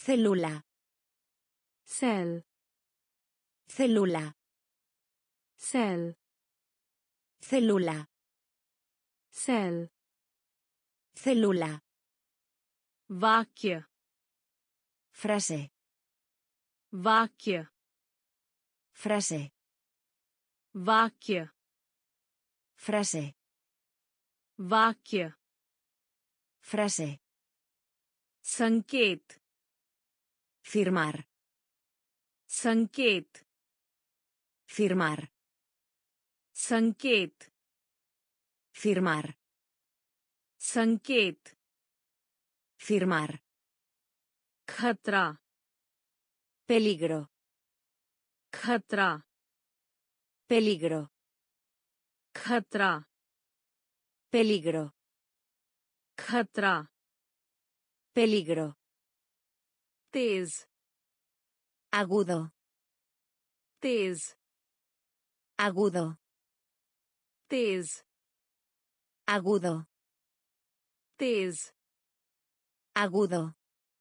Célula. cell, Célula. cell, Célula. cell, Célula. वाक्य, Frase. वाक्य, Frase. वाक्य, Frase. वाक्य, Frase. संकेत, Firmar. संकेत, Firmar. संकेत, Firmar. संकेत, Firmar. खतरा, Peligro. खतरा, Peligro. खतरा, Peligro. खतरा, Peligro. तेज, Agudo. तेज, Agudo. तेज, Agudo. तेज, Agudo.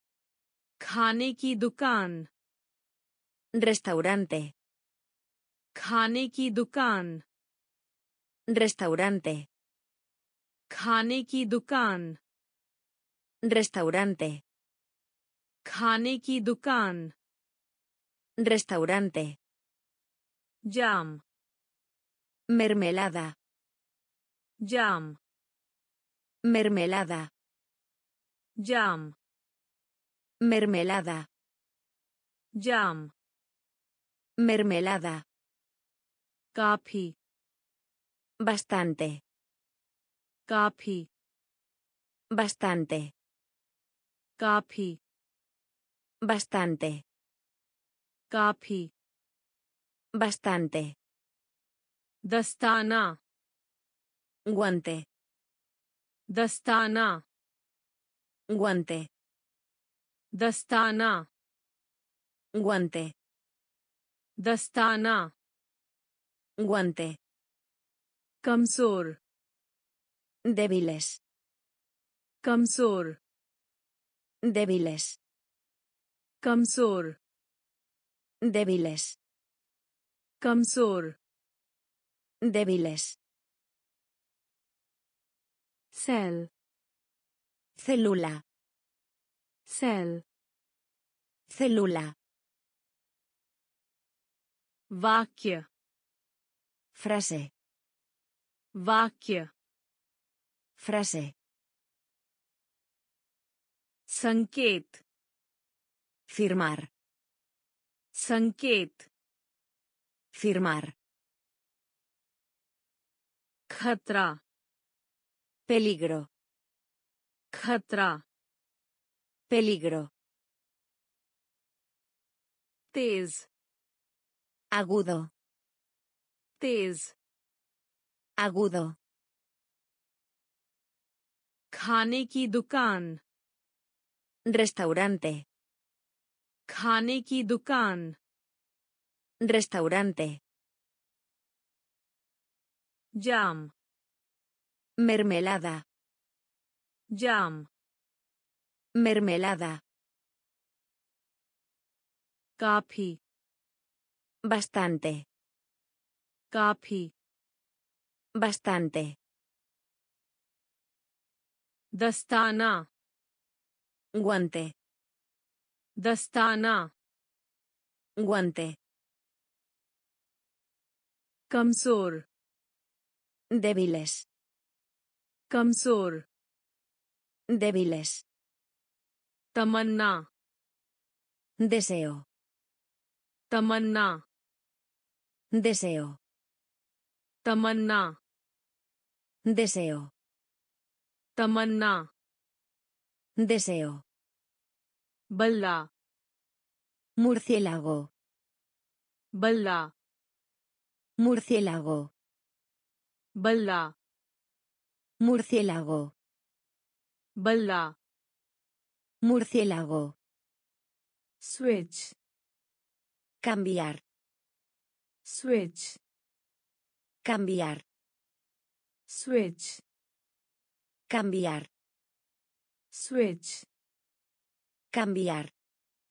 खाने की दुकान, Restaurante. खाने की दुकान, Restaurante. खाने की दुकान, Restaurante. खाने की दुकान, Restaurante. जाम, Mermelada. जाम, Mermelada. जाम, Mermelada. जाम, Mermelada. काफी, Bastante. काफी, Bastante. काफी, Bastante. काफी, Bastante. दस्ताना, Guante. दस्ताना, Guante. दस्ताना, Guante. दस्ताना, Guante. कमजोर, Débiles. कमजोर, Débiles. कमजोर, Débiles. कमजोर, Débiles. cell, Célula. cell, Célula. वाक्य, Frase. वाक्य, Frase. संकेत, Firmar. संकेत, Firmar. खतरा, Peligro. खतरा, Peligro. तेज, Agudo. तेज, Agudo. खाने की दुकान, Restaurante. खाने की दुकान, Restaurante. जाम, Mermelada. जाम, Mermelada. काफी, Bastante. काफी, Bastante. दस्ताना, Guante. दस्ताना, Guante. कमजोर, Débiles. कमजोर, Débiles. तमन्ना, Deseo. तमन्ना, Deseo. तमन्ना, Deseo. तमन्ना, Deseo. बल्ला, Murciélago. बल्ला, Murciélago. बल्ला, Murciélago. बल्ला, Murciélago. switch, Cambiar. switch, Cambiar. switch, Cambiar. switch, Cambiar.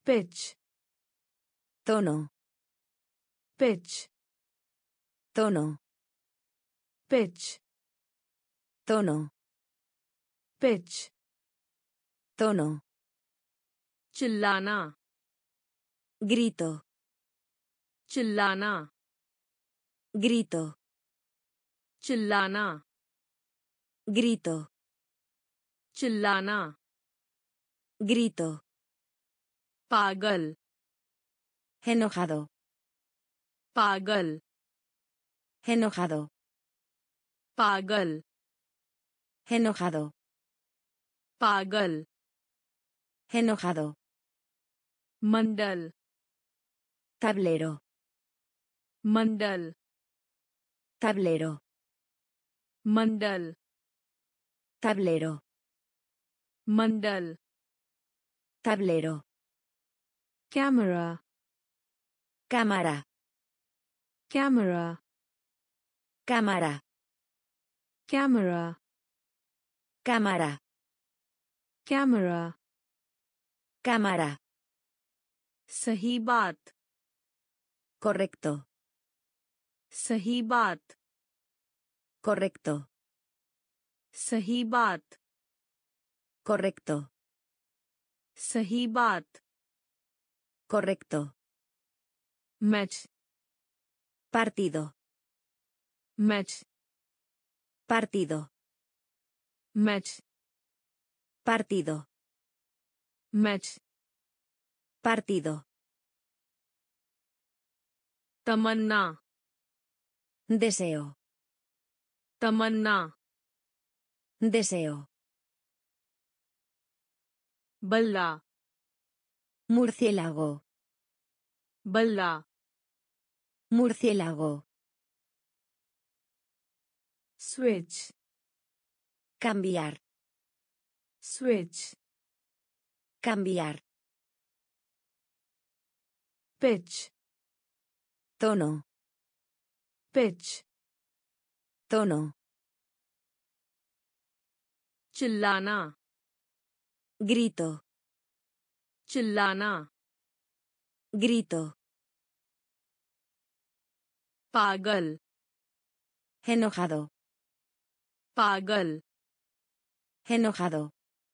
pitch, Tono. pitch, Tono. pitch, Tono. pitch, Tono. चिल्लाना, Grito. चिल्लाना, Grito. चिल्लाना, Grito. चिल्लाना, Grito. पागल, Enojado. पागल, Enojado. पागल, Enojado. पागल, Enojado. मंडल, Tablero. मंडल, Tablero. मंडल, Tablero. मंडल, Tablero. camera, Cámara. camera, Cámara. camera, Cámara. camera, Cámara. सही बात, Correcto. सही बात, Correcto. सही बात, Correcto. सही बात, Correcto. Match, Partido. Match, Partido. Match, Partido. Match, Partido. तमन्ना, Deseo. तमन्ना, Deseo. बल्ला, Murciélago. बल्ला, Murciélago. switch, Cambiar. switch, Cambiar. pitch, Tono. pitch, Tono. चिल्लाना, Grito. चिल्लाना, Grito. पागल, Enojado. पागल, Enojado.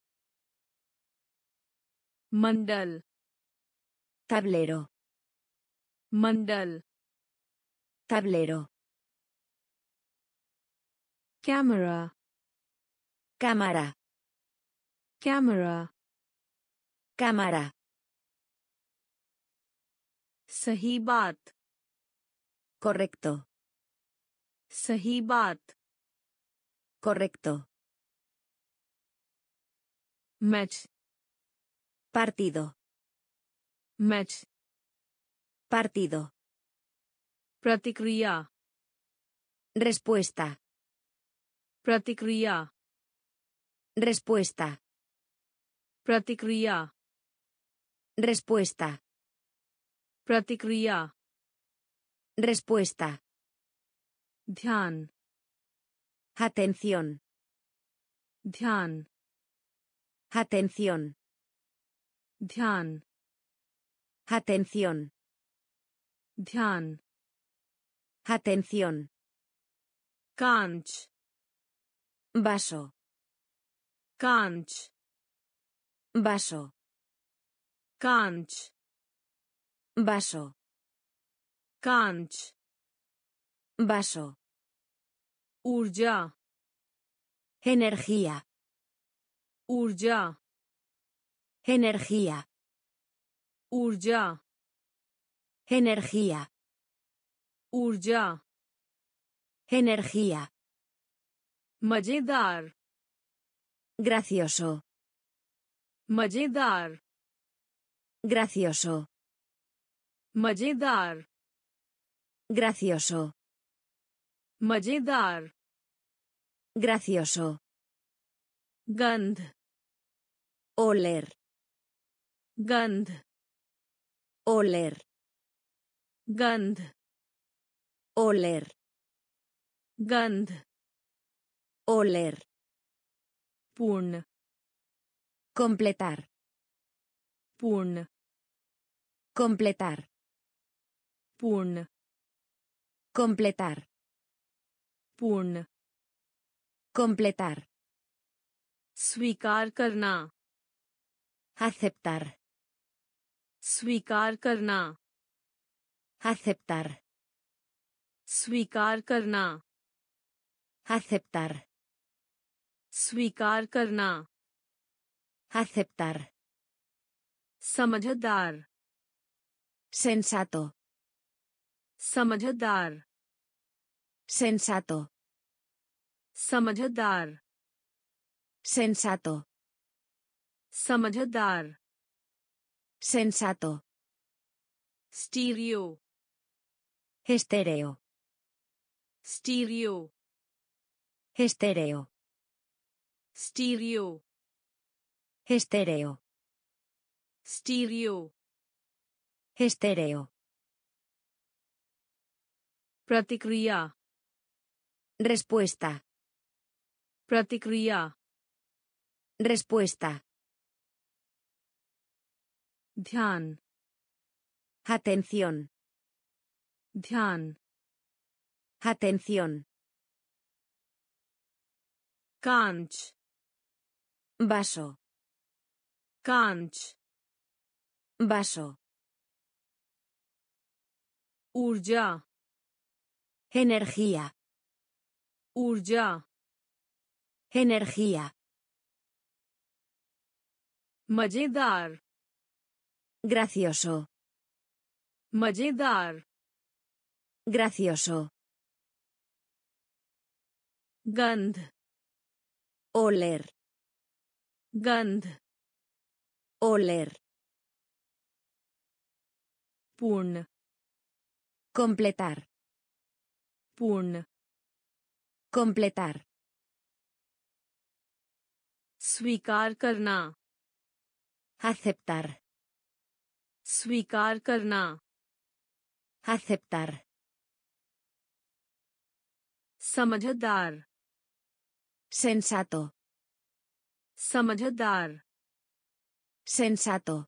मंडल, Tablero. मंडल, Tablero. camera, Cámara. camera, Cámara. सही बात, Correcto. सही बात, Correcto. Match, Partido. Match, Partido. प्रतिक्रिया, Respuesta. प्रतिक्रिया, Respuesta. प्रतिक्रिया, Respuesta. प्रतिक्रिया, Respuesta. ध्यान, Atención. ध्यान, Atención. ध्यान, Atención. ध्यान, Atención. कांच, Vaso. कांच, Vaso. कांच, Vaso. कांच, Vaso. ऊर्जा, Energía. ऊर्जा, Energía. ऊर्जा, Energía. ऊर्जा, Energía. मजेदार, Gracioso. मजेदार, Gracioso. मजेदार, Gracioso. मजेदार, Gracioso. गंध, Oler. गंध, Oler. गंध, Oler. गंध, Oler. पूर्ण, Completar. पूर्ण, Completar. पूर्ण Completar. पूर्ण Completar. स्वीकार करना Aceptar. स्वीकार करना Aceptar. स्वीकार करना Aceptar. स्वीकार करना Aceptar. समझदार Sensato. समझदार Sensato. समझदार Sensato. समझदार Sensato. Stereo Estéreo. Stereo Estéreo. Stereo Estéreo. Stereo Estéreo. प्रतिक्रिया Respuesta. प्रतिक्रिया Respuesta. ध्यान Atención. ध्यान Atención. कांच Vaso. कांच Vaso. ऊर्जा Energía. ऊर्जा Energía. मजेदार Gracioso. मजेदार Gracioso. गंध Oler. गंध Oler. पूर्ण Completar. पूर्ण Completar. स्वीकार करना Aceptar. स्वीकार करना Aceptar. समझदार Sensato. समझदार Sensato.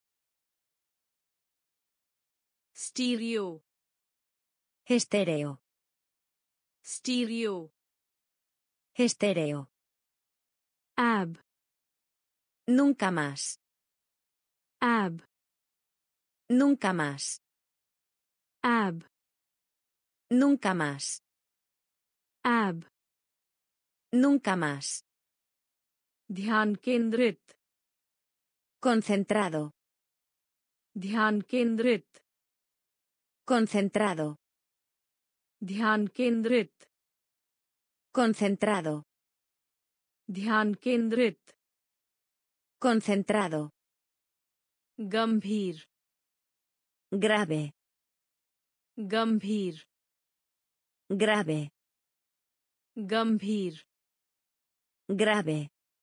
Stereo Estéreo. Stereo Estéreo. ab Nunca más. ab Nunca más. ab Nunca más. ab Nunca más. ध्यान केंद्रित Concentrado. ध्यान केंद्रित Concentrado. ध्यान केंद्रित Concentrado. ध्यान केंद्रित Concentrado. गंभीर Grave. गंभीर Grave. गंभीर Grave.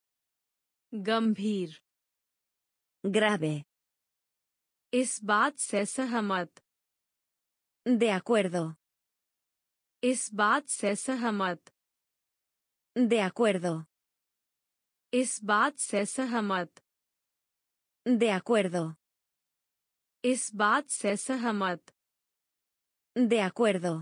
गंभीर Grave. इस बात से सहमत De acuerdo. इस बात से सहमत De acuerdo. इस बात से सहमत De acuerdo. इस बात से सहमत De acuerdo.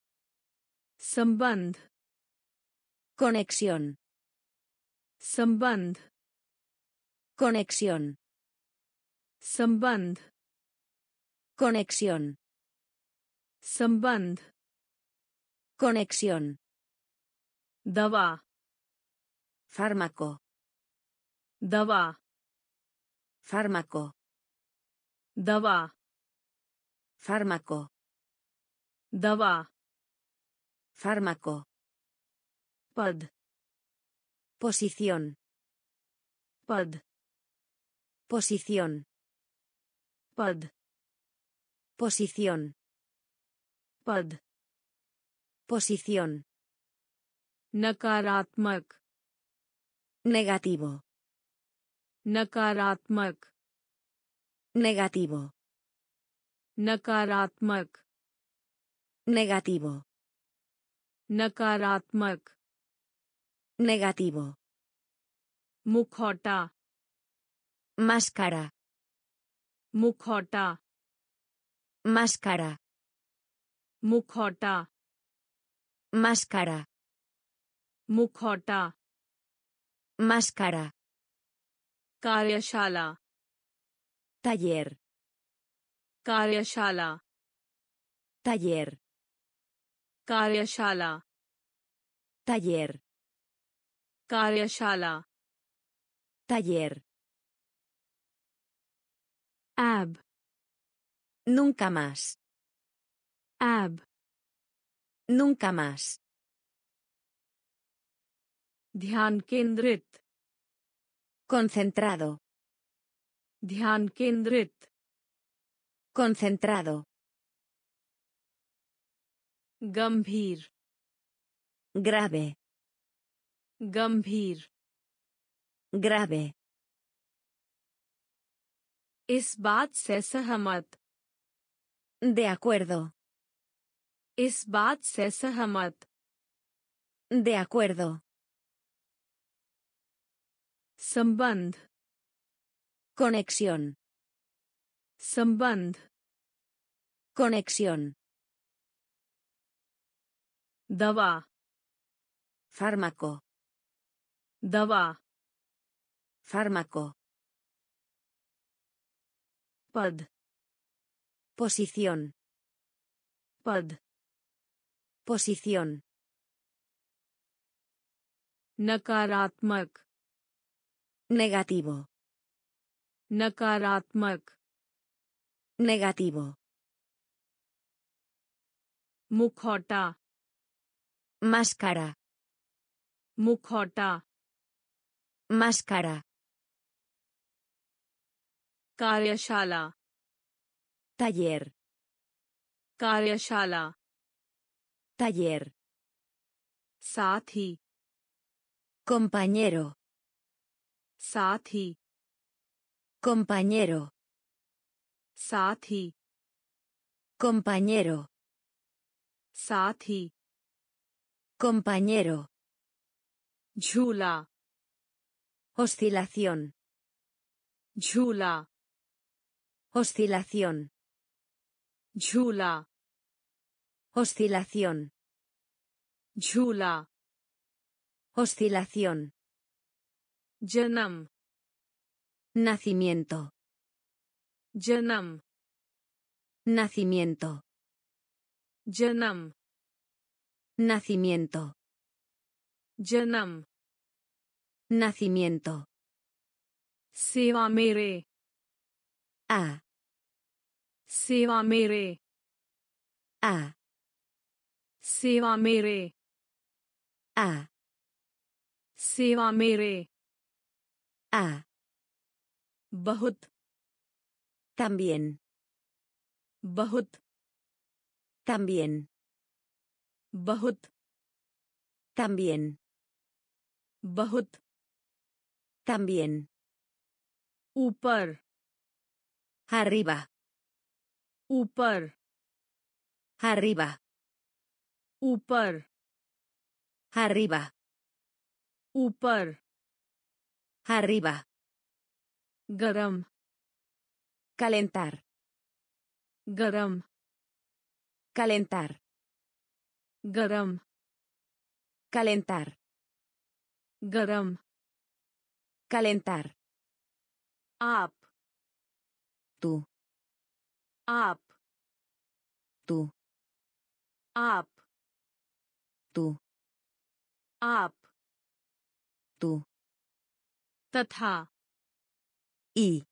संबंध Conexión. संबंध Conexión. संबंध Conexión. संबंध Conexión. दवा Fármaco. दवा Fármaco. दवा Fármaco. दवा Fármaco. पद Posición. पद Posición. पद Posición. पद Posición. नकारात्मक Negativo. नकारात्मक Negativo. नकारात्मक Negativo. नकारात्मक Negativo. मुखौटा Máscara. मुखौटा Máscara. मुखौटा Máscara. मुखौटा Máscara. कार्यशाला Taller. कार्यशाला Taller. कार्यशाला Taller. कार्यशाला Taller. ab Nunca más. ab Nunca más. ध्यान केंद्रित Concentrado. ध्यान केंद्रित Concentrado. गंभीर Grave. गंभीर Grave. इस बात से सहमत De acuerdo. इस बात से सहमत De acuerdo. संबंध Conexión. संबंध Conexión. दवा Fármaco. दवा Fármaco. पद Posición. पद Posición. नकारात्मक Negativo. नकारात्मक Negativo. मुखौटा Máscara. मुखौटा Máscara. कार्यशाला Taller. कार्यशाला Taller. साथी Compañero. साथी Compañero. साथी Compañero. साथी Compañero. झूला Oscilación. झूला Oscilación. झूला Oscilación. झूला Oscilación. जन्म Nacimiento. जन्म Nacimiento. जन्म Nacimiento. जन्म Nacimiento. सेवा मेरे A. सेवा मेरे A. सेवा मेरे A. सेवा मेरे A. बहुत También. बहुत También. बहुत También. बहुत También. ऊपर Arriba. ऊपर Arriba. ऊपर Arriba. ऊपर Arriba. गरम Calentar. गरम Calentar. गरम Calentar. गरम Calentar. आप Tú. आप Tú. आप Tú. आप Tú. तथा Y.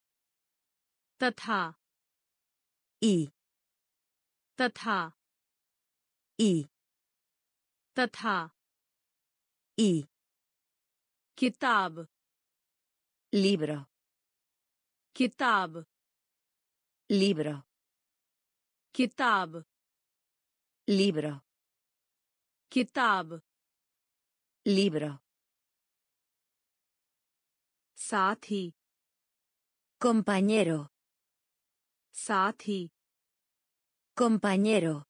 तथा Y. तथा Y. तथा Y. किताब Libro. किताब Libro. किताब Libro. किताब Libro. साथी Compañero. साथी Compañero.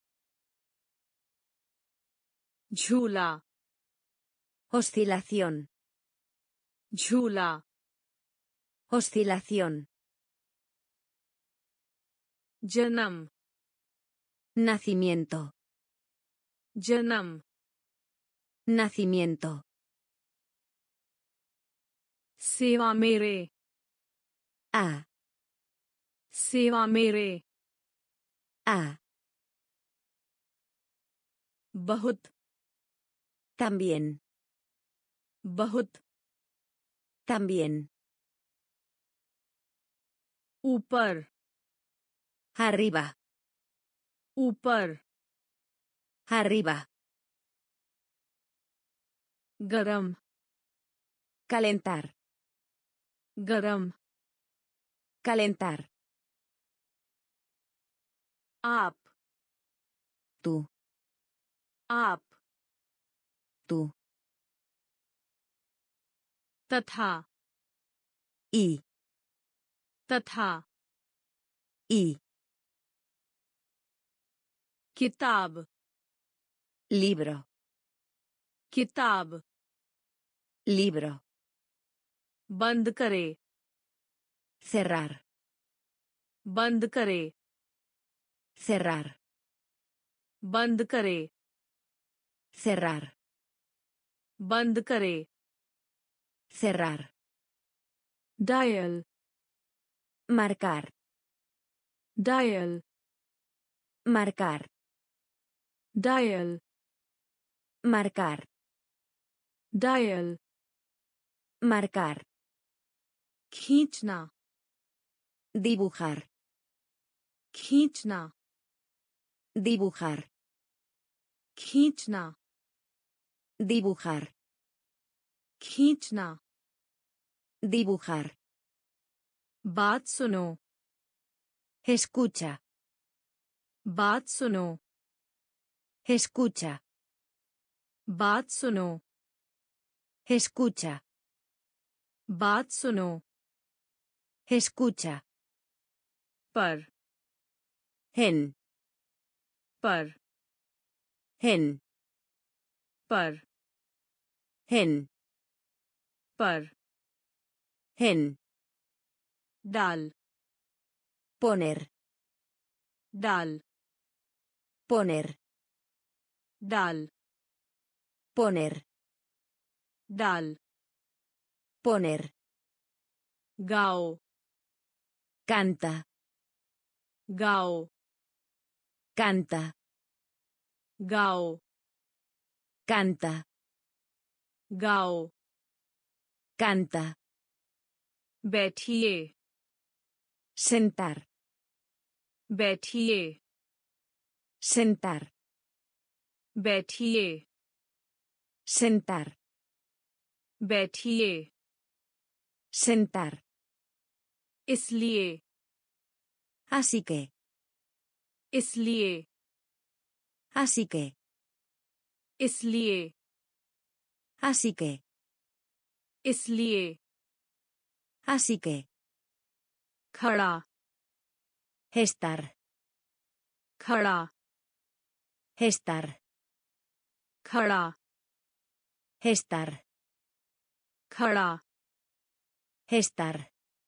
झूला Oscilación. झूला Oscilación. जन्म Nacimiento. जन्म Nacimiento. सेवा मेरे A. सेवा मेरे A. बहुत También. बहुत También. ऊपर Arriba. ऊपर Arriba. गरम Calentar. गरम Calentar. आप Tú. आप Tú. तथा Y. तथा Y. किताब Libro. किताब Libro. बंद करे Cerrar. बंद करे Cerrar. बंद करे Cerrar. बंद करे Cerrar. Dial Marcar. Dial Marcar. Dial Marcar. Dial Marcar. खींचना Dibujar. खींचना Dibujar. खींचना Dibujar. खींचना Dibujar. बात सुनो Escucha. बात सुनो Escucha. बात सुनो Escucha. बात सुनो Escucha. पर En. पर En. पर En. पर En. डाल Poner. डाल Poner. डाल Poner. डाल Poner. गाओ Canta. गाओ Canta. गाओ Canta. गाओ Canta. बैठिए Sentar. बैठिए Sentar. बैठिए Sentar. बैठिए Sentar. इसलिए Así que. इसलिए Así que. इसलिए Así que. इसलिए Así que. खड़ा Estar. खड़ा Estar. खड़ा Estar. खड़ा Estar.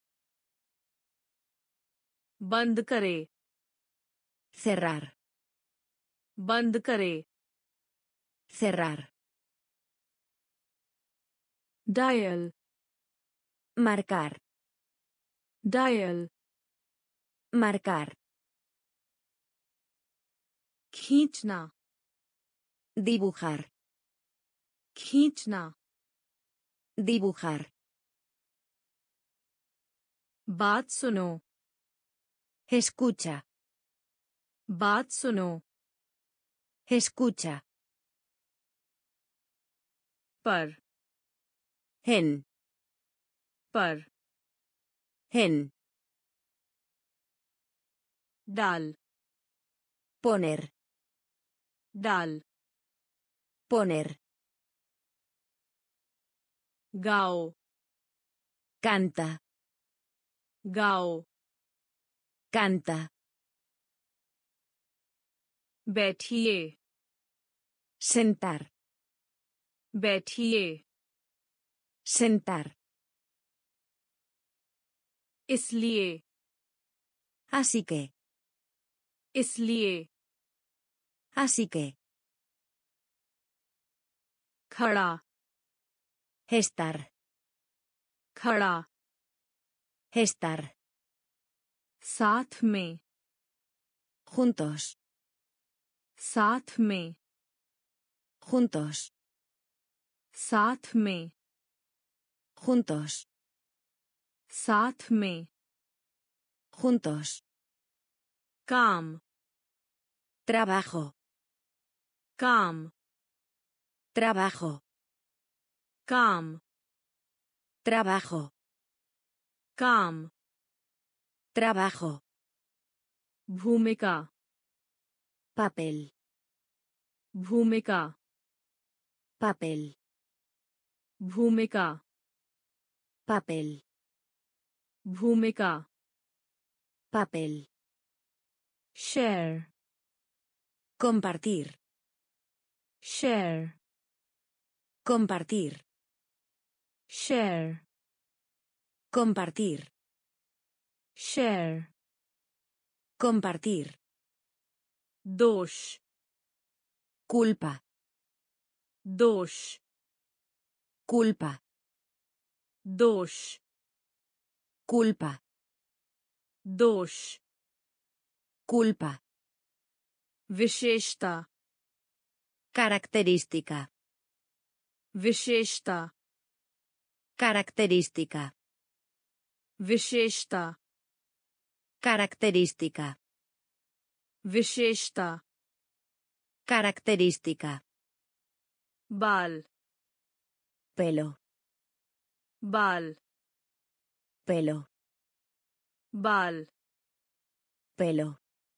बंद करे Cerrar. बंद करे Cerrar. Dial Marcar. Dial Marcar. खींचना Dibujar. खींचना Dibujar. बात सुनो Escucha. बात सुनो Escucha. पर En. पर En. डाल Poner. डाल Poner. गाओ Canta. गाओ Canta. बैठिए Sentar. बैठिए Sentar. इसलिए Así que. इसलिए Así que. खड़ा Estar. खड़ा Estar. साथ में Juntos. साथ में Juntos. साथ में Juntos. साथ में Juntos. काम Trabajo. काम Trabajo. काम Trabajo. काम Trabajo. भूमिका Papel. भूमिका Papel. भूमिका Papel. भूमिका Papel. share Compartir. share Compartir. share Compartir. share Compartir. दोष Culpa. दोष Culpa. दोष Culpa. दोष Culpa. विशेषता Característica. विशेषता Característica. विशेषता Característica. विशेषता Característica. बाल Pelo. बाल Pelo. बाल Pelo.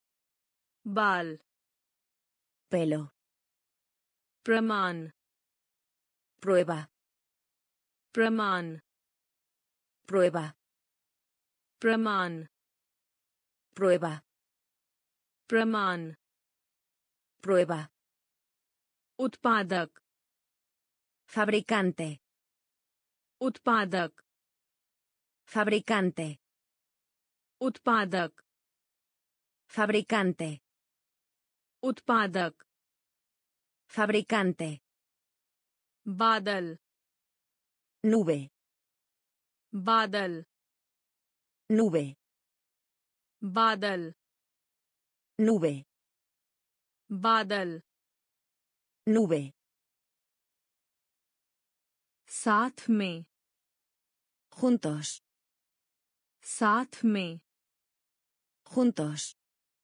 बाल Pelo. प्रमाण Prueba. प्रमाण Prueba. प्रमाण Prueba. प्रमाण Prueba. उत्पादक Fabricante. उत्पादक Fabricante. उत्पादक Fabricante. उत्पादक Fabricante. बादल Nube. बादल Nube. बादल Nube. बादल Nube. साथ में Juntos. साथ में Juntos.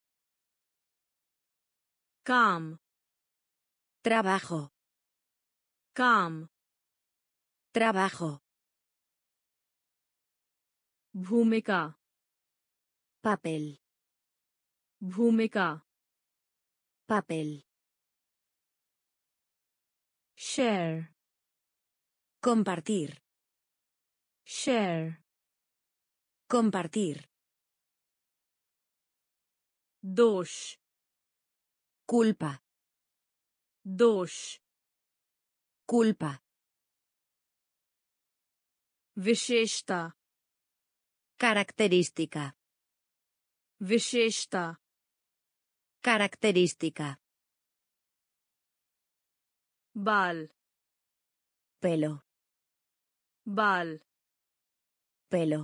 काम Trabajo. काम Trabajo. भूमिका Papel. भूमिका Papel. share Compartir. share Compartir. दोष Culpa. दोष Culpa. विशेषता Característica. विशेषता Característica. बाल Pelo. बाल Pelo.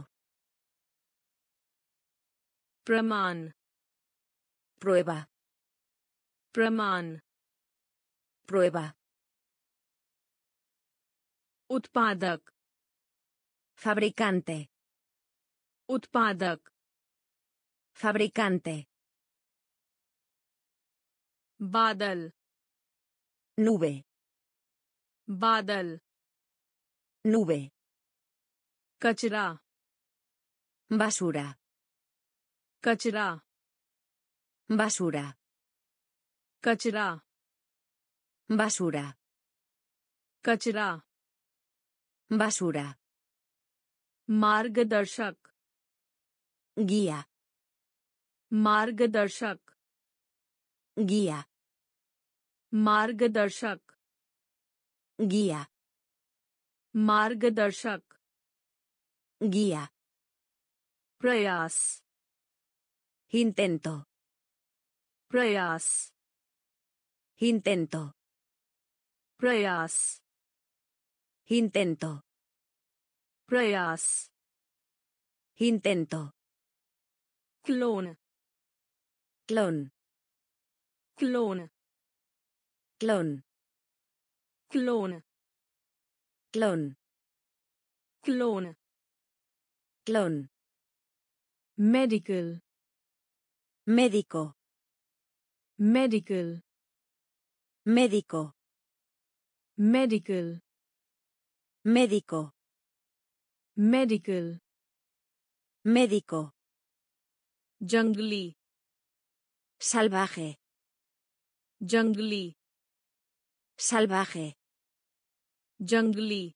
प्रमाण Prueba. प्रमाण Prueba. उत्पादक Fabricante. उत्पादक Fabricante. बादल Nube. बादल Nube. कचरा Basura. कचरा Basura. कचरा Basura. कचरा Basura. मार्गदर्शक Guía. मार्गदर्शक Guía. मार्गदर्शक Guía. मार्गदर्शक Guía. प्रयास Intento. प्रयास Intento. प्रयास Intento. प्रयास Intento. Clone Clon. Clone Clon. Clone Clon. Clone Clon. Medical Médico. Medical Médico. Medical Médico. Medical Médico. जंगली Salvaje. जंगली Salvaje. जंगली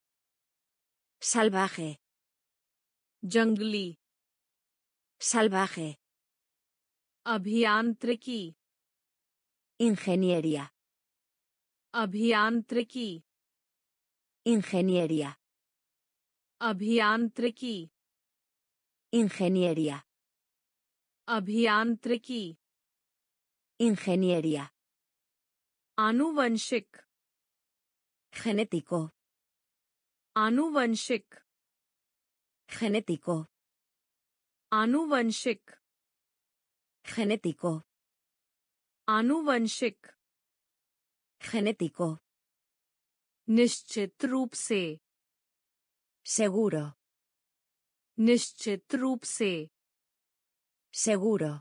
Salvaje. जंगली Salvaje. अभियांत्रिकी Ingeniería. अभियांत्रिकी Ingeniería. अभियांत्रिकी Ingeniería. अभियांत्रिकी Ingeniería. आनुवंशिक Genético. आनुवंशिक Genético. आनुवंशिक Genético. आनुवंशिक Genético. निश्चित रूप से Seguro. निश्चित रूप से Seguro.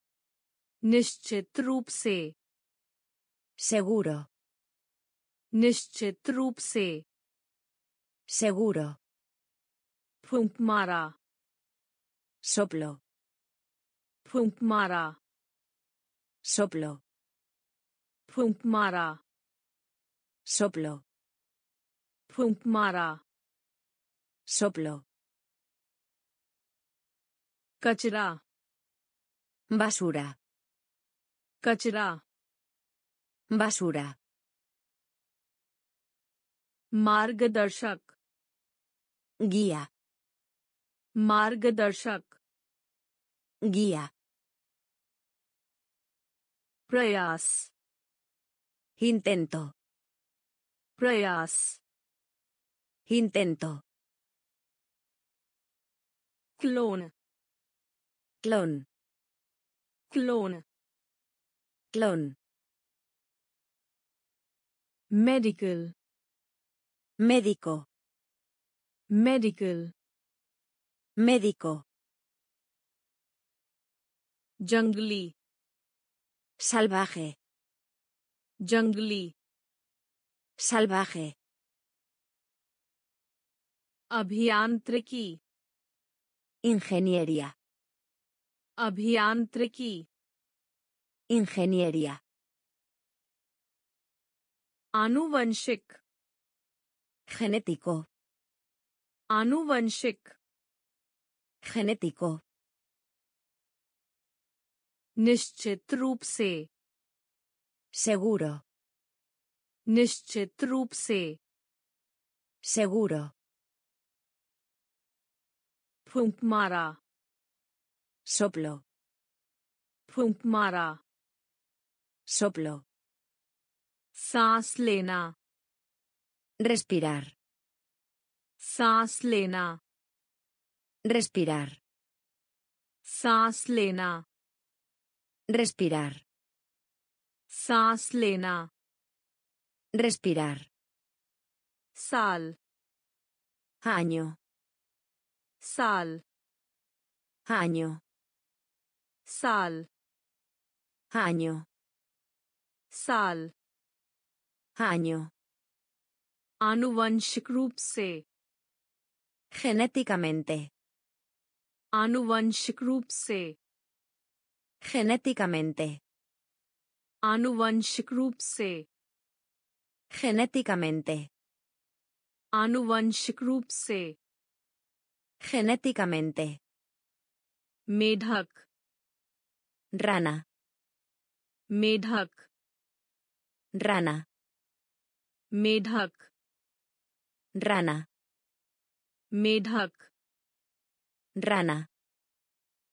निश्चित रूप से Seguro. निश्चित रूप से Seguro. फूंक मारा Soplo. फूंक मारा Soplo. फूंक मारा Soplo. फूंक मारा Soplo. कचरा Basura. कचरा Basura. मार्गदर्शक Guía. मार्गदर्शक Guía. प्रयास Intento. प्रयास Intento. Clone Clon. Clone Clon. Medical Médico. Medical Médico. जंगली Salvaje. जंगली Salvaje. अभियांत्रिकी Ingeniería. अभियांत्रिकी Ingeniería. आनुवंशिक Genético. आनुवंशिक Genético. निश्चित रूप से Seguro. निश्चित रूप से Seguro. फूंक मारा Soplo. फूंक मारा Soplo. सांस लेना Respirar. सांस लेना Respirar. सांस लेना Respirar. सांस लेना Respirar. साल Año. साल Año. साल Año. साल Año. आनुवंशिक रूप से Genéticamente. आनुवंशिक रूप से Genéticamente. आनुवंशिक रूप से Genéticamente. आनुवंशिक रूप से Genéticamente. मेढक Rana. मेढक Rana. मेढक Rana. मेढक Rana.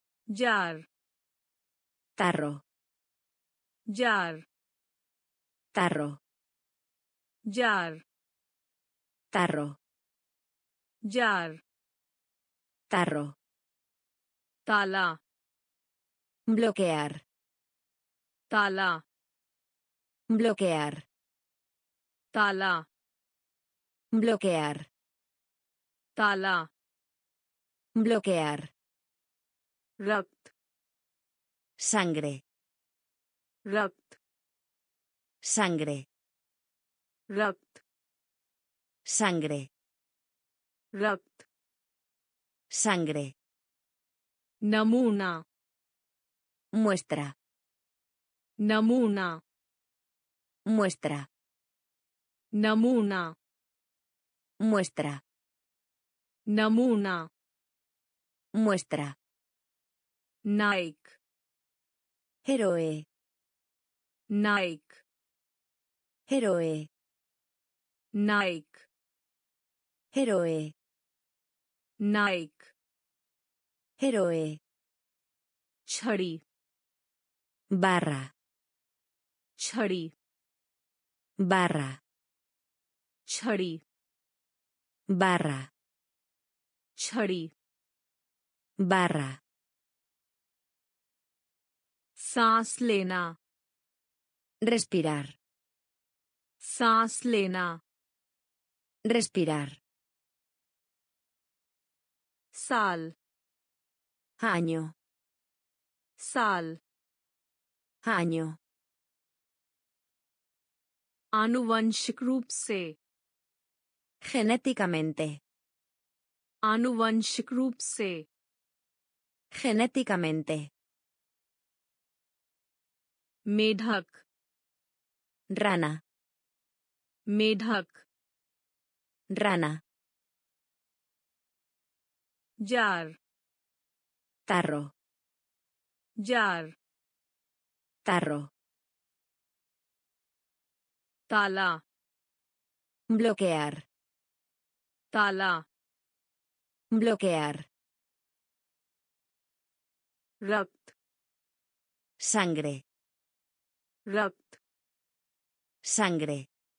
Jar Tarro. Jar tarro, jar, tarro, jar, tarro, ताला, bloquear, ताला, bloquear, ताला, bloquear, ताला, bloquear, रक्त, sangre, रक्त, sangre, रक्त, sangre, रक्त, sangre, नमूना, muestra, नमूना, muestra, नमूना, muestra, नमूना, muestra, नाइक, héroe, नाइक, héroe, नाइक, héroe, नाइक, héroe, छड़ी, barra, छड़ी, barra, छड़ी, barra, छड़ी, barra, सांस लेना, respirar, सांस लेना, respirar, साल, año, साल, año, आनुवंशिक रूप से, genéticamente, आनुवंशिक रूप से, genéticamente, मेढक, rana, मेढक, rana, jar, tarro, jar, tarro, ताला, bloquear, ताला, bloquear, रक्त, sangre, रक्त, sangre,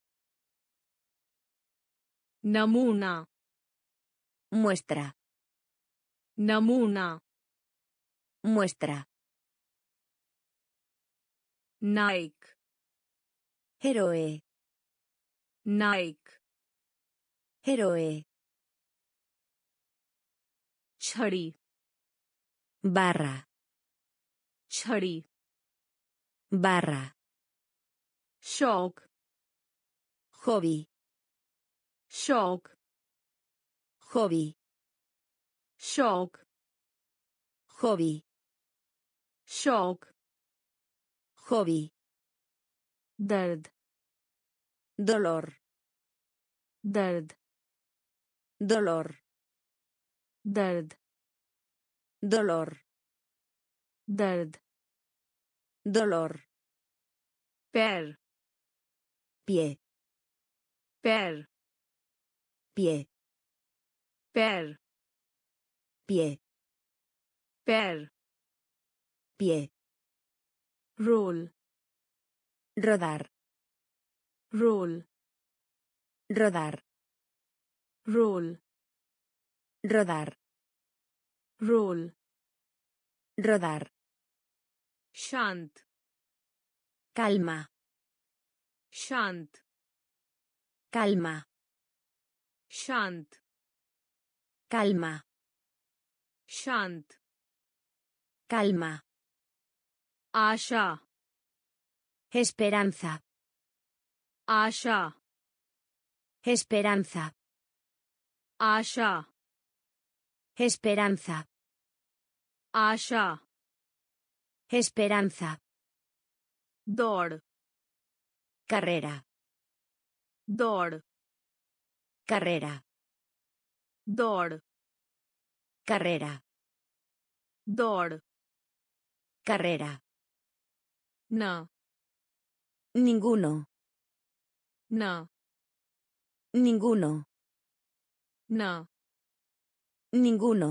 नमूना, muestra, नमूना, muestra, नाइक, héroe, नाइक, héroe, छड़ी, barra, छड़ी, barra, शौक, hobby, शौक, hobby, शौक, hobby, शौक, hobby, दर्द, dolor, दर्द, dolor, दर्द, dolor, दर्द, dolor, पैर, pie, पैर, pie, पैर, pie, पैर, pie, roll, rodar, roll, rodar, roll, rodar, roll, rodar, शांत, calma, शांत, calma, शांत, calma, शांत, calma, आशा, esperanza, आशा, esperanza, आशा, esperanza, आशा, esperanza, दौड़, carrera, दौड़, carrera, दौड़, carrera, दौड़, carrera, न, ninguno, न, ninguno, न, ninguno,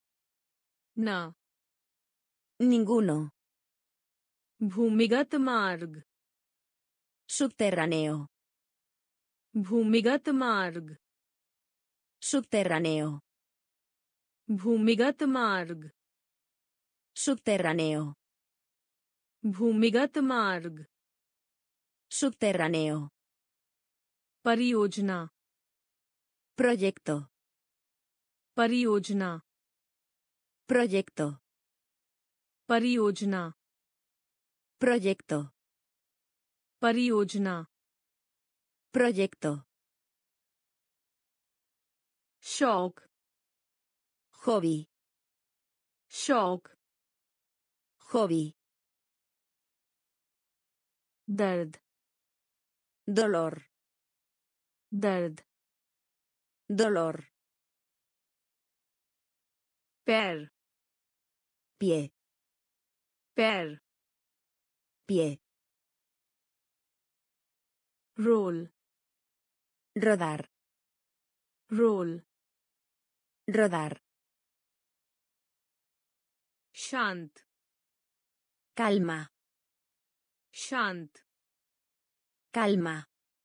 न, ninguno, भूमिगत मार्ग, Subterráneo. भूमिगत मार्ग Subterráneo. भूमिगत मार्ग Subterráneo. भूमिगत मार्ग Subterráneo. परियोजना Proyecto. परियोजना Proyecto. परियोजना Proyecto. परियोजना Proyecto. शौक Hobby. शौक Hobby. दर्द Dolor. दर्द Dolor. पैर Pie. पैर Pie. Roll Rodar. Roll Rodar. शांत Calma. शांत Calma.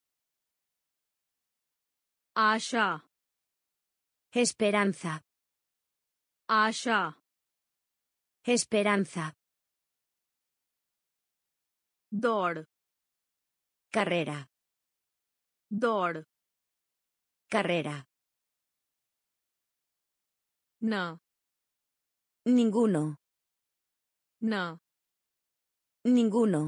आशा Esperanza. आशा Esperanza. दौड़ Carrera. दौड़ Carrera. न Ninguno. न Ninguno.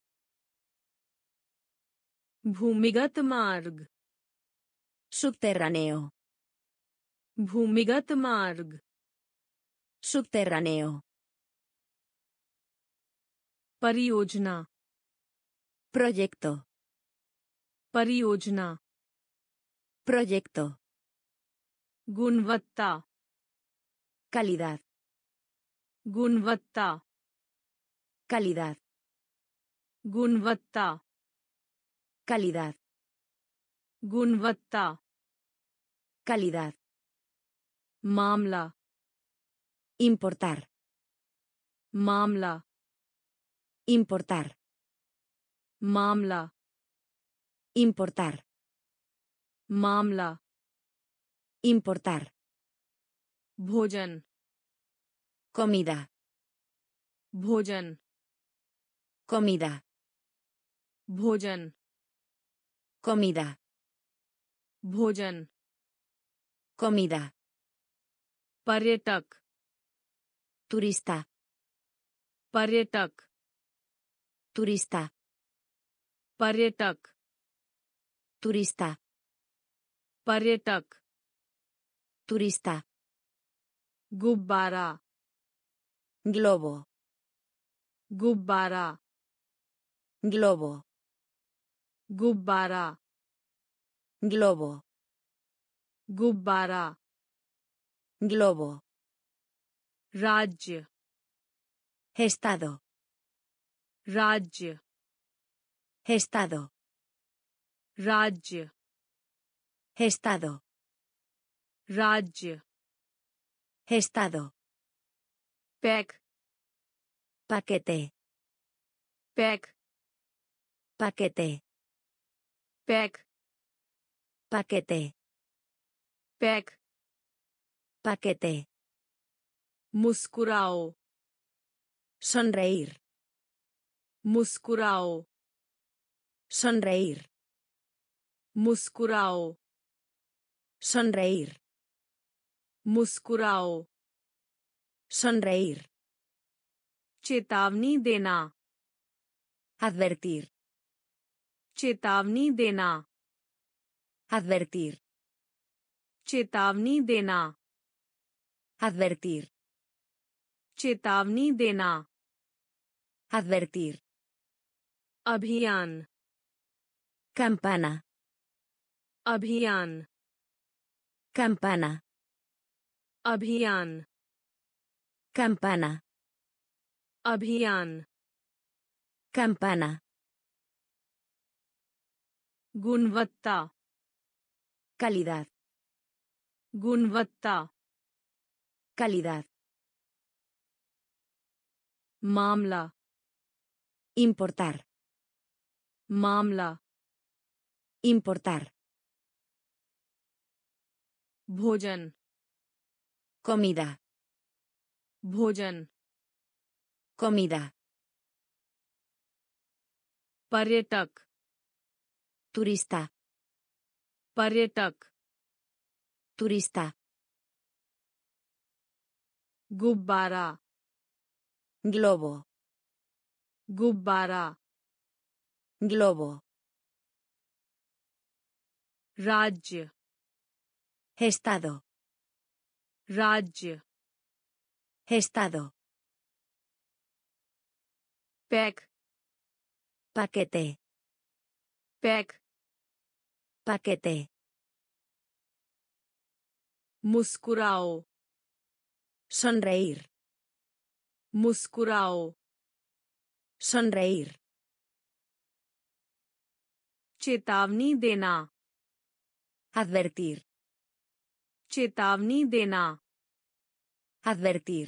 भूमिगत मार्ग Subterráneo. भूमिगत मार्ग Subterráneo. परियोजना Proyecto. परियोजना Proyecto. गुणवत्ता Calidad. गुणवत्ता Calidad. गुणवत्ता Calidad. गुणवत्ता Calidad. मामला Importar. मामला Importar. मामला Importar. मामला Importar. भोजन Comida. भोजन Comida. भोजन Comida. भोजन Comida. पर्यटक Turista. पर्यटक Turista. पर्यटक Turista. पर्यटक Turista. गुब्बारा Globo. गुब्बारा Globo. गुब्बारा Globo. गुब्बारा Globo. राज्य Estado. राज्य Estado. राज्य Estado. राज्य Estado. Pack Paquete. Pack Paquete. Pack Paquete. Pack Paquete. मुस्कुराओ Sonreír. मुस्कुराओ Sonreír. मुस्कुराओ Sonreír. मुस्कुराओ Sonreír. चेतावनी देना Advertir. चेतावनी देना Advertir. चेतावनी देना Advertir. चेतावनी देना Advertir. अभियान Campana. अभियान Campana. अभियान Campana. अभियान Campana. गुणवत्ता Calidad. गुणवत्ता Calidad. मामला Importar. मामला importar, भोजन comida, भोजन comida, पर्यटक turista, पर्यटक turista, गुब्बारा globo, गुब्बारा globo, राज्य estado, राज्य estado, pack paquete, pack paquete, मुस्कुराओ sonreír, मुस्कुराओ sonreír, चेतावनी देना advertir, चेतावनी देना advertir,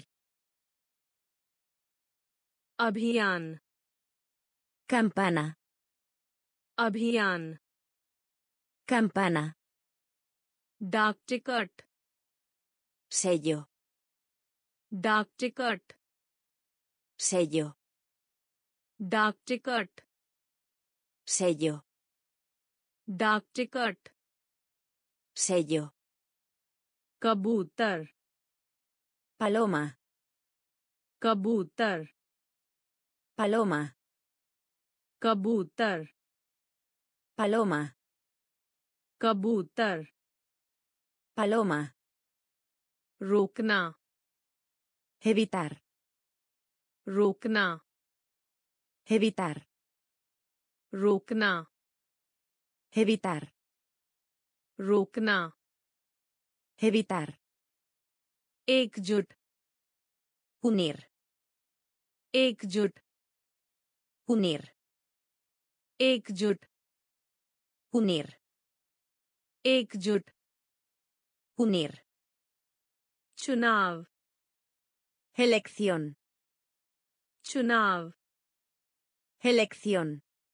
अभियान campana, अभियान campana, डाक टिकट sello, डाक टिकट sello, डाक टिकट sello, डाक टिकट sello, कबूतर paloma, कबूतर paloma, कबूतर paloma, कबूतर paloma, रोकना evitar, रोकना evitar, रोकना evitar, रोकना evitar, एकजुट unir, एकजुट unir, एकजुट unir, एकजुट unir, चुनाव elección, चुनाव elección,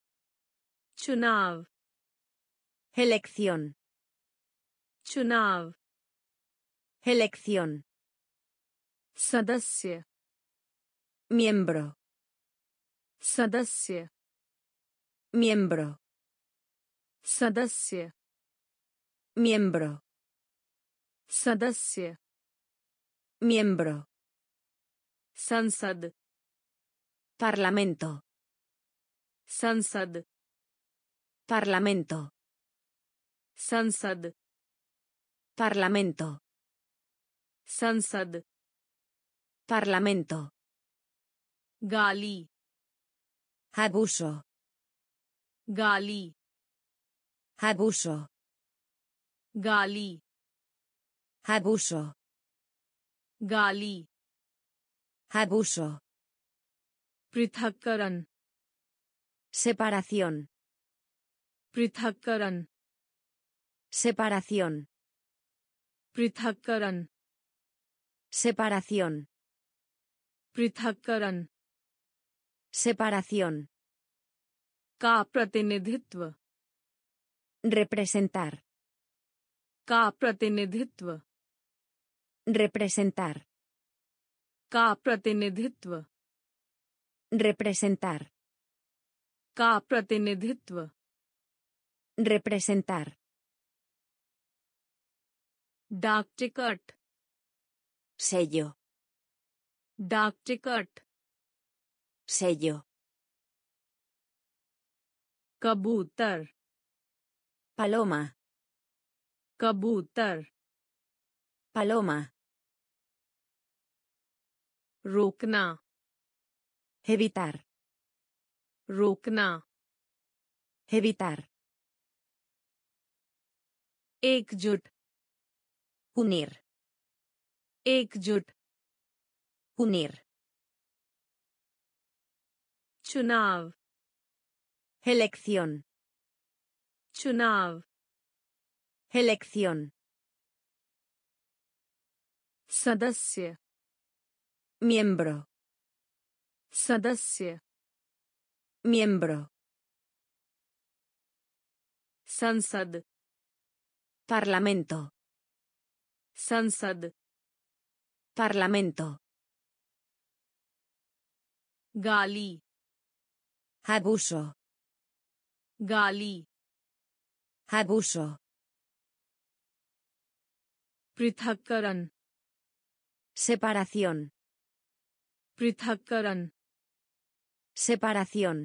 चुनाव elección, चुनाव elección, सदस्य miembro, सदस्य miembro, सदस्य miembro, सदस्य miembro, संसद parlamento, संसद parlamento, संसद parlamento, संसद parlamento, गाली abuso, गाली abuso, गाली abuso, गाली abuso, पृथक्करण separación, पृथक्करण separación, पृथक्करण separación, पृथक्करण separación, का प्रतिनिधित्व representar, का प्रतिनिधित्व representar, का प्रतिनिधित्व representar, का प्रतिनिधित्व representar, डाक टिकट sello, डाक टिकट sello, कबूतर paloma, कबूतर paloma, रोकना evitar, रोकना evitar, एकजुट unir, एकजुट unir, चुनाव elección, चुनाव elección, सदस्य miembro, सदस्य miembro, संसद Parlamento. संसद Parlamento. गाली Abuso. गाली Abuso. पृथक्करण Separación. पृथक्करण Separación.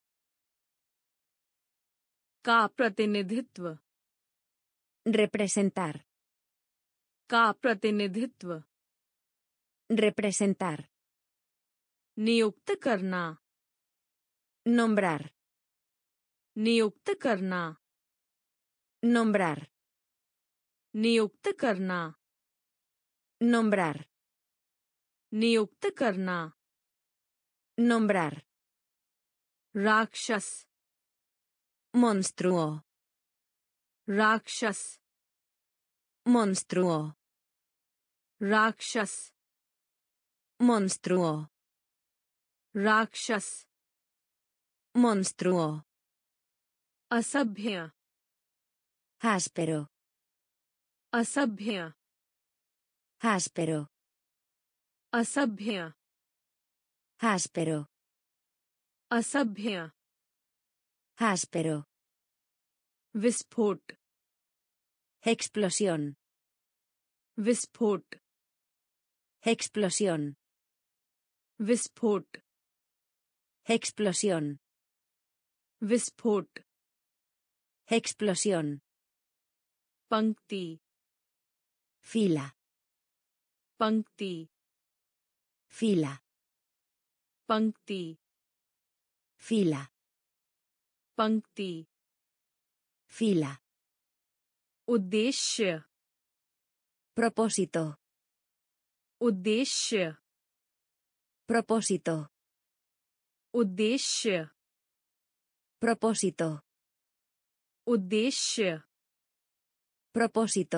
का प्रतिनिधित्व Representar. का प्रतिनिधित्व Representar. नियुक्त करना Nombrar. नियुक्त करना Nombrar. नियुक्त करना Nombrar. नियुक्त करना Nombrar. राक्षस Monstruo. राक्षस Monstruo. राक्षस Monstruo. राक्षस Monstruo. असभ्य Áspero. असभ्य Áspero. असभ्य Áspero. असभ्य Áspero. विस्फोट Explosión. विस्फोट Explosión. विस्फोट Explosión. विस्फोट Explosión. पंक्ति Fila. पंक्ति Fila. पंक्ति Fila. पंक्ति Fila. उद्देश्य Propósito. उद्देश्य Propósito. उद्देश्य Propósito. उद्देश्य Propósito.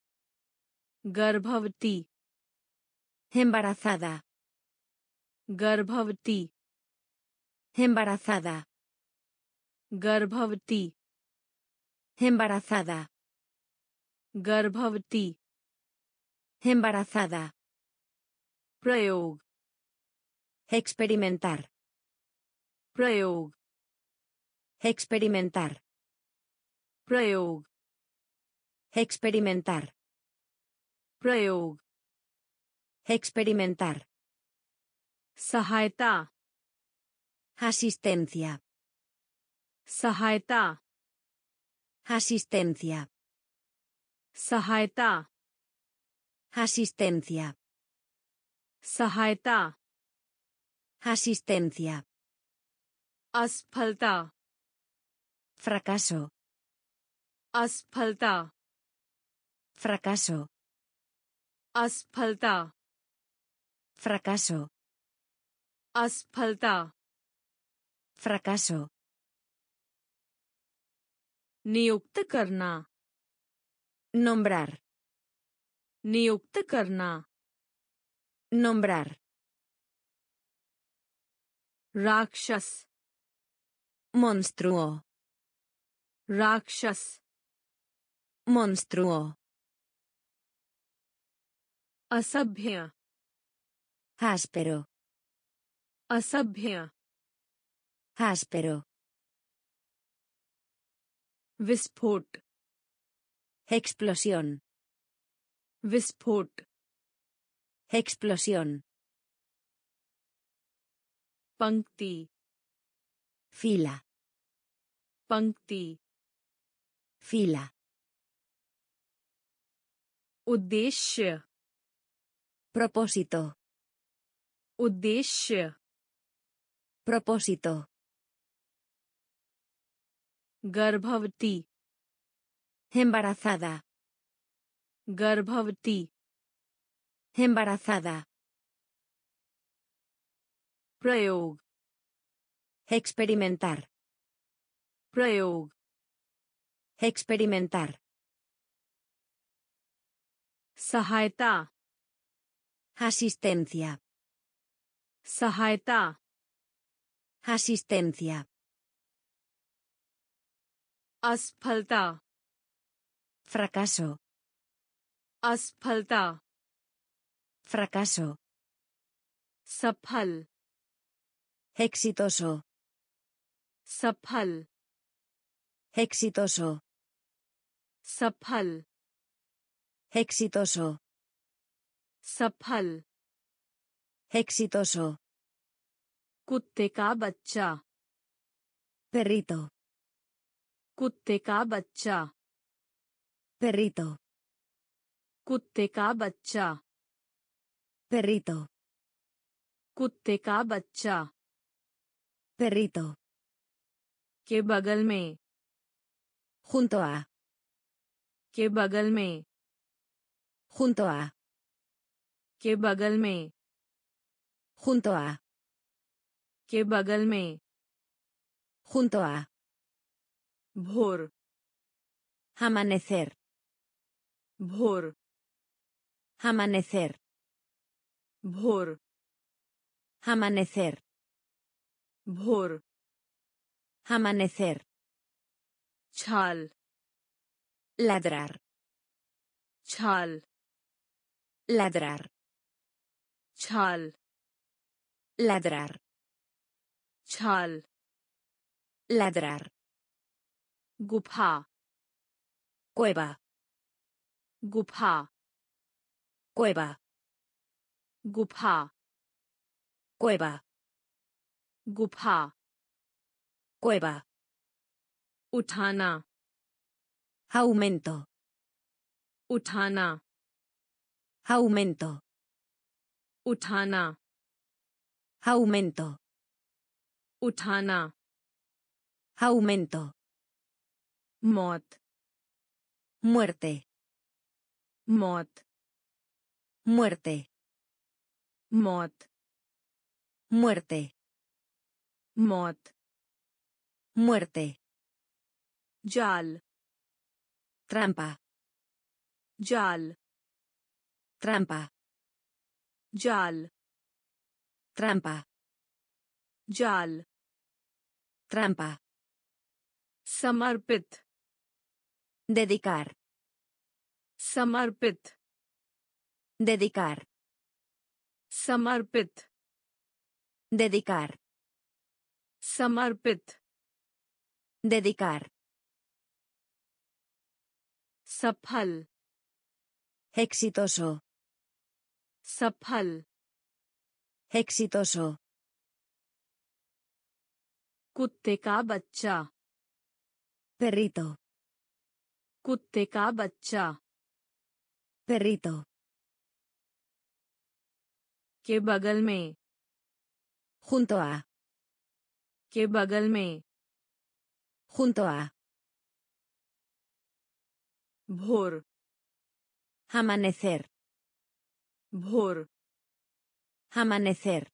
गर्भवती Embarazada. गर्भवती Embarazada. गर्भवती Embarazada. गर्भवती Embarazada. प्रयोग Experimentar. प्रयोग Experimentar. प्रयोग Experimentar. प्रयोग Experimentar. सहायता Asistencia. सहायता Asistencia. सहायता Asistencia. सहायता Asistencia. असफलता Fracaso. असफलता Fracaso. असफलता Fracaso. असफलता Fracaso. नियुक्त करना Nombrar. नियुक्त करना Nombrar. राक्षस Monstruo. राक्षस Monstruo. असभ्य Áspero. असभ्य Áspero. विस्फोट Explosión. विस्फोट Explosión. पंक्ति Fila. पंक्ति Fila. उद्देश्य Propósito. उद्देश्य Propósito. गर्भवती Embarazada. गर्भवती Embarazada. प्रयोग Experimentar. प्रयोग Experimentar. सहायता Asistencia. सहायता Asistencia. असफलता fracaso, असफलता fracaso, सफल exitoso, सफल exitoso, सफल exitoso, सफल exitoso, कुत्ते का बच्चा perrito, कुत्ते का बच्चा perrito, कुत्ते का बच्चा perrito, कुत्ते का बच्चा perrito, के बगल में junto a, के बगल में junto a, के बगल में junto a, के बगल में junto a, भोर amanecer, भोर amanecer, भोर amanecer, भोर amanecer, छाल ladrar, छाल ladrar, छाल ladrar, छाल ladrar, गुफा cueva, गुफा cueva, गुफा cueva, गुफा cueva, उठाना aumento, उठाना aumento, उठाना aumento, उठाना aumento, मौत muerte, मौत muerte, मौत muerte, मौत muerte, जाल trampa, जाल trampa, जाल trampa, जाल trampa, समर्पित dedicar, समर्पित dedicar, समर्पित dedicar, समर्पित dedicar, सफल exitoso, सफल exitoso, कुत्ते का बच्चा perrito, कुत्ते का बच्चा perrito, के बगल में junto a, के बगल में junto a, भोर amanecer, भोर amanecer,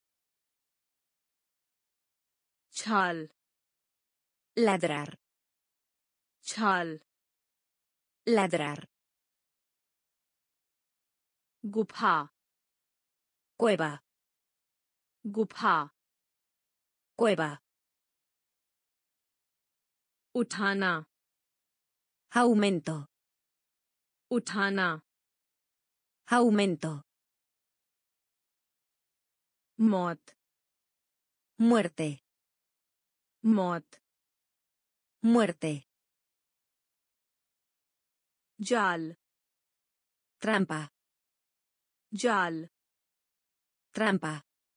छाल ladrar, छाल ladrar, गुफा cueva, गुफा cueva, उठाना aumento, उठाना aumento, मौत muerte, मौत muerte, जाल trampa, जाल trampa,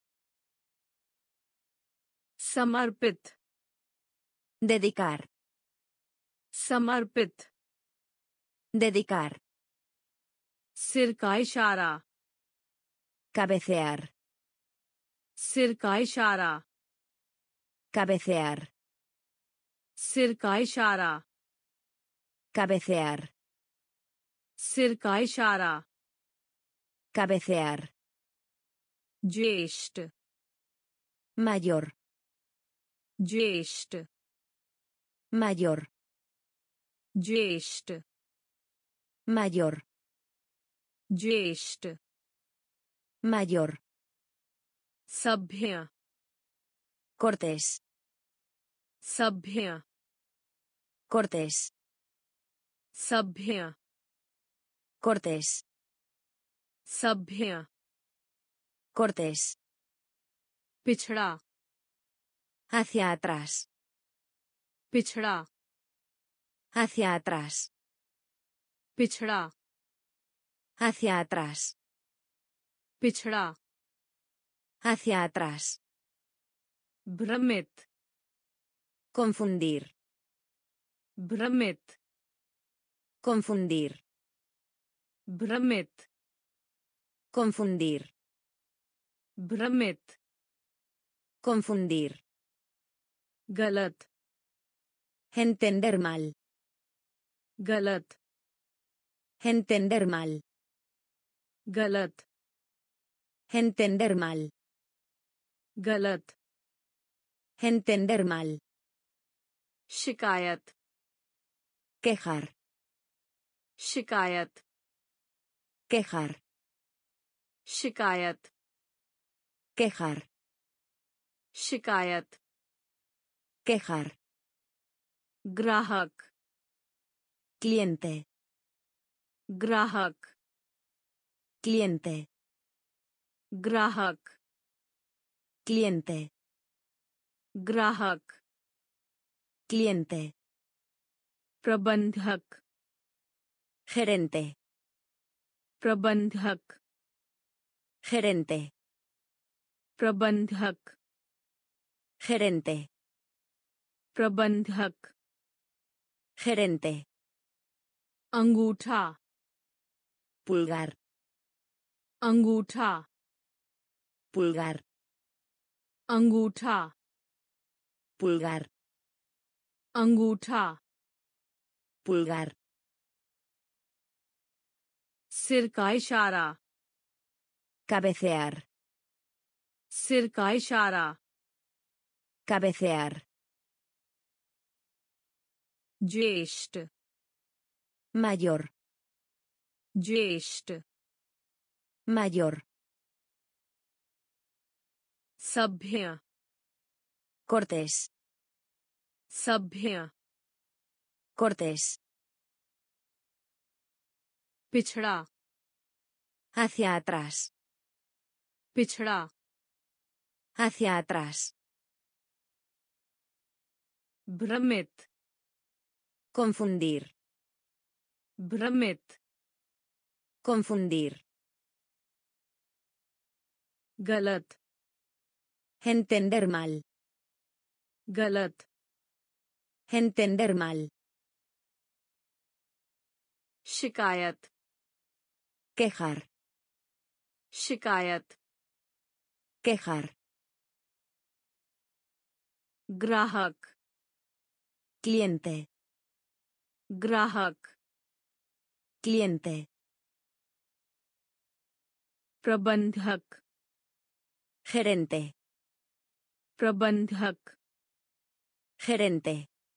समर्पित dedicar, समर्पित dedicar, सिर का इशारा cabecear, सिर का इशारा cabecear, सिर का इशारा cabecear, सिर का इशारा cabecear, ज्येष्ठ mayor, ज्येष्ठ mayor, ज्येष्ठ mayor, ज्येष्ठ mayor, सभ्य cortés, सभ्य cortés, सभ्य cortés, सभ्य cortés, पिछड़ा hacia atrás, पिछड़ा hacia atrás, पिछड़ा hacia atrás, पिछड़ा hacia atrás, भ्रमित confundir, भ्रमित confundir, भ्रमित confundir, भ्रमित confundir, गलत entender mal, गलत entender mal, गलत entender mal, गलत entender mal, शिकायत quejar, शिकायत quejar, शिकायत quejar, शिकायत quejar, ग्राहक cliente, ग्राहक cliente, ग्राहक cliente, ग्राहक cliente, प्रबंधक gerente, प्रबंधक gerente, प्रबंधक gerente, प्रबंधक gerente, अंगूठा pulgar, अंगूठा pulgar, अंगूठा pulgar, अंगूठा pulgar, सिर का इशारा cabecear, सिर का इशारा cabecear, ज्येष्ठ mayor, ज्येष्ठ mayor, सभ्य cortés, सभ्य cortés, पिछड़ा hacia atrás, पिछड़ा hacia atrás, भ्रमित confundir, भ्रमित confundir, गलत entender mal, गलत entender mal, शिकायत quejar, शिकायत quejar, ग्राहक cliente, ग्राहक cliente, प्रबंधक gerente, प्रबंधक gerente,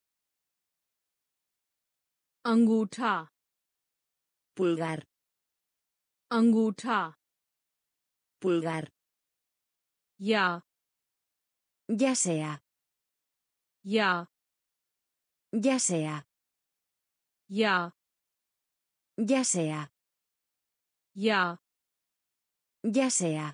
अंगूठा pulgar, अंगूठा pulgar, या ya sea, या ya sea, या ya sea, या ya sea,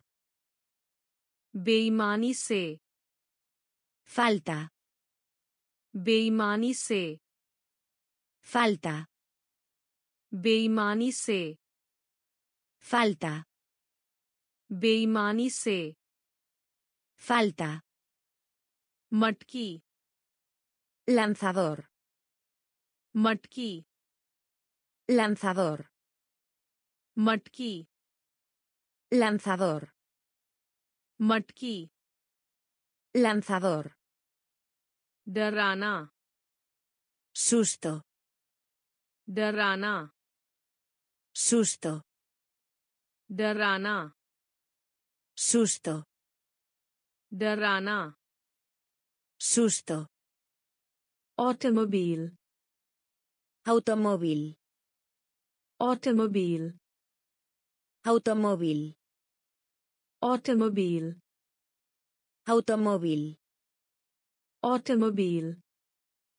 बेईमानी से falta, बेईमानी से falta, बेईमानी से falta, बेईमानी से falta, मटकी lanzador, मटकी lanzador, मटकी lanzador, मटकी lanzador, डराना susto, डराना susto, डराना susto, डराना susto, automobile automóvil, automobile automóvil, automobile automóvil, automobile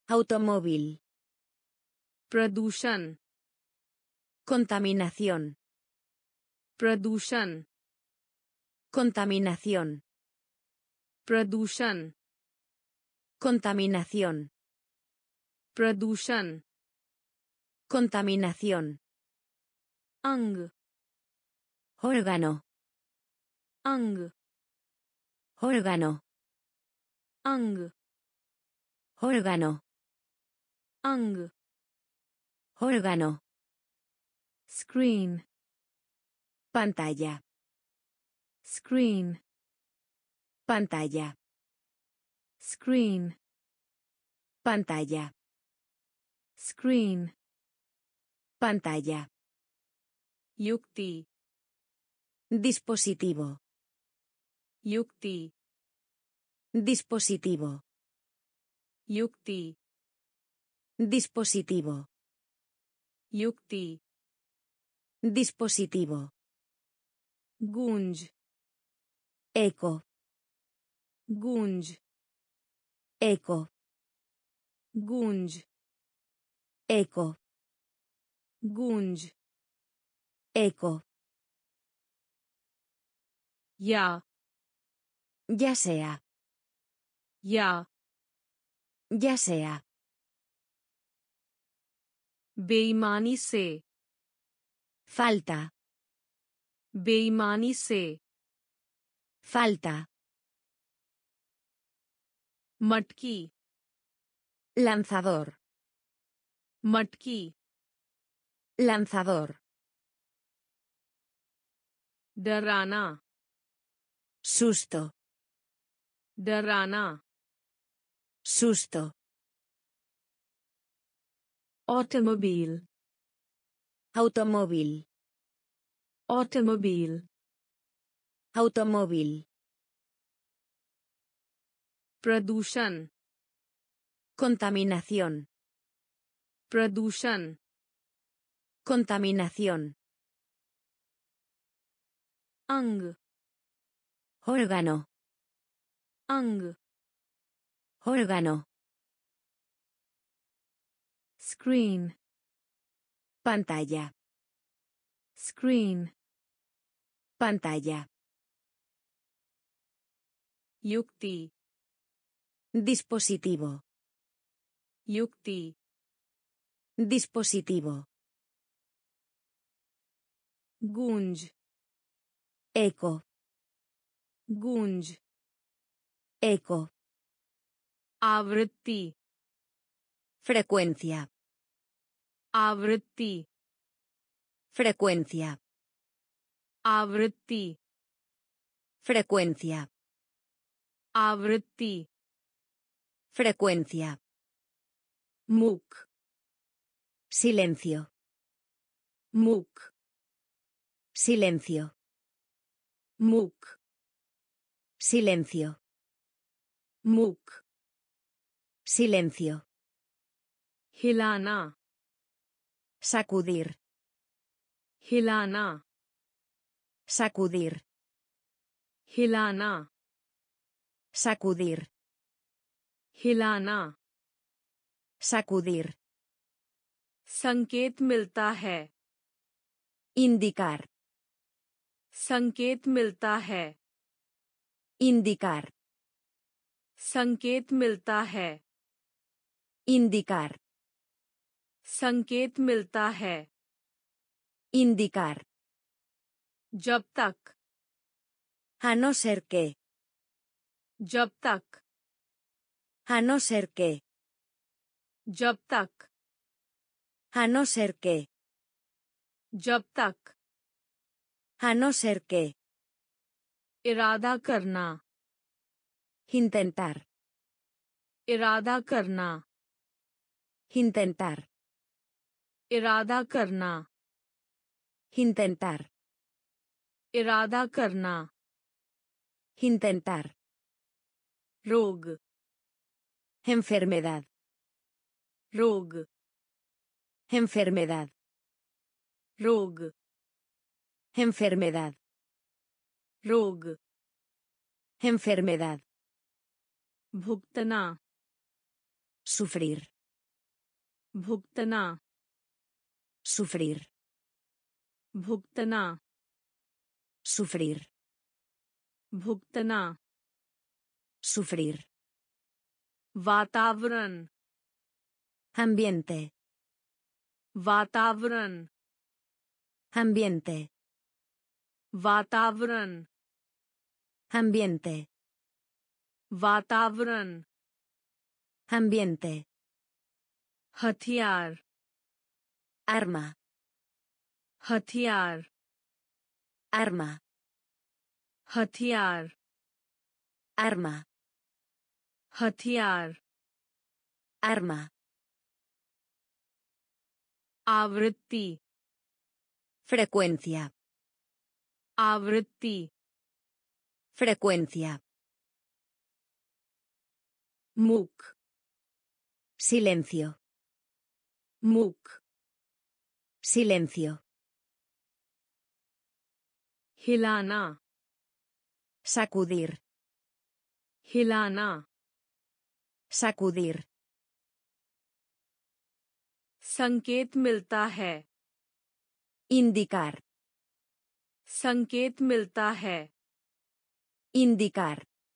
Automóvil. प्रदूषण Contaminación. प्रदूषण Contaminación. प्रदूषण Contaminación. प्रदूषण Contaminación. अंग Órgano. अंग Órgano. अंग Órgano. अंग Órgano. screen Pantalla. screen Pantalla. screen Pantalla. screen Pantalla. युक्ति Dispositivo. युक्ति Dispositivo. युक्ति Dispositivo. युक्ति Dispositivo. गूंज Eco. गूंज Eco. गूंज Eco. गूंज Eco. या Ya sea. या Ya sea. बेईमानी से Falta. बेईमानी से Falta. मटकी Lanzador. मटकी Lanzador. डराना Susto. डराना Susto. Automobile Automóvil. Automobile Automóvil. प्रदूषण Contaminación. प्रदूषण Contaminación. अंग Órgano. अंग Órgano. screen Pantalla. screen Pantalla. युक्ति Dispositivo. युक्ति Dispositivo. गूंज Eco. गूंज Eco. आवृत्ति Frecuencia. आवृत्ति Frecuencia. आवृत्ति Frecuencia. आवृत्ति Frecuencia. मूक Silencio. मूक Silencio. मूक Silencio. मूक Silencio. हिलाना Sacudir. हिलाना Sacudir. हिलाना Sacudir. हिलाना Sacudir. संकेत मिलता है Indicar. संकेत मिलता है Indicar. संकेत मिलता है Indicar. संकेत मिलता है Indicar. जब तक A no ser que. जब तक A no ser que. जब तक A no ser que. जब तक A no ser que. इरादा करना Intentar. इरादा करना Intentar. इरादा करना Intentar. इरादा करना Intentar. रोग Enfermedad. रोग Enfermedad. रोग Enfermedad. रोग Enfermedad. भुगतना Sufrir. भुगतना sufrir, भुगतना sufrir, भुगतना sufrir, वातावरण ambiente, वातावरण ambiente, वातावरण ambiente, वातावरण ambiente, हथियार arma, हथियार arma, हथियार arma, हथियार arma, आवृत्ति frecuencia, आवृत्ति frecuencia, मूक silencio, मूक silencio, हिलाना sacudir, हिलाना sacudir, संकेत मिलता है indicar, संकेत मिलता है indicar,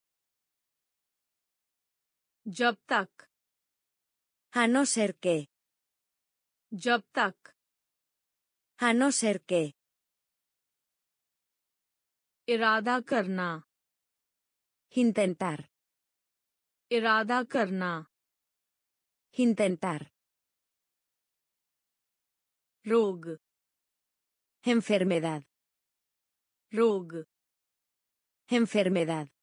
जब तक a no ser que, जब तक a no ser que, इरादा करना intentar, इरादा करना intentar, रोग enfermedad, रोग enfermedad,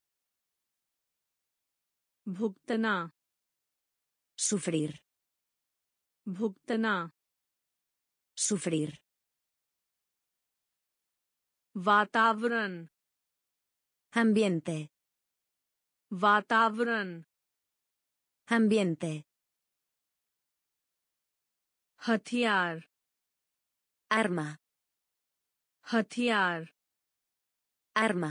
भुगतना sufrir, भुगतना sufrir, वातावरण ambiente, वातावरण ambiente, हथियार arma, हथियार arma,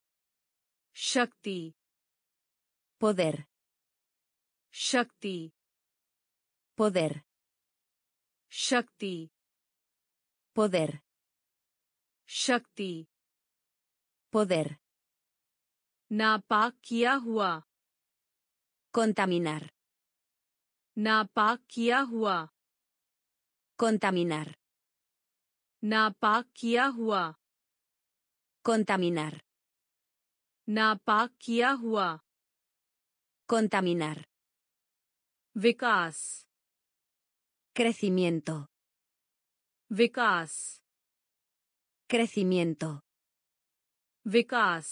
शक्ति poder, शक्ति poder, शक्ति poder, शक्ति poder, नापाक किया हुआ contaminar, नापाक किया हुआ contaminar, नापाक किया हुआ contaminar, नापाक किया हुआ contaminar, विकास crecimiento, विकास crecimiento, विकास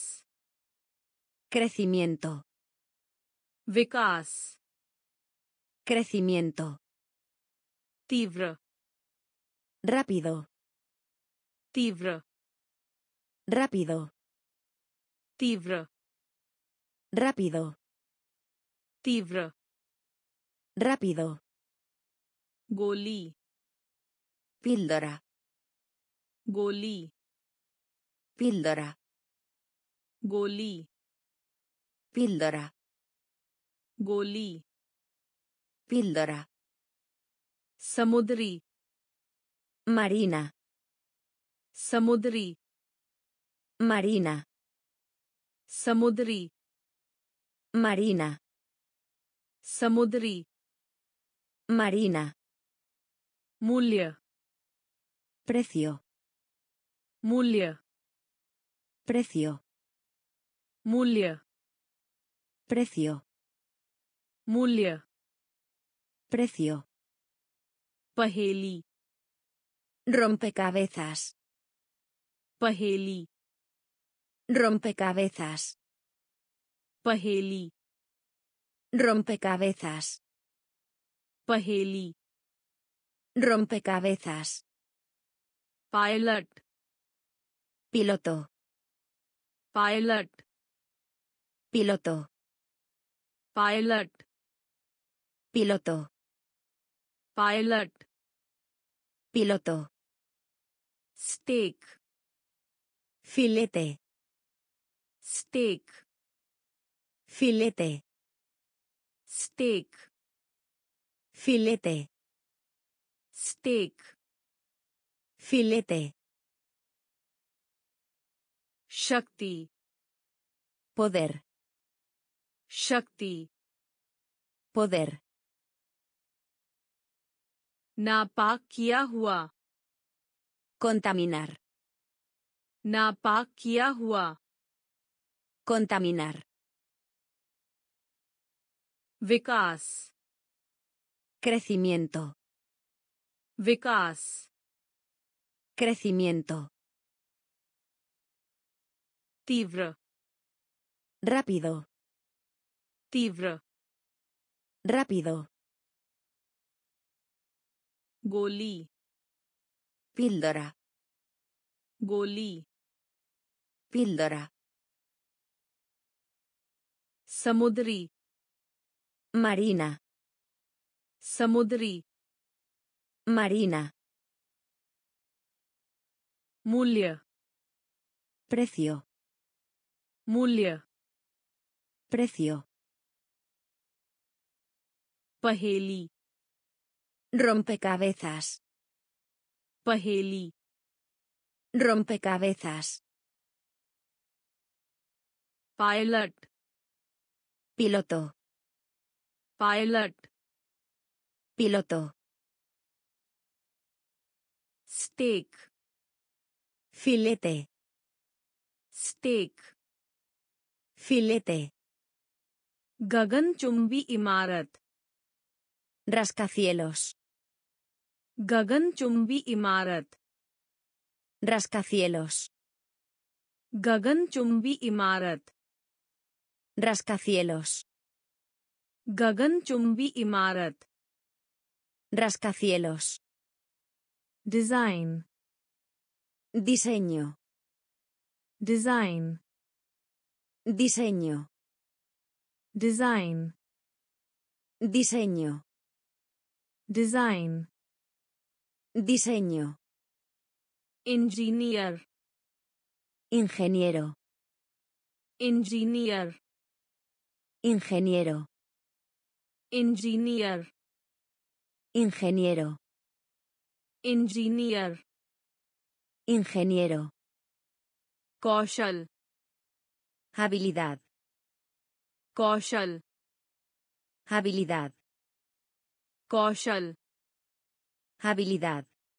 crecimiento, विकास crecimiento, तीव्र rápido, तीव्र rápido, तीव्र rápido, तीव्र rápido, गोली píldora, गोली píldora, गोली píldora, गोली píldora, समुद्री marina, समुद्री marina, समुद्री marina, समुद्री marina, मूल्य precio, मूल्य precio, मूल्य precio, मूल्य precio, पहेली rompecabezas, पहेली rompecabezas, पहेली rompecabezas, पहेली rompecabezas, pilot piloto, pilot piloto, pilot piloto, pilot piloto, steak filete, steak filete, steak filete, steak, filete, शक्ति, poder, शक्ति, poder, नापाक किया हुआ, contaminar, नापाक किया हुआ, contaminar, विकास, crecimiento, विकास, crecimiento, तीव्र, rápido, तीव्र, rápido, गोली, píldora, गोली, píldora, समुद्री, marina, समुद्री, marina, मूल्य, precio, मूल्य, precio, पहेली, rompecabezas, पहेली, rompecabezas, pilot, piloto, pilot, piloto, steak, filete, steak, filete, गगनचुंबी इमारत, rascacielos, गगनचुंबी इमारत, rascacielos, गगनचुंबी इमारत, rascacielos, गगनचुंबी इमारत, rascacielos, design, diseño, design, diseño, design, diseño, design, diseño, engineer, ingeniero, engineer, ingeniero, engineer, ingeniero, engineer, ingeniero, कौशल, habilidad, कौशल, habilidad, कौशल, habilidad,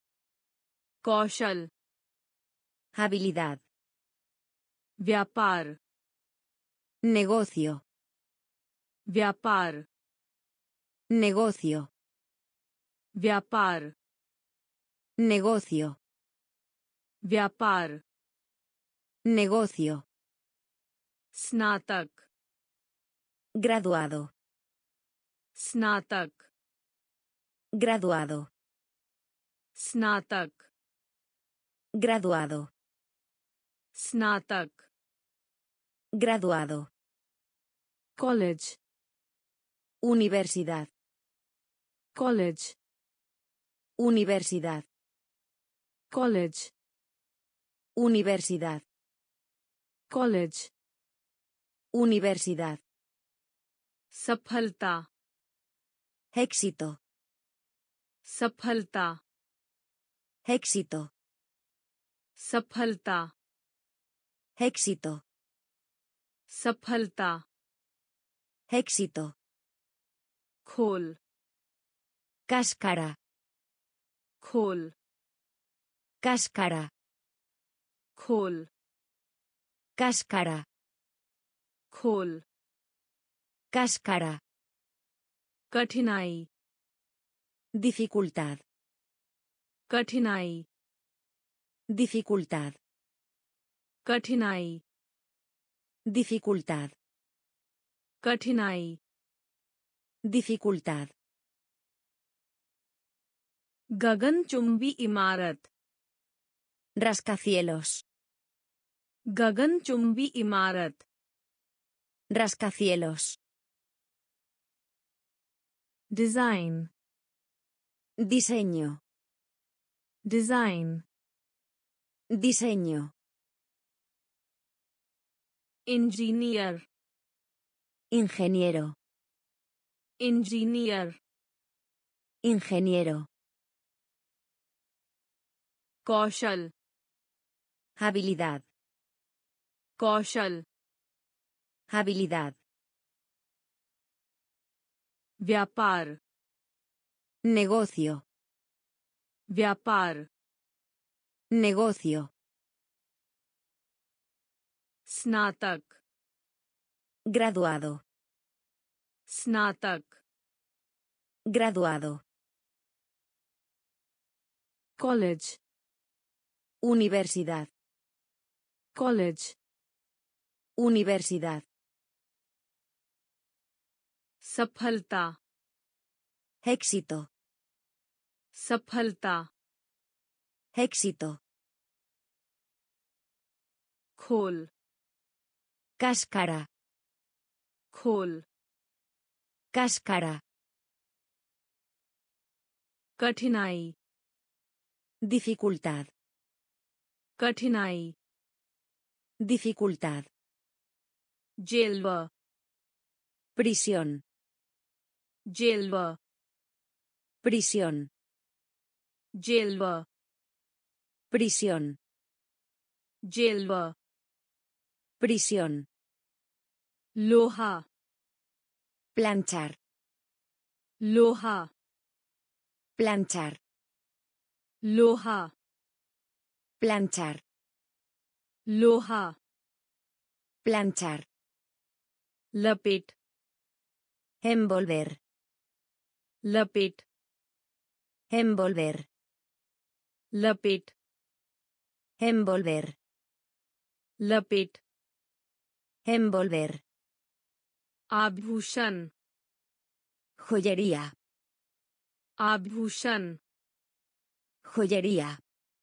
कौशल, habilidad, व्यापार, negocio, व्यापार, negocio, व्यापार, negocio, व्यापार, negocio, स्नातक, graduado, स्नातक, graduado, स्नातक, graduado, स्नातक, graduado, college, universidad, college, universidad, college, universidad, college, universidad, सफलता, éxito, सफलता, éxito, सफलता, éxito, सफलता, éxito, खोल, cáscara, खोल, cáscara, खोल, cáscara, खोल, cáscara, कठिनाई, dificultad, कठिनाई, dificultad, कठिनाई, dificultad, कठिनाई, dificultad, गगनचुंबी इमारत, rascacielos, गगनचुंबी इमारत, rascacielos, design, diseño, design, diseño, engineer, ingeniero, engineer, ingeniero, कौशल habilidad, कौशल habilidad, व्यापार negocio, व्यापार negocio, स्नातक graduado, स्नातक graduado, college universidad, college universidad, सफलता éxito, सफलता éxito, खोल cáscara, खोल cáscara, कठिनाई dificultad, कठिनाई dificultad, जेलवा prisión, जेलवा prisión, जेलवा prisión, जेलवा prisión, लोहा planchar, लोहा planchar, लोहा planchar, लोहा planchar, लपेट envolver, लपेट envolver, लपेट envolver, लपेट envolver, आभूषण joyería, आभूषण joyería,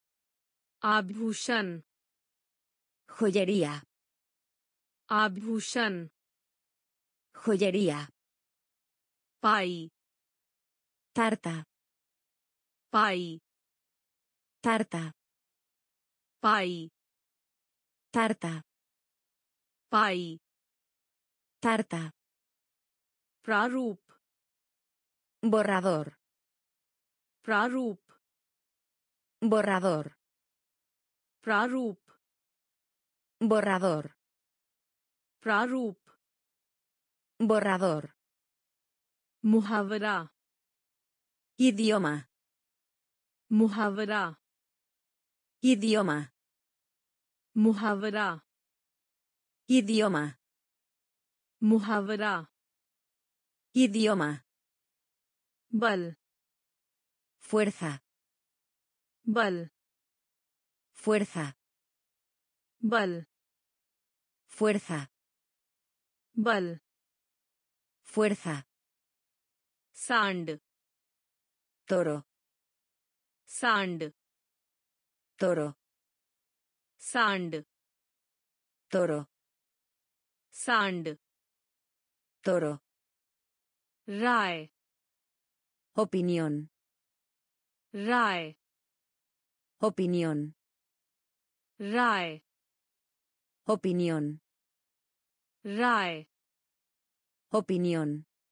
आभूषण joyería, आभूषण joyería, पाई tarta, पाई tarta, पाई tarta, पाई tarta, प्रारूप borrador, प्रारूप borrador, प्रारूप borrador, प्रारूप borrador, मुहावरा idioma, मुहावरा idioma, मुहावरा idioma, मुहावरा idioma, बल fuerza, बल fuerza, बल fuerza, बल fuerza, सांड toro, सांड toro, सांड toro, सांड toro, राय opinión, राय opinión, राय opinión, राय opinión,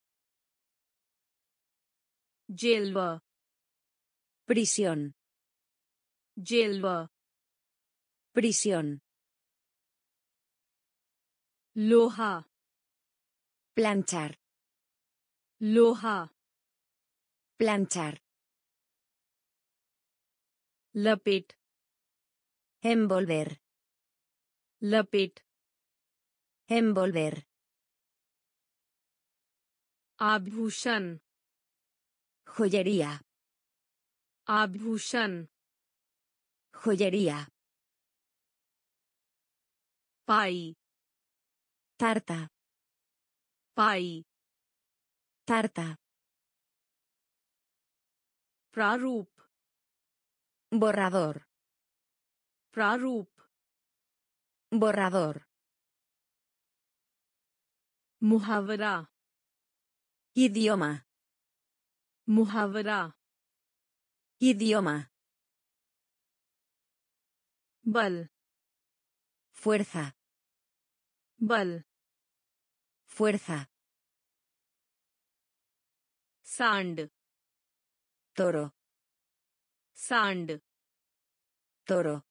जेलवा prisión, जेलवा prisión, लोहा planchar, लोहा planchar, लपेट envolver, लपेट envolver, आभूषण joyería, आभूषण joyería, पाई tarta, पाई tarta, प्रारूप borrador, प्रारूप borrador, मुहावरा idioma, मुहावरा idioma, बल fuerza, बल fuerza, सांड toro, सांड Toro.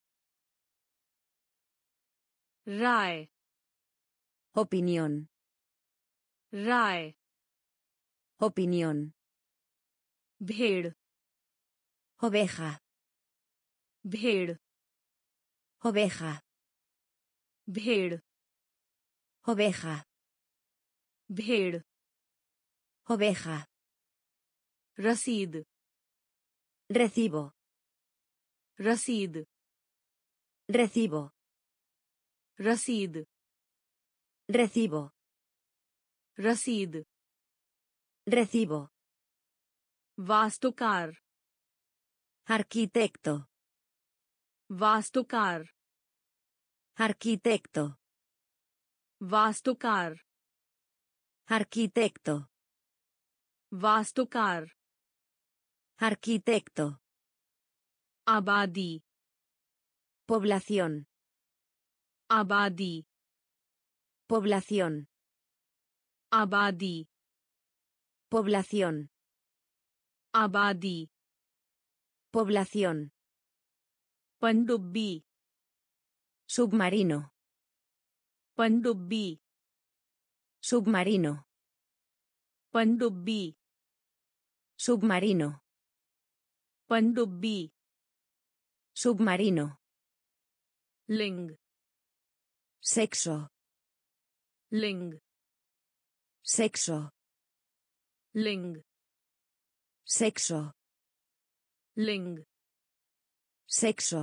राय Opinión. राय Opinión. भेड़ Oveja. भेड़ Oveja. भेड़ Oveja. भेड़ Oveja. रसीद Recibo. रसीद Recibo. रसीद Recibo. रसीद Recibo. वास्तुकार Arquitecto. वास्तुकार Arquitecto. वास्तुकार Arquitecto. वास्तुकार Arquitecto. आबादी Población. आबादी Población. आबादी Población. आबादी Población. पनडुब्बी Submarino. पनडुब्बी Submarino. पनडुब्बी Submarino. पनडुब्बी Submarino. लिंग Sexo. लिंग Sexo. लिंग Sexo. लिंग Sexo.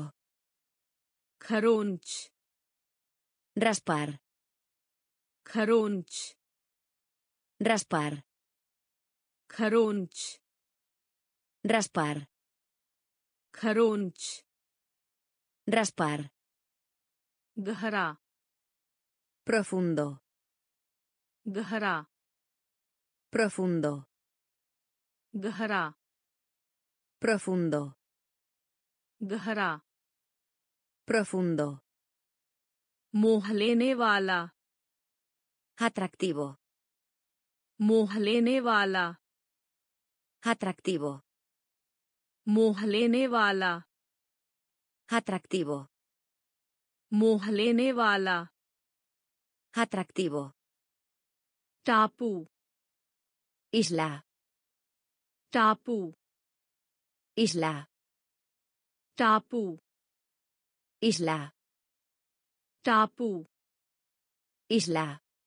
खरोंच Raspar. खरोंच Raspar. खरोंच Raspar. खरोंच Raspar. गहरा Profundo. गहरा Profundo. गहरा Profundo. गहरा Profundo. मोह लेने वाला Atractivo. मोह लेने वाला Atractivo. मोह लेने वाला Atractivo. मोह लेने वाला Atractivo. टापू Isla. टापू Isla. टापू Isla. टापू Isla.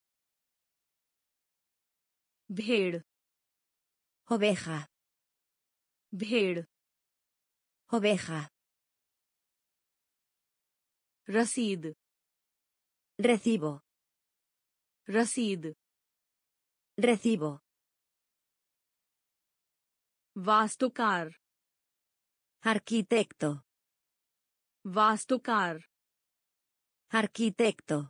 भेड़ Oveja. भेड़ Oveja. रसीद Recibo. रसीद Recibo. वास्तुकार Arquitecto. वास्तुकार Arquitecto.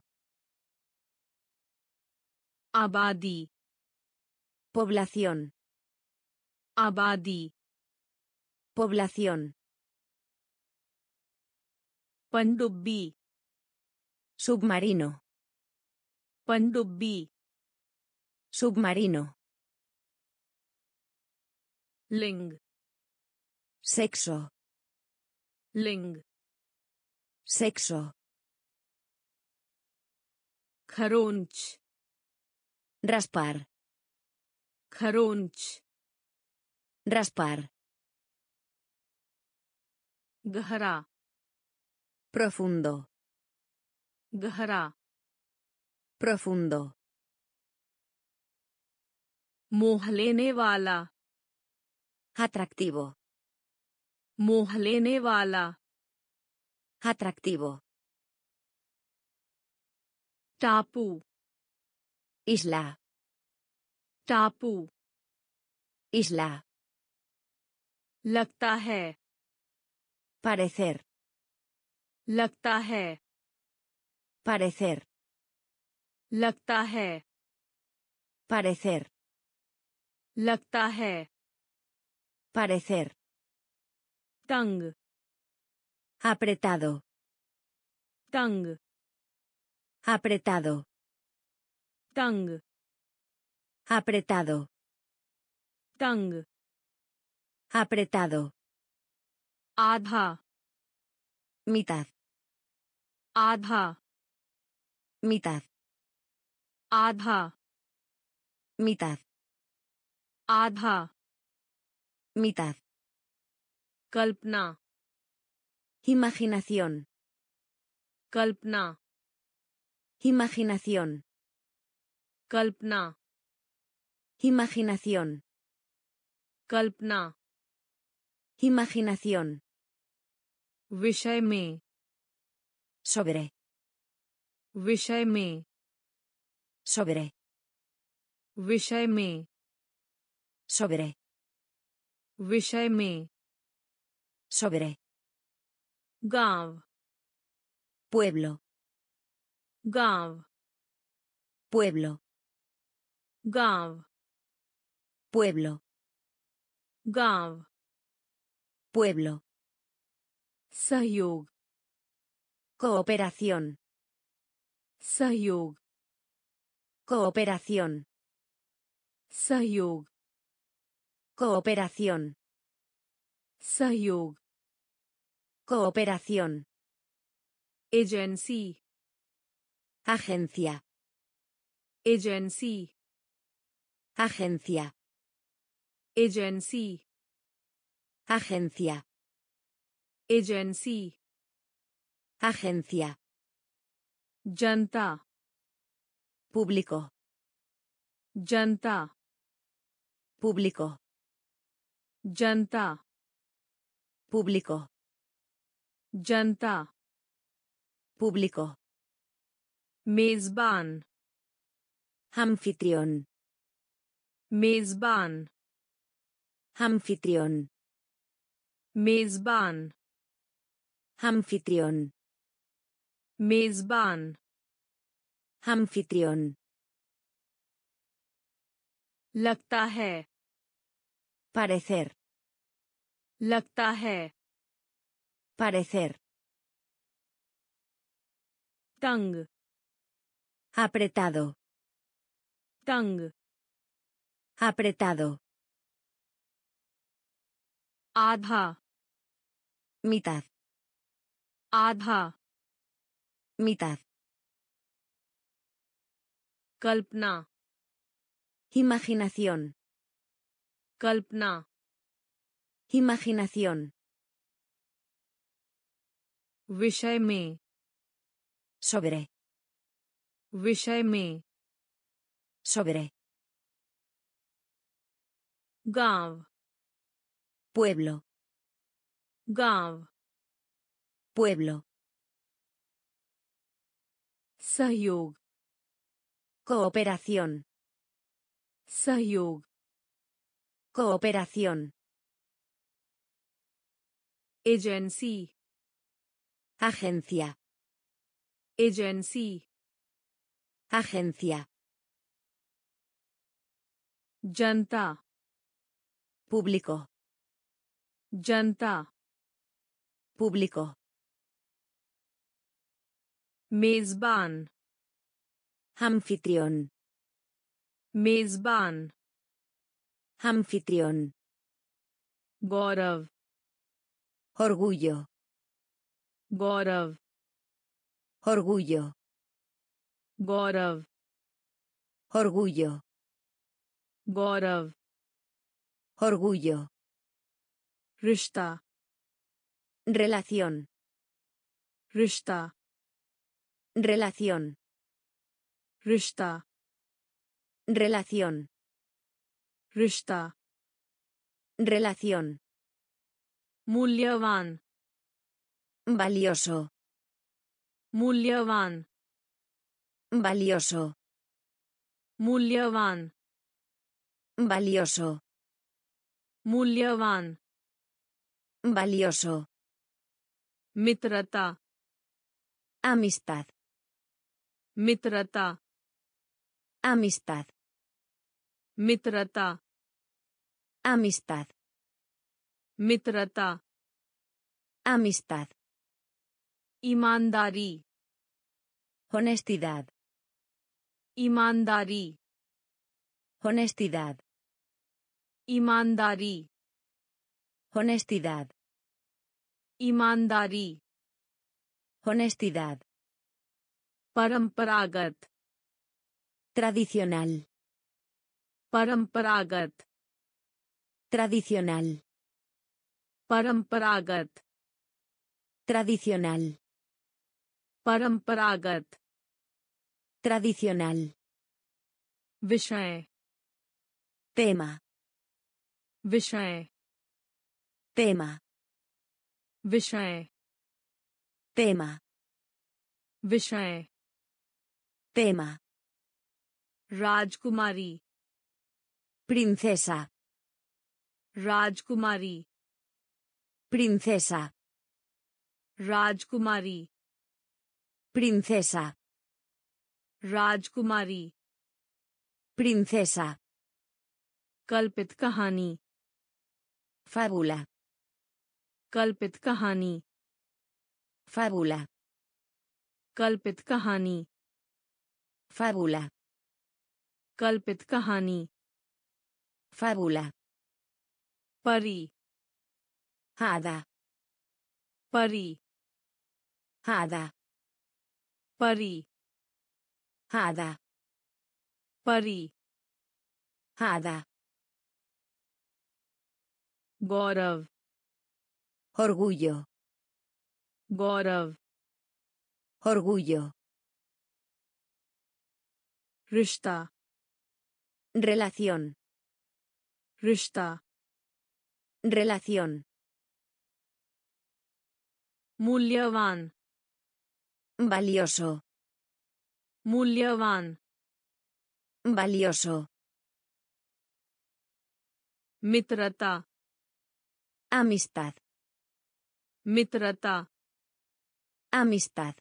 आबादी Población. आबादी Población. पनडुब्बी Submarino. पनडुब्बी Submarino. लिंग Sexo. लिंग Sexo. खरोंच Raspar. खरोंच Raspar. गहरा Profundo. गहरा Profundo. मोह लेने वाला Atractivo. मोह लेने वाला Atractivo. टापू Isla. टापू Isla. लगता है Parecer. लगता है Parecer. लगता है Parecer. लगता है Parecer. तंग Apretado. तंग Apretado. तंग Apretado. तंग Apretado. आधा mitad, आधा mitad, आधा mitad, आधा mitad, कल्पना imaginación, कल्पना imaginación, कल्पना imaginación, कल्पना imaginación, विषय में sobre, विषय में sobre, विषय में sobre, विषय में sobre, गांव pueblo, गांव pueblo, गांव pueblo, गांव pueblo, सहयोग cooperación, सहयोग cooperación, सहयोग cooperación, सहयोग cooperación, agency agencia, agency agencia, agency agencia, agency agencia, जनता público, जनता público, जनता público, जनता público, मेजबान anfitrión, मेजबान anfitrión, मेजबान anfitrión, मेजबान anfitrión, लगता है parecer, लगता है parecer, तंग apretado, तंग apretado, आधा mitad, आधा mitad, कल्पना imaginación, कल्पना imaginación, विषय में sobre, विषय में sobre, गांव pueblo, गांव pueblo, सहयोग cooperación, सहयोग cooperación, agency agencia, agency agencia, जनता público, जनता público, मेजबान anfitrión, मेजबान anfitrión, गौरव orgullo, गौरव orgullo, गौरव orgullo, गौरव orgullo, रिश्ता relación, रिश्ता relación, रिश्ता relación, रिश्ता relación, मूल्यवान valioso, मूल्यवान valioso, मूल्यवान valioso, मूल्यवान valioso, मित्रता amistad, मित्रता amistad, मित्रता amistad, मित्रता amistad, ईमानदारी honestidad, ईमानदारी honestidad, ईमानदारी honestidad, ईमानदारी Honestidad. परंपरागत Tradicional. परंपरागत Tradicional. परंपरागत Tradicional. परंपरागत Tradicional. विषय Tema. विषय Tema. विषय Tema. विषय Tema. राजकुमारी Princesa. राजकुमारी Princesa. राजकुमारी Princesa. राजकुमारी Princesa. कल्पित कहानी Fábula. कल्पित कहानी Fábula. कल्पित कहानी Fábula. कल्पित कहानी Fábula. परी Hada. परी Hada. परी Hada. परी Hada. गौरव Orgullo. गौरव Orgullo. रिश्ता Relación. रिश्ता Relación. मूल्यवान Valioso. मूल्यवान Valioso. मित्रता Amistad. मित्रता Amistad.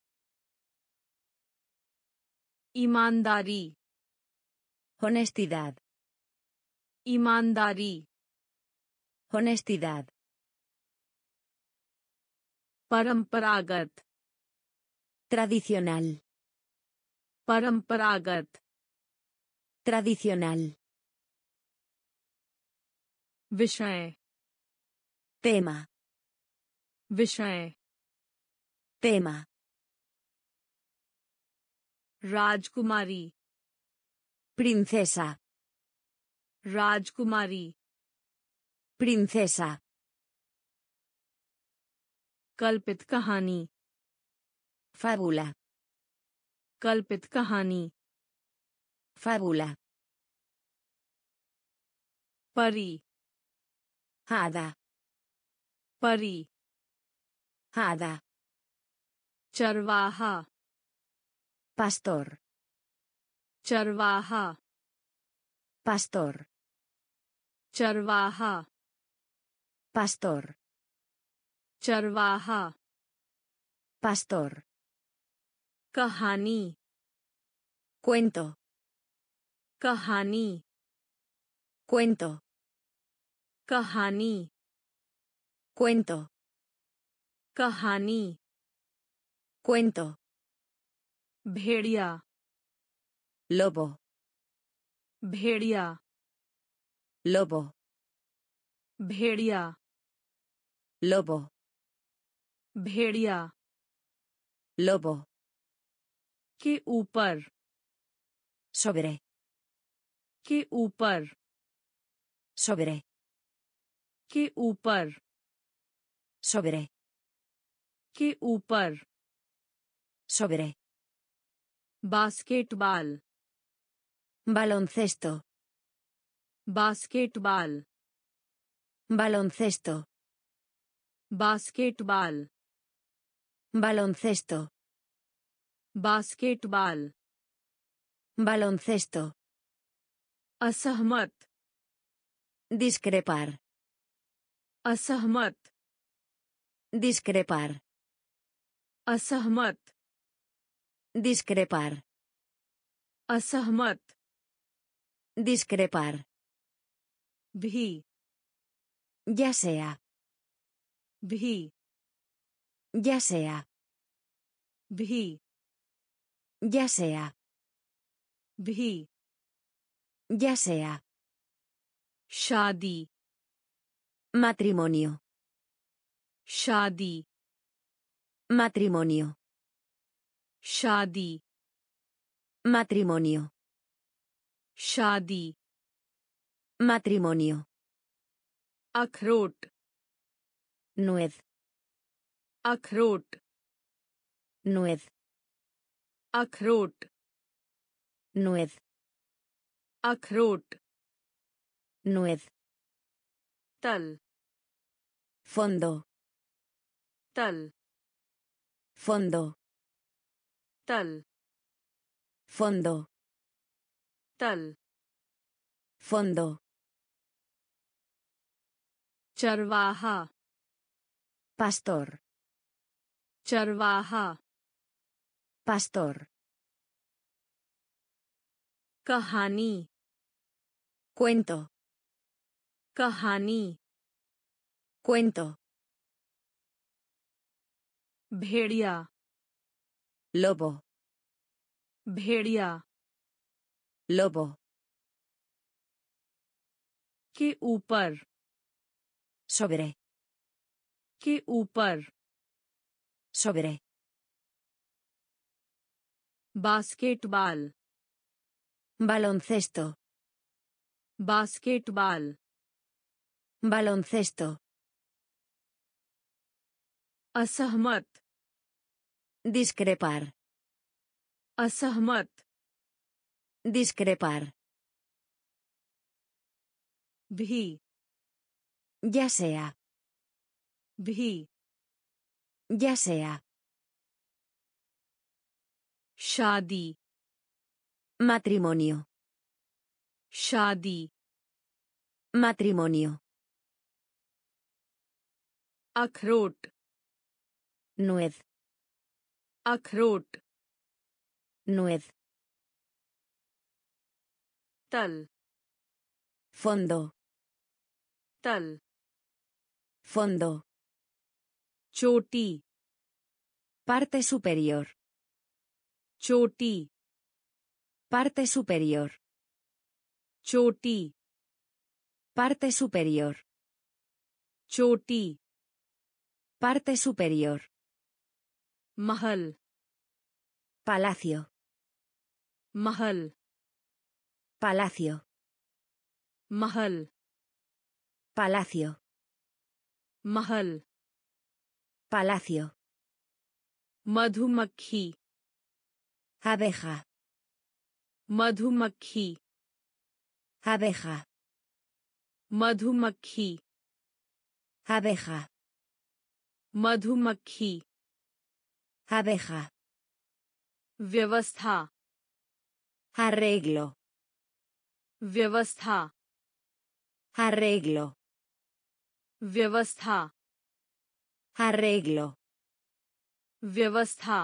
ईमानदारी Honestidad. ईमानदारी Honestidad. परंपरागत Tradicional. परंपरागत Tradicional. विषय Tema. विषय Tema. राजकुमारी Princesa. राजकुमारी Princesa. कल्पित कहानी Fábula. कल्पित कहानी Fábula. परी Hada. परी Hada. चरवाहा Pastor. चरवाहा Pastor. चरवाहा Pastor. चरवाहा Pastor. कहानी Cuento. कहानी Cuento. कहानी Cuento. कहानी Cuento. भेड़िया Lobo. भेड़िया Lobo. भेड़िया Lobo. भेड़िया Lobo. के ऊपर Sobre. के ऊपर Sobre. के ऊपर Sobre. के ऊपर Sobre. Basketball Baloncesto. Basketball Baloncesto. Basketball Baloncesto. Basketball Baloncesto. असहमत Discrepar. असहमत Discrepar. असहमत Discrepar. असहमत Discrepar. भी Ya sea. भी Ya sea. भी Ya sea. भी Ya sea. शादी Matrimonio. शादी Matrimonio. शादी matrimonio, शादी matrimonio, अखरोट nuez, अखरोट nuez, अखरोट nuez, अखरोट nuez, तल fondo, तल fondo, तल fondo, तल fondo, चरवाहा pastor, चरवाहा pastor, कहानी cuento, कहानी cuento, भेड़िया lobo, भेड़िया lobo, के ऊपर sobre, के ऊपर sobre, basketball baloncesto, basketball baloncesto, असहमत discrepar, असहमत discrepar, भी ya sea, भी ya sea, शादी matrimonio, शादी matrimonio, अखरोट nuez, अखरोट nuez, तल fondo, तल fondo, चोटी parte superior, चोटी parte superior, चोटी parte superior, चोटी parte superior, महल palacio, महल palacio, महल palacio, महल palacio, मधुमक्खी abeja, मधुमक्खी abeja, मधुमक्खी abeja, मधुमक्खी abeja, व्यवस्था arreglo, व्यवस्था arreglo, व्यवस्था arreglo, व्यवस्था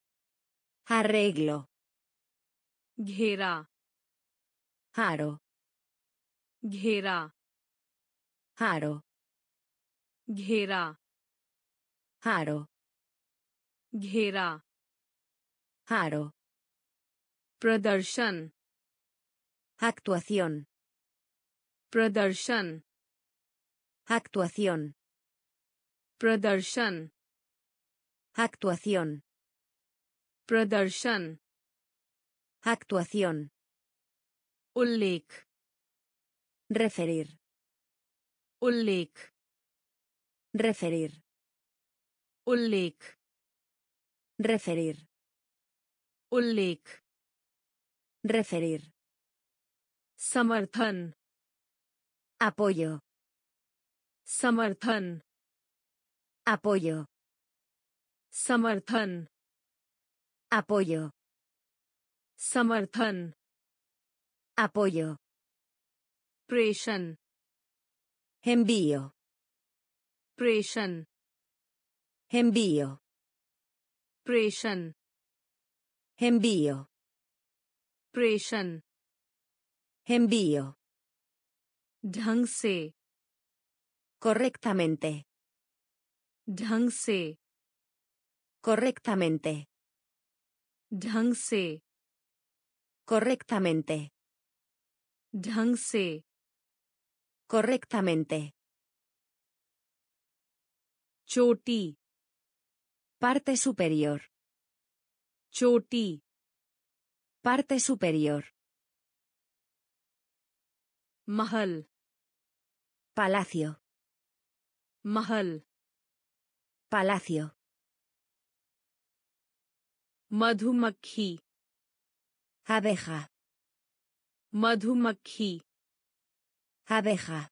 arreglo, घेरा aro, घेरा aro, घेरा aro, घेरा aro, प्रदर्शन actuación, प्रदर्शन actuación, प्रदर्शन actuación, प्रदर्शन actuación, उल्लेख referir, उल्लेख referir, उल्लेख referir, उल्लेख referir, समर्थन apoyo, समर्थन apoyo, समर्थन apoyo, समर्थन apoyo, प्रेषण envío, प्रेषण envío, प्रेषण envío, प्रेषण envío, ढंग से correctamente, ढंग से correctamente, ढंग से correctamente, ढंग से correctamente, चोटी parte superior, चोटी Parte superior. महल Palacio. महल Palacio. मधुमक्खी Abeja. मधुमक्खी Abeja.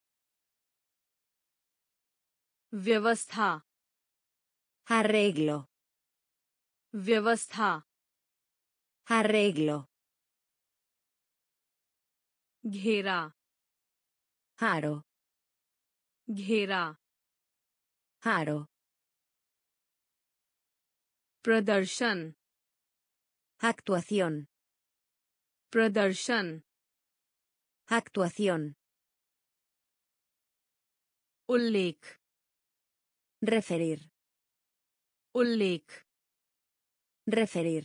व्यवस्था Arreglo. व्यवस्था Arreglo. घेरा Aro. घेरा Aro. प्रदर्शन Actuación. प्रदर्शन Actuación. उल्लेख Referir. उल्लेख Referir.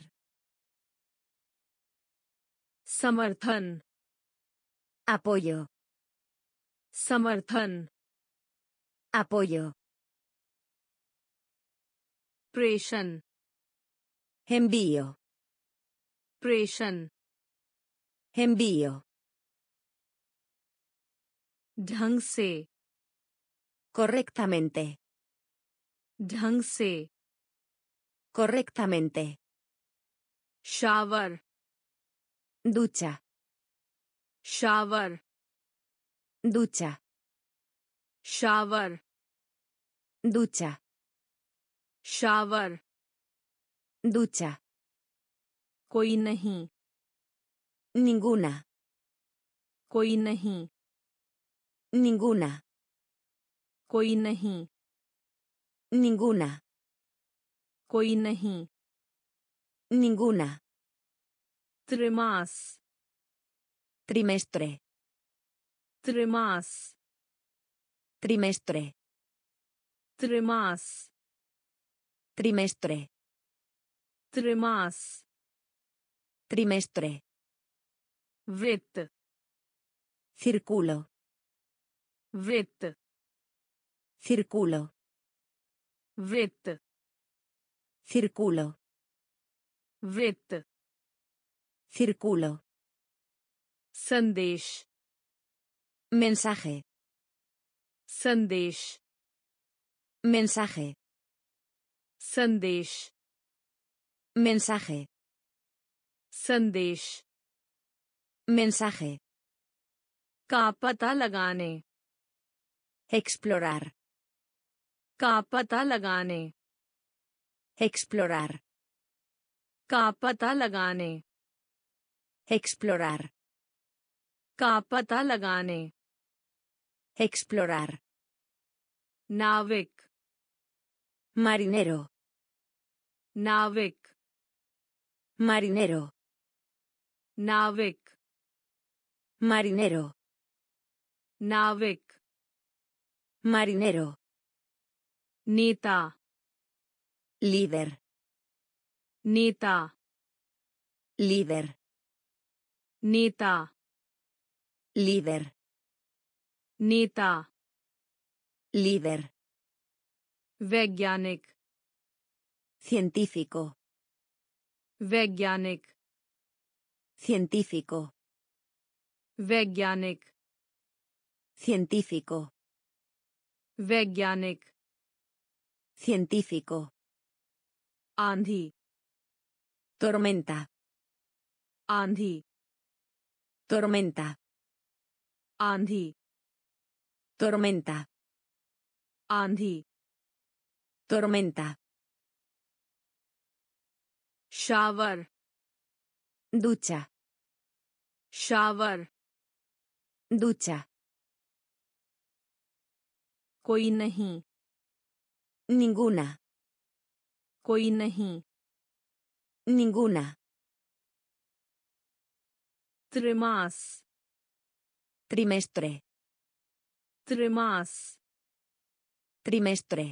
समर्थन Apoyo. समर्थन Apoyo. प्रेषण Envío. प्रेषण Envío. ढंग से Correctamente. ढंग से Correctamente. Shower Ducha. Shower Ducha. Shower Ducha. Shower Ducha. कोई नहीं Ninguna. कोई नहीं Ninguna. कोई नहीं Ninguna. कोई नहीं Ninguna. त्रिमास Trimestre. त्रिमास Trimestre. त्रिमास Trimestre. त्रिमास Trimestre. वृत्त Círculo. वृत्त Círculo. वृत्त Círculo. वृत्त Círculo. संदेश Mensaje. संदेश Mensaje. संदेश Mensaje. संदेश Mensaje. का पता लगाने Explorar. का पता लगाने Explorar. का पता लगाने Explorar. का पता लगाने Explorar. नाविक Marinero. नाविक Marinero. नाविक Marinero. नाविक Marinero. नेता Líder. नेता Líder. नेता Líder. नेता Líder. वैज्ञानिक Científico. वैज्ञानिक Científico. वैज्ञानिक Científico. वैज्ञानिक Científico. आंधी Tormenta. आंधी Tormenta. आंधी Tormenta. आंधी Tormenta. Shower Ducha. Shower Ducha. कोई नहीं Ninguna. कोई नहीं Ninguna. त्रिमास Trimestre. त्रिमास Trimestre.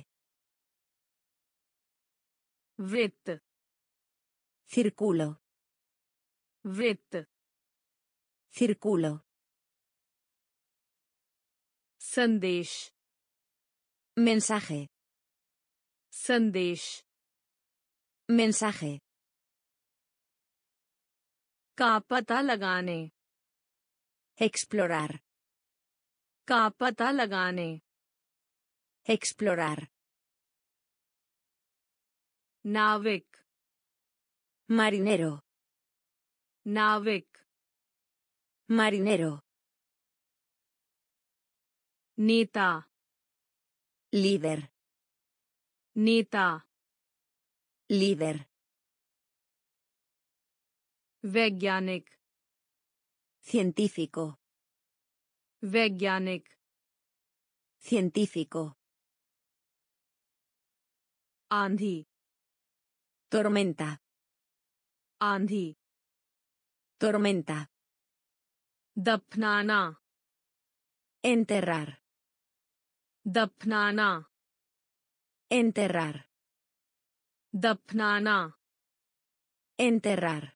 वृत्त Círculo. वृत्त Círculo. संदेश Mensaje. संदेश Mensaje. का पता लगाने, explorar, का पता लगाने, explorar, नाविक, marinero, नाविक, marinero, नेता, líder, नेता, líder, वैज्ञानिक, científico, वैज्ञानिक, científico, आंधी, tormenta, आंधी, tormenta, दफनाना, enterrar, दफनाना, enterrar, दफनाना, enterrar,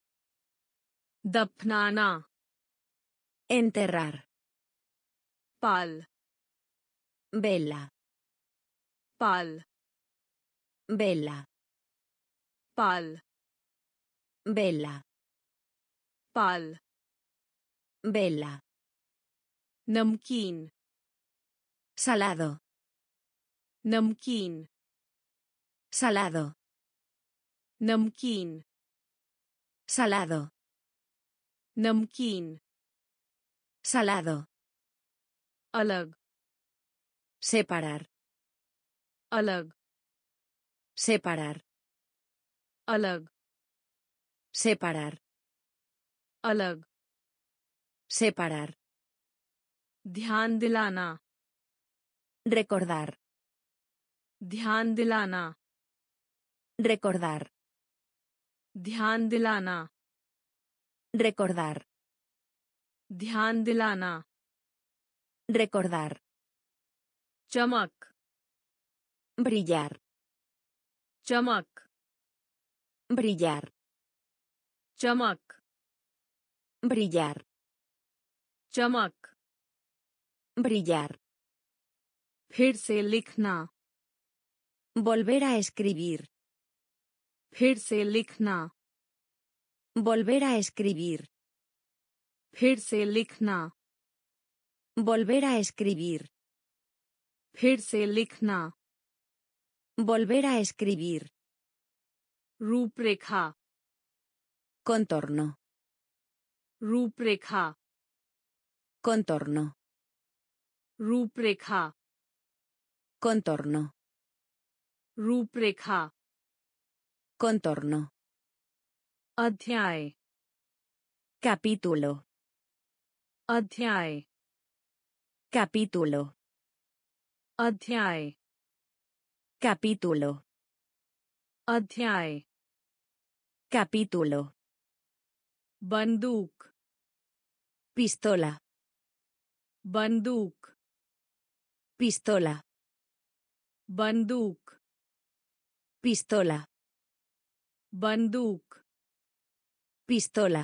दफनाना, enterrar, पाल, vela, पाल, vela, पाल, vela, पाल, vela, नमकीन, salado, नमकीन, salado, नमकीन, salado, नमकीन, salado, अलग, separar, अलग, separar, अलग, separar, अलग, separar, ध्यान दिलाना, recordar, ध्यान दिलाना, recordar, ध्यान दिलाना, recordar, ध्यान दिलाना, recordar, चमक, brillar, चमक, brillar, चमक, brillar, चमक, brillar, फिर से लिखना, volver a escribir, फिर से लिखना, volver a escribir, फिर से लिखना, volver a escribir, फिर से लिखना, volver a escribir, रूपरेखा, contorno, रूपरेखा, contorno, रूपरेखा, contorno, रूपरेखा, contorno, अध्याय, capítulo, अध्याय, capítulo, अध्याय, capítulo, अध्याय, capítulo, बंदूक, pistola, बंदूक, pistola, बंदूक, pistola, बंदूक, pistola,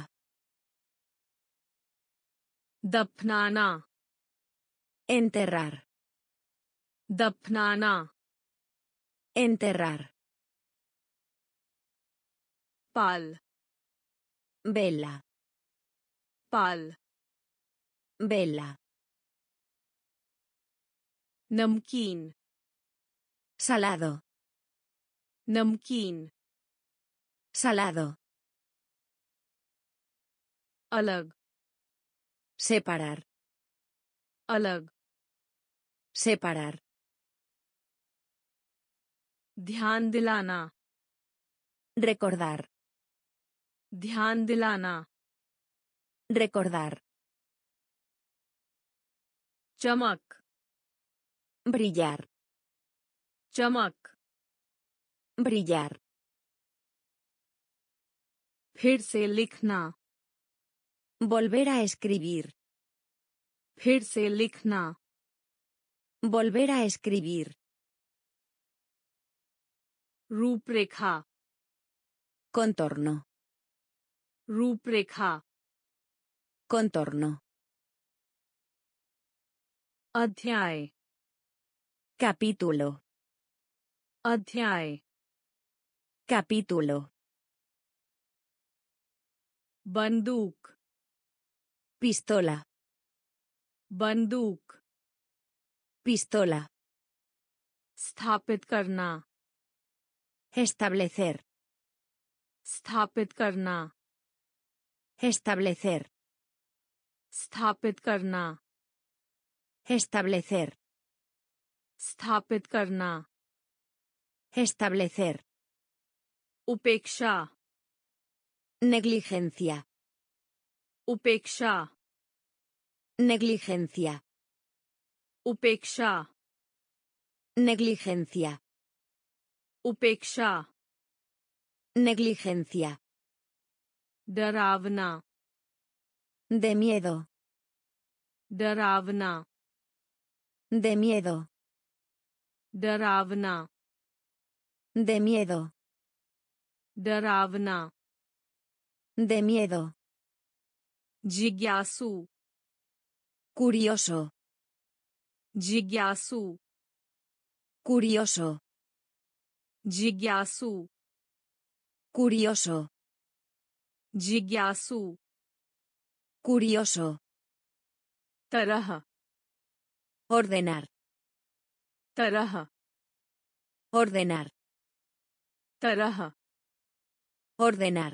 दफनाना, enterrar, दफनाना, enterrar, पाल, vela, पाल, vela, नमकीन, salado, नमकीन, salado, अलग, separar, अलग, separar, ध्यान दिलाना, recordar, ध्यान दिलाना, recordar, चमक, brillar, चमक, brillar, फिर से लिखना, volver a escribir, फिर से लिखना, volver a escribir, रूपरेखा, contorno, रूपरेखा, contorno, अध्याय, capítulo, अध्याय, capítulo, बंदूक pistola, बंदूक pistola, स्थापित करना establecer, स्थापित करना establecer, स्थापित करना establecer, स्थापित करना establecer, उपेक्षा negligencia, उपेक्षा negligencia, उपेक्षा negligencia, उपेक्षा negligencia, डरावना de miedo, डरावना de miedo, डरावना de miedo, डरावना de miedo, जिज्ञासु curioso, जिज्ञासु curioso, जिज्ञासु curioso, जिज्ञासु curioso, तरह ordenar, तरह ordenar, तरह ordenar,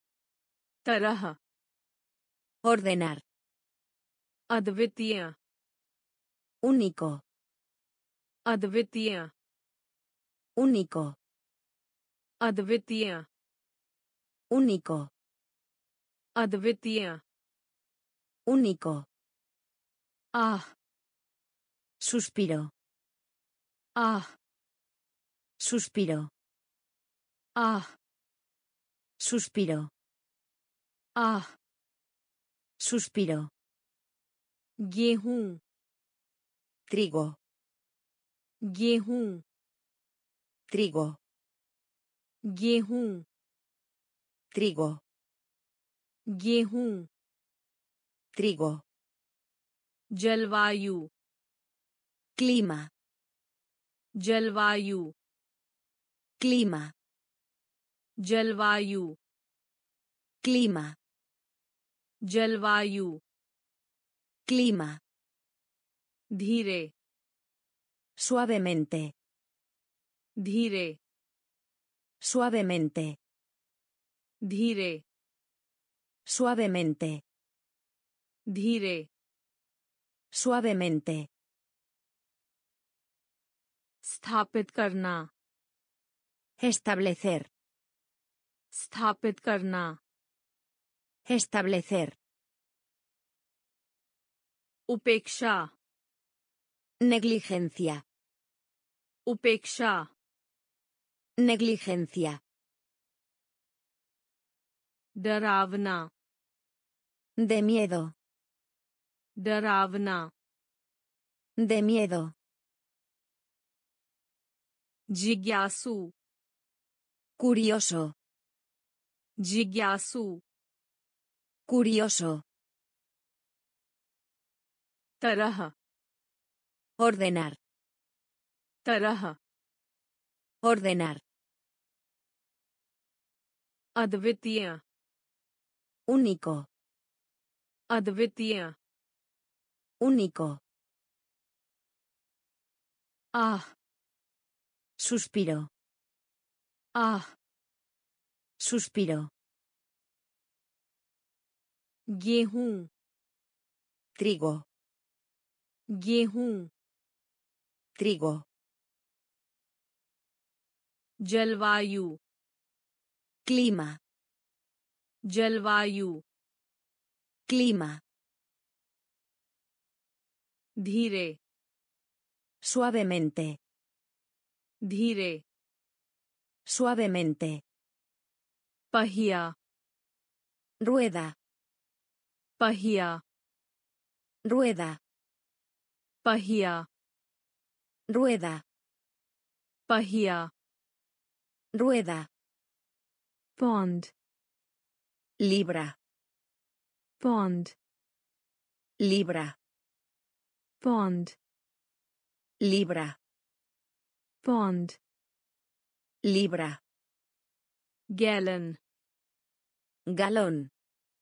तरह ordenar, अद्वितीय único, अद्वितीय único, अद्वितीय único, अद्वितीय único, आह suspiro, आह suspiro, आह suspiro, आह suspiro, गेहूं trigo, गेहूं trigo, गेहूं trigo, गेहूं trigo, जलवायु clima, जलवायु clima, जलवायु clima, जलवायु clima, धीरे suavemente, धीरे suavemente, धीरे suavemente, धीरे suavemente, स्थापित करना establecer, स्थापित करना establecer, उपेक्षा negligencia, उपेक्षा negligencia, डरावना de miedo, डरावना de miedo, जिज्ञासु curioso, जिज्ञासु curioso, तरह ordenar, तरह ordenar, अद्वितीय único, अद्वितीय único, आह suspiro, आह suspiro, गेहूं trigo, गेहूं trigo, जलवायु clima, जलवायु clima, धीरे suavemente, धीरे suavemente, पहिया rueda, पहिया rueda, पहिया rueda, पहिया rueda, pound libra, pound libra, pound libra, pound libra, gallon galón,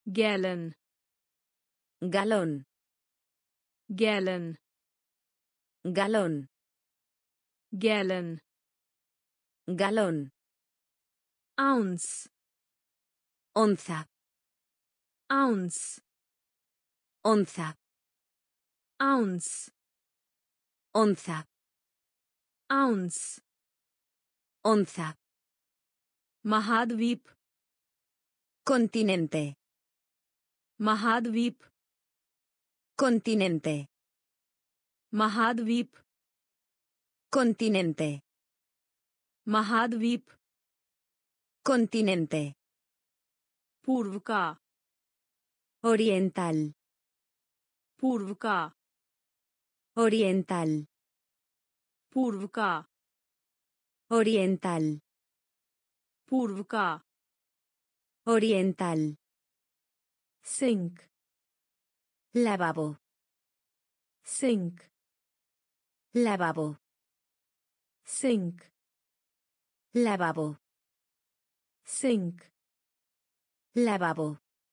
gallon, galón, gallon, galón, gallon, galón, ounce, onza, ounce, onza, ounce, onza, ounce, onza, महाद्वीप, continente, महाद्वीप, continente, महाद्वीप, continente, महाद्वीप, continente, पूर्व का, oriental, पूर्व का, oriental, पूर्व का, oriental, पूर्व का, oriental, sink, lavabo, sink, lavabo, sink, lavabo, sink, lavabo,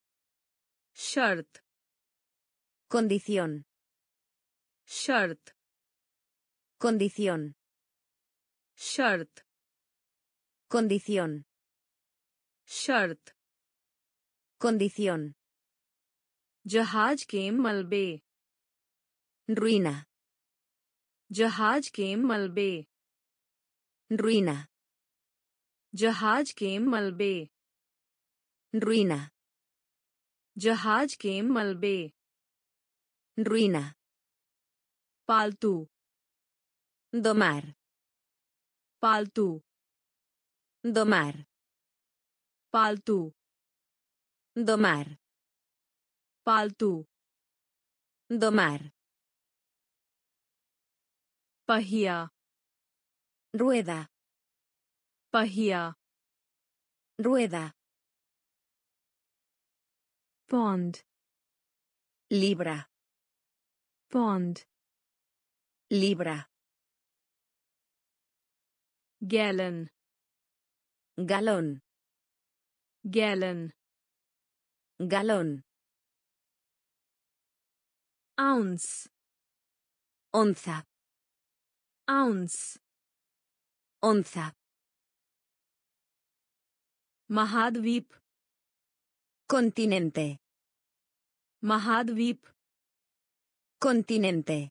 शर्त, condición, शर्त, condición, शर्त, condición, शर्त, condición, जहाज के मलबे, ruina, जहाज के मलबे, ruina, जहाज के मलबे, ruina, जहाज के मलबे, ruina, पालतू, domar, पालतू, domar, पालतू, domar, पालतू, domar, पहिया, rueda, पहिया, rueda, pond, libra, pond, libra, gallon, galón, gallon, galón, ounce, onza, ounce, onza, महाद्वीप, continente, महाद्वीप, continente,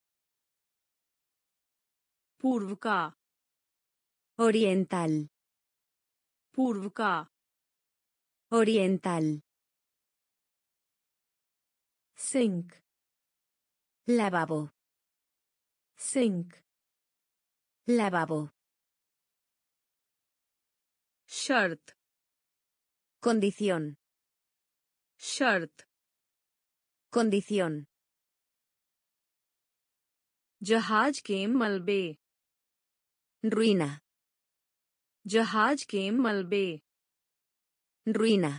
पूर्व का, oriental, पूर्व का, oriental, sink, lavabo, sink, lavabo, शर्त, condición, शर्त, condición, जहाज के मलबे, ruina, जहाज के मलबे, ruina,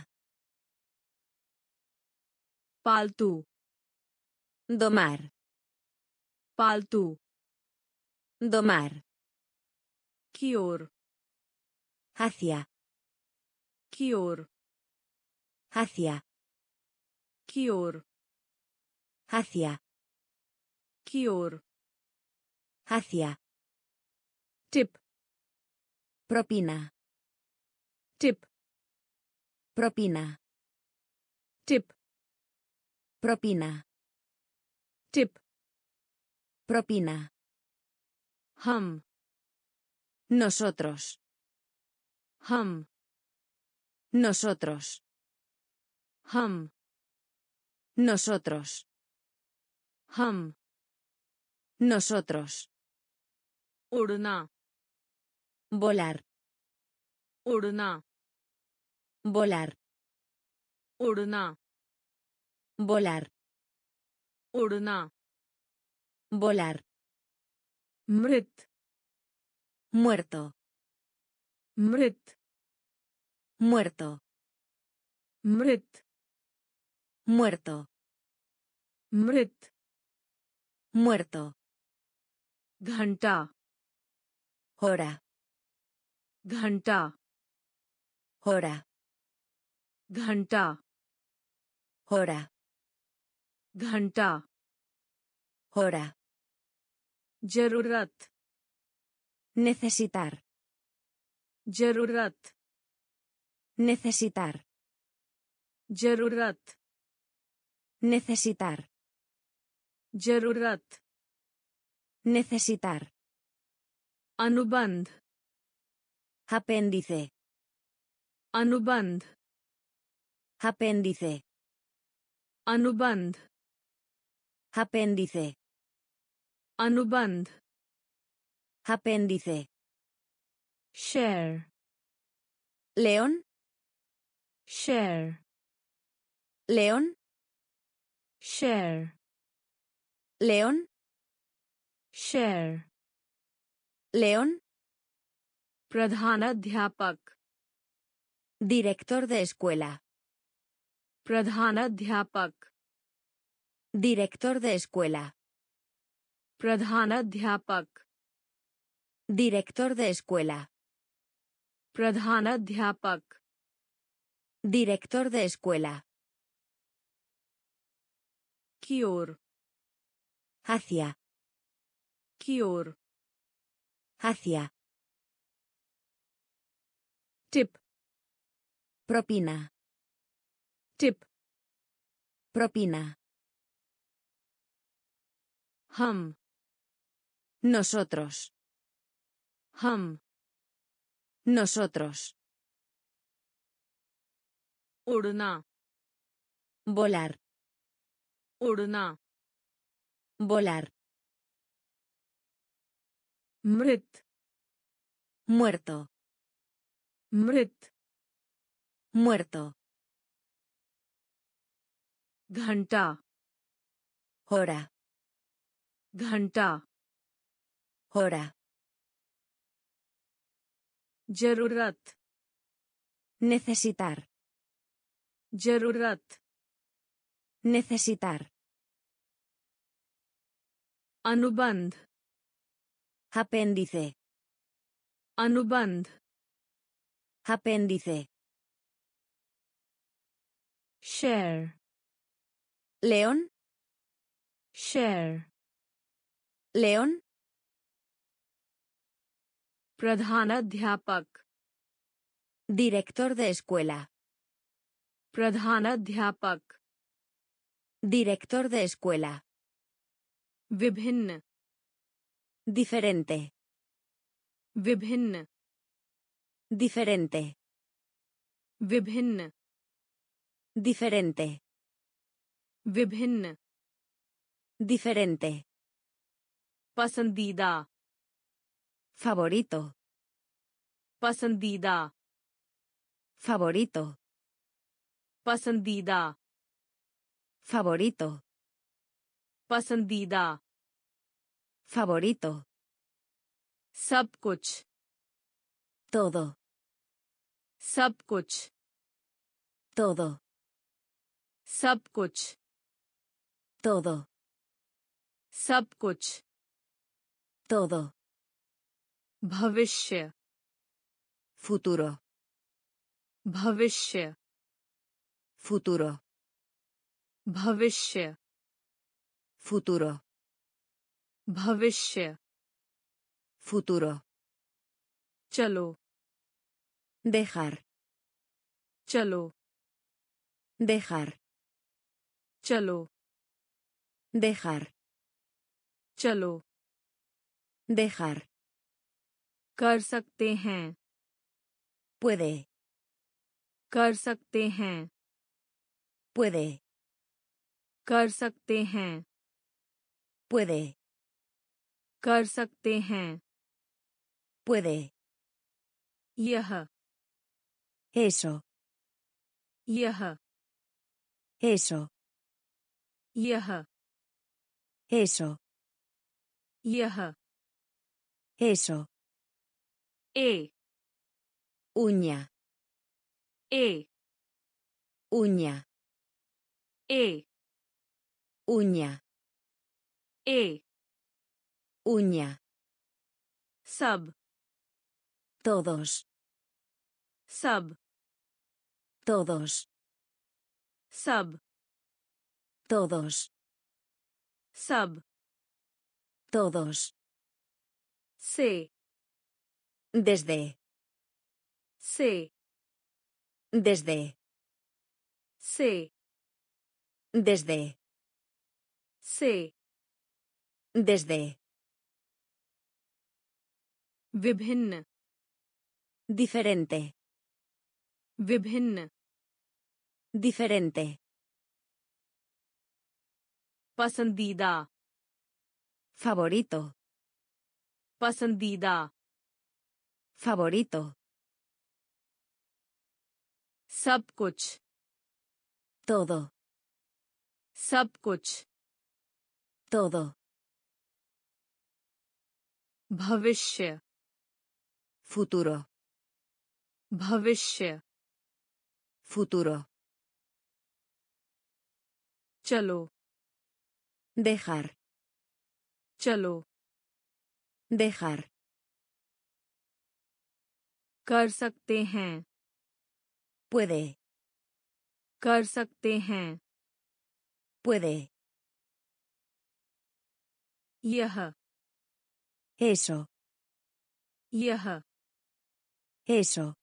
पालतू, domar, पालतू, domar, की ओर, hacia, की ओर, hacia, की ओर, hacia, की ओर, hacia, tip, propina, tip, propina, tip, propina, tip, propina, हम, nosotros, हम, nosotros, हम, nosotros, हम, nosotros, उड़ना, volar, उड़ना, volar, उड़ना, volar, उड़ना, volar, मृत, muerto, मृत, muerto, मृत, muerto, मृत, muerto, घंटा, hora, घंटा, hora, घंटा, hora, घंटा hora, जरूरत necesitar, जरूरत necesitar, जरूरत necesitar, जरूरत necesitar, अनुबंध apéndice, अनुबंध apéndice, अनुबंध apéndice, अनुबंध apéndice, share león, share león, share león, share león, प्रधानाध्यापक director de escuela, प्रधानाध्यापक director de escuela, प्रधानाध्यापक director de escuela, प्रधानाध्यापक director de escuela, की ओर hacia, की ओर hacia, tip propina, tip propina, हम nosotros, हम nosotros, उड़ना volar, उड़ना volar, मृत muerto, मृत muerto, घंटा hora, घंटा hora, जरूरत necesitar, जरूरत necesitar, अनुबंध apéndice, अनुबंध apéndice, share león, share león, प्रधानाध्यापक director de escuela, प्रधानाध्यापक director de escuela, विभिन्न diferente, विभिन्न diferente, विभिन्न diferente, विभिन्न diferente, पसंदीदा favorito, पसंदीदा favorito, पसंदीदा favorito, पसंदीदा favorito, सब कुछ todo, सब कुछ todo, सब कुछ todo, सब कुछ todo, भविष्य futuro, भविष्य futuro, भविष्य futuro, भविष्य futuro, चलो dejar, चलो dejar, चलो dejar, चलो dejar, कर सकते हैं puede, कर सकते हैं puede, कर सकते हैं puede, कर सकते हैं puede, यह eso, यह eso, यह eso, यह eso, ए uña, ए uña, ए uña, ए uña, सब todos, सब todos, सब todos, सब, todos, से, desde, से, desde, से, desde, से, desde, विभिन्न, diferente, विभिन्न, diferente, पसंदीदा, favorito, पसंदीदा, favorito, सब कुछ, todo, सब कुछ, todo, भविष्य, futuro, भविष्य, futuro, चलो, dejar, चलो, dejar, कर सकते हैं, puede, कर सकते हैं, puede, यह, eso, यह, eso,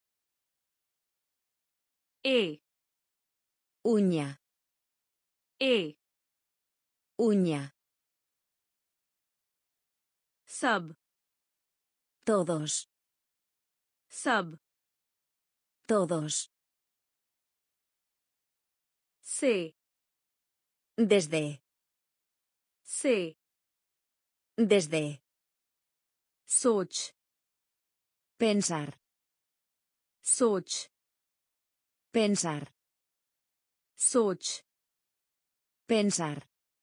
ए, uña, ए, uña, सब, todos, सब, todos, से, desde, से, desde, सोच, pensar, सोच, pensar, सोच, pensar,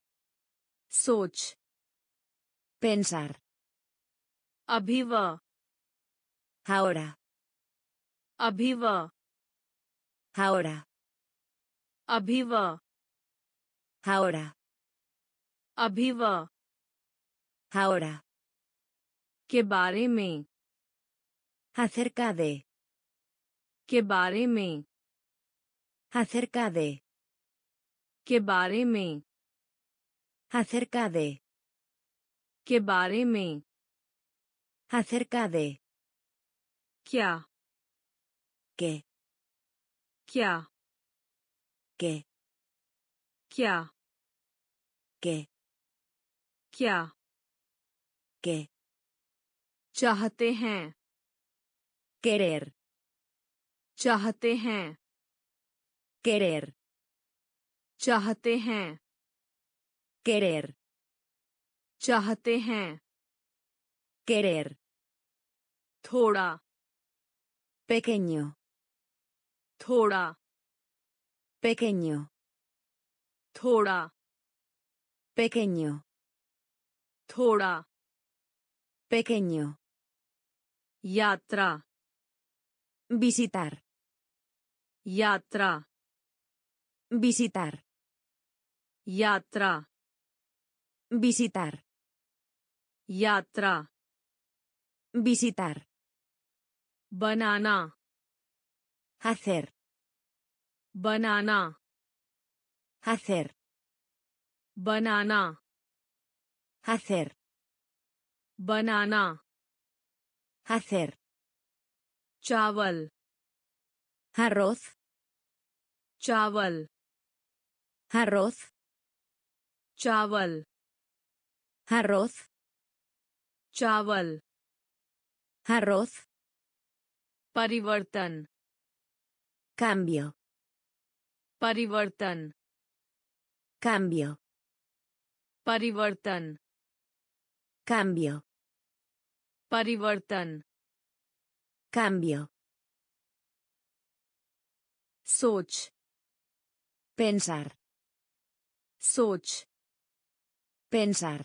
सोच, pensar, अभिवा, ahora, अभिवा, ahora, अभिवा, ahora, अभिवा, ahora, के बारे में, acerca de, के बारे में, acerca de, के बारे में, acerca de, के बारे में, acerca de, क्या, que, क्या, que, क्या, que, क्या, que, चाहते हैं, querer, चाहते हैं, querer, चाहते हैं, querer, चाहते हैं, querer, थोड़ा, pequeño, थोड़ा, pequeño, थोड़ा, pequeño, थोड़ा, pequeño, यात्रा, visitar, यात्रा, visitar, यात्रा, visitar, यात्रा, visitar, बनाना, hacer, बनाना, hacer, बनाना, hacer, बनाना, hacer, चावल, arroz, चावल, arroz, चावल, arroz, चावल, arroz, परिवर्तन, cambio, परिवर्तन, cambio, परिवर्तन, cambio, परिवर्तन, cambio, सोच, pensar, सोच, pensar,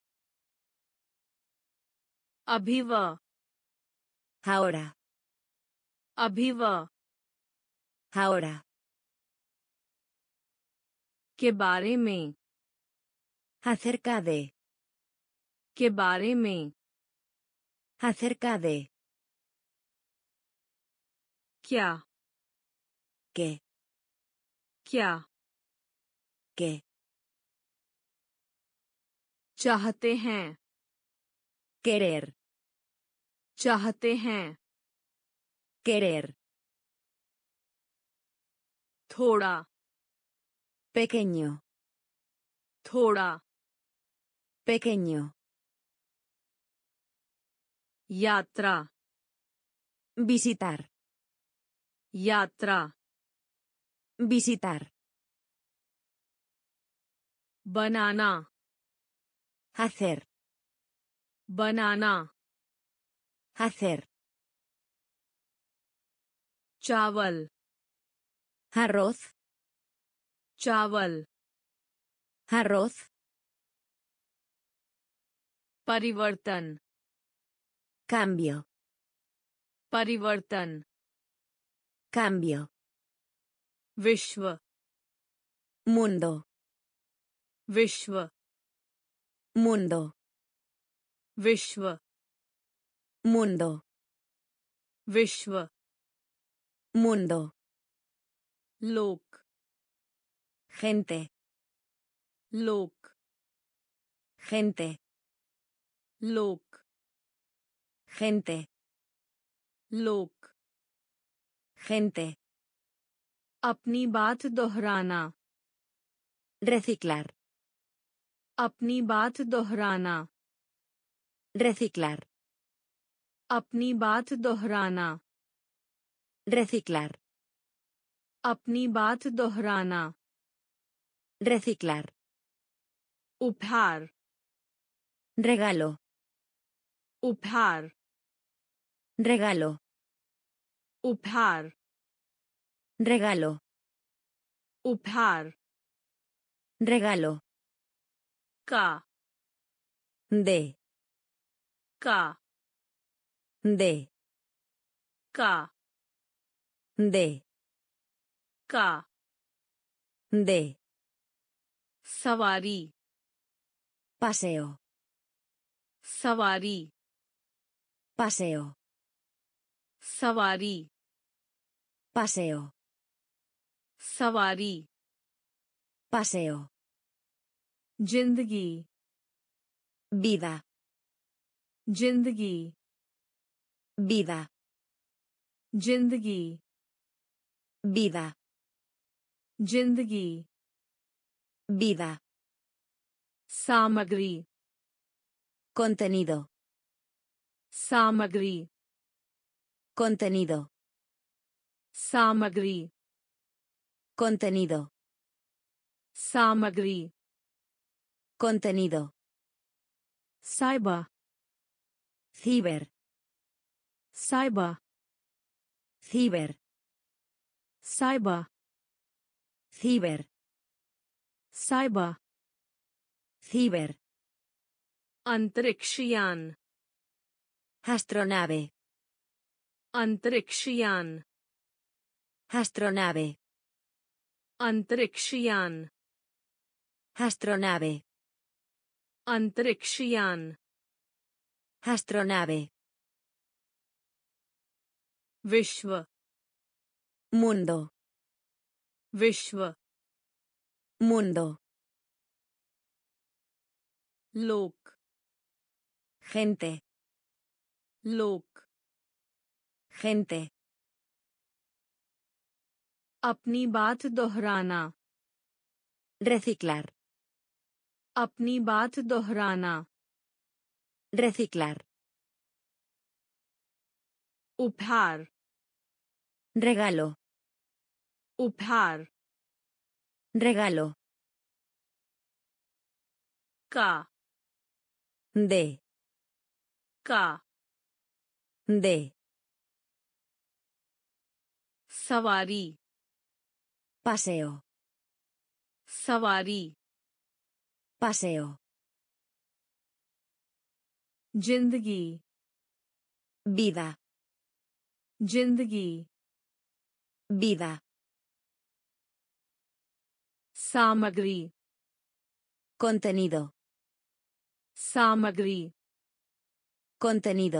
अभिवा, ahora, अभिवा, ahora, के बारे में, acerca de, के बारे में, acerca de, क्या, que, क्या, que, चाहते हैं querer, चाहते हैं querer, थोड़ा pequeño, थोड़ा pequeño, यात्रा visitar, यात्रा visitar, बनाना hacer, बनाना hacer, चावल arroz, चावल arroz, परिवर्तन cambio, परिवर्तन cambio, विश्व mundo, विश्व mundo, विश्व mundo, विश्व mundo, लोक gente, लोक gente, लोक gente, लोक gente, अपनी बात दोहराना reciclar, अपनी बात दोहराना reciclar, अपनी बात दोहराना reciclar, अपनी बात दोहराना reciclar, उपहार regalo, उपहार regalo, उपहार regalo, उपहार regalo, का de, का de, का de, का de, सवारी paseo, सवारी paseo, सवारी paseo, सवारी paseo, जिंदगी vida, जिंदगी vida, जिंदगी vida, जिंदगी vida, सामग्री contenido, सामग्री contenido, सामग्री contenido, सामग्री contenido, cyber ciber, cyber ciber, cyber ciber, cyber ciber, अंतरिक्षयान astronave, अंतरिक्षयान astronave, अंतरिक्षयान astronave, अंतरिक्षयान astronave, विश्व mundo, विश्व mundo, लोक gente, लोक gente, अपनी बात दोहराना reciclar, अपनी बात दोहराना reciclar, उपहार regalo, उपहार regalo, का de, का de, सवारी paseo, सवारी paseo, जिंदगी vida, जिंदगी vida, सामग्री contenido, सामग्री contenido,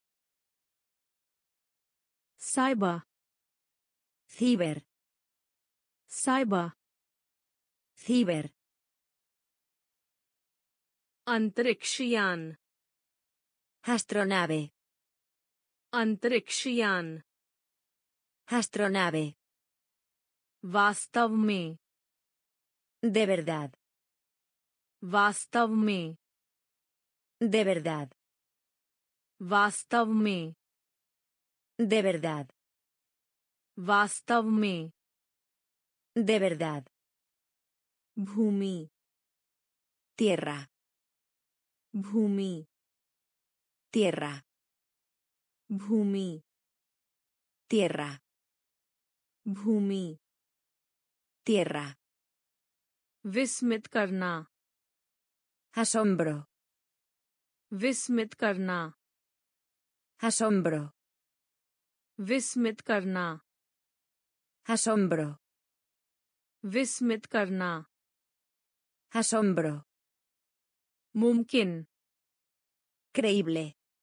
cyber ciber, cyber ciber, अंतरिक्षयान Astronave. अंतरिक्षयान Astronave. वास्तव में De verdad. वास्तव में De verdad. वास्तव में De verdad. वास्तव में De verdad. भूमि Tierra. भूमि Tierra. भूमि Tierra. भूमि Tierra. विस्मित करना Asombro. विस्मित करना Asombro. विस्मित करना Asombro. विस्मित करना Asombro. मुमकिन Creíble.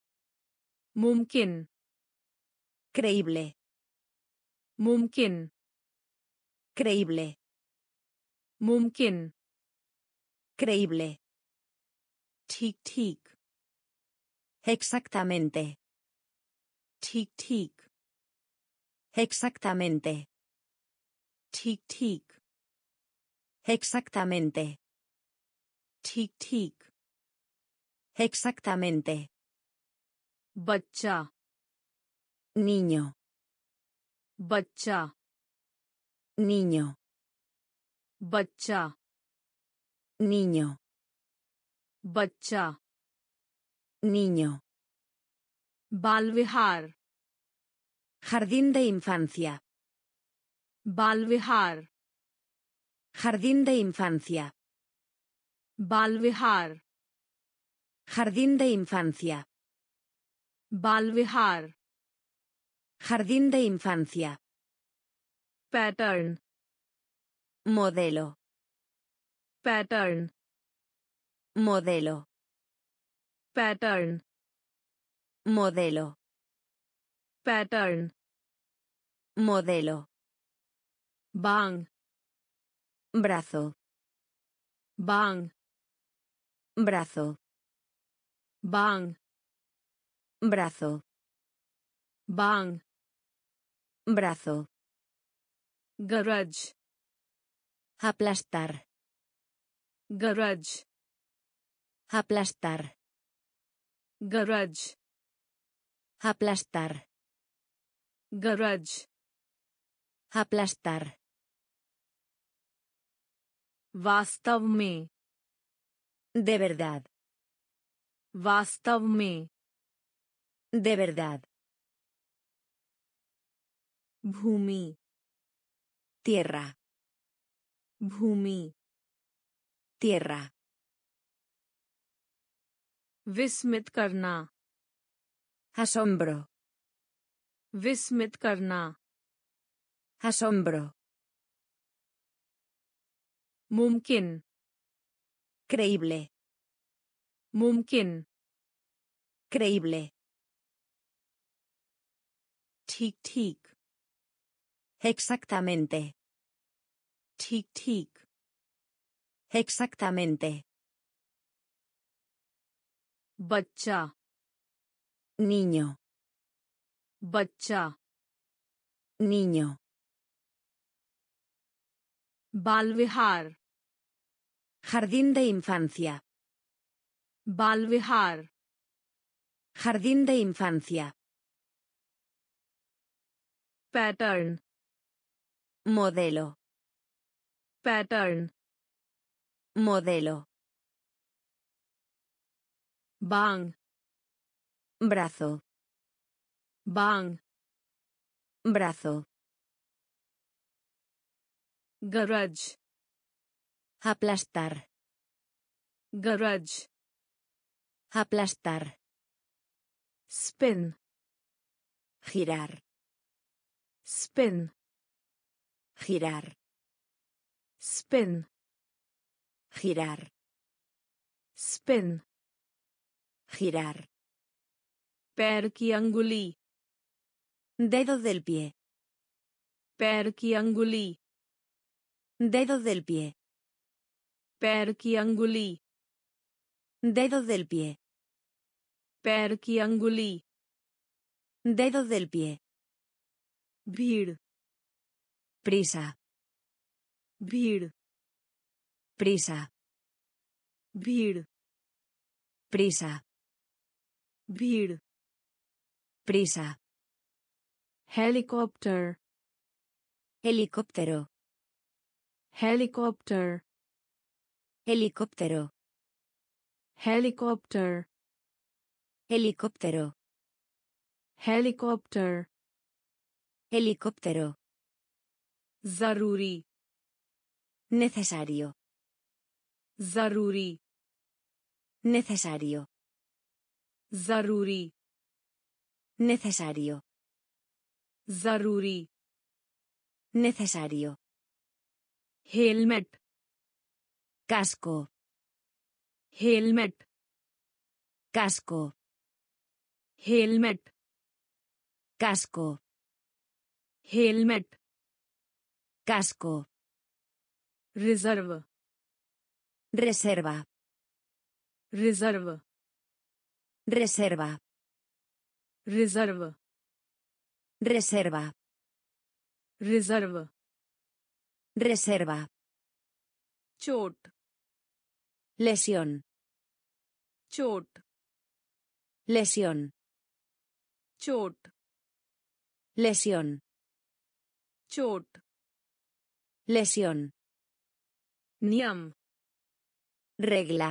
मुमकिन Creíble. मुमकिन Creíble. मुमकिन Creíble. ठीक ठीक Exactamente. ठीक ठीक Exactamente. ठीक ठीक Exactamente. ठीक ठीक Exactamente. बच्चा Niño. बच्चा Niño. बच्चा Niño. बच्चा Niño. बाल विहार Jardín de infancia. बाल विहार Jardín de infancia. बाल विहार Jardín de infancia. बाल विहार Jardín de infancia. Pattern Modelo. Pattern Modelo. Pattern Modelo. Pattern Modelo. बांग Brazo. बांग Brazo. बांग Brazo. बांग Brazo. गरज Aplastar. गरज Aplastar. गरज Aplastar. गरज Aplastar. वास्तव में De verdad. वास्तव में De verdad. भूमि Tierra. भूमि Tierra. विस्मित करना Asombro. विस्मित करना Asombro. मुमकिन Creíble. मुमकिन Creíble. ठीक ठीक Exactamente. ठीक ठीक Exactamente. बच्चा Niño. बच्चा Niño. बाल विहार Jardín de infancia. बाल विहार Jardín de infancia. Pattern Modelo. Pattern Modelo. बांग Brazo. बांग Brazo. गरज Aplastar. गरज Aplastar. Spin Girar. Spin Girar. Spin Girar. Spin Girar. पैर की अंगुली Dedo del pie. पैर की अंगुली Dedo del pie. पैर की अंगुली Dedo del pie. पैर की अंगुली. Dedo del pie. भीड़. Prisa. भीड़. Prisa. भीड़. Prisa. भीड़. Prisa. Helicopter. Helicóptero. Helicopter. Helicóptero. Helicopter. Helicóptero. Helicopter. Helicóptero. जरूरी. Necesario. जरूरी. Necesario. जरूरी. Necesario. जरूरी. Necesario. Helmet. Casco. Helmet. Casco. Helmet. Casco. Helmet. Casco. Reserve. Reserva. Reserve. Reserva. Reserve. Reserva. Reserve. Reserva. चोट. Lesión. चोट. Lesión. चोट. Lesión. चोट. Lesión. नियम. Regla.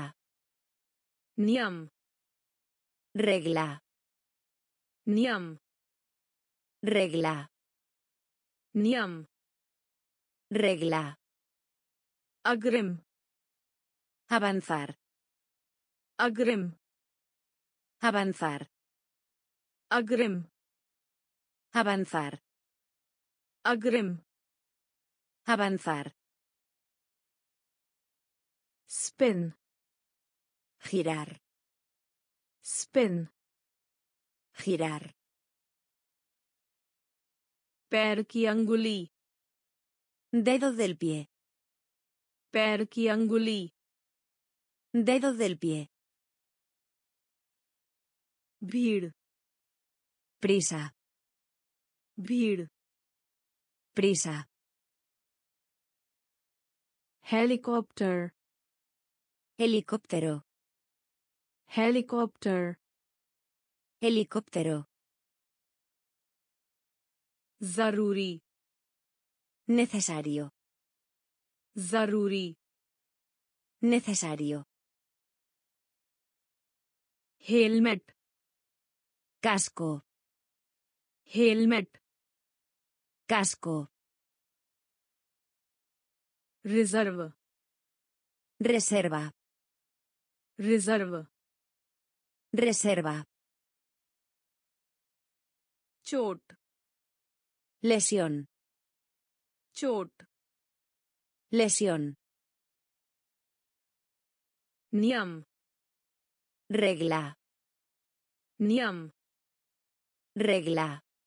नियम. Regla. नियम. Regla. नियम. Regla. अग्रिम. Avanzar. अग्रिम. Avanzar. अग्रिम. Avanzar. अग्रिम. Avanzar. Spin. Girar. Spin. Girar. पैर की अंगुली. Dedo del pie. पैर की अंगुली. Dedo del pie. भीड़. Prisa. भीड़. Prisa. Helicopter. Helicóptero. Helicopter. Helicóptero. जरूरी. Necesario. जरूरी. Necesario. Helmet. Casco. Helmet. Casco. Reserve. Reserva. Reserve. Reserva. चोट. Lesión. चोट. Lesión. नियम. Regla. नियम. Regla.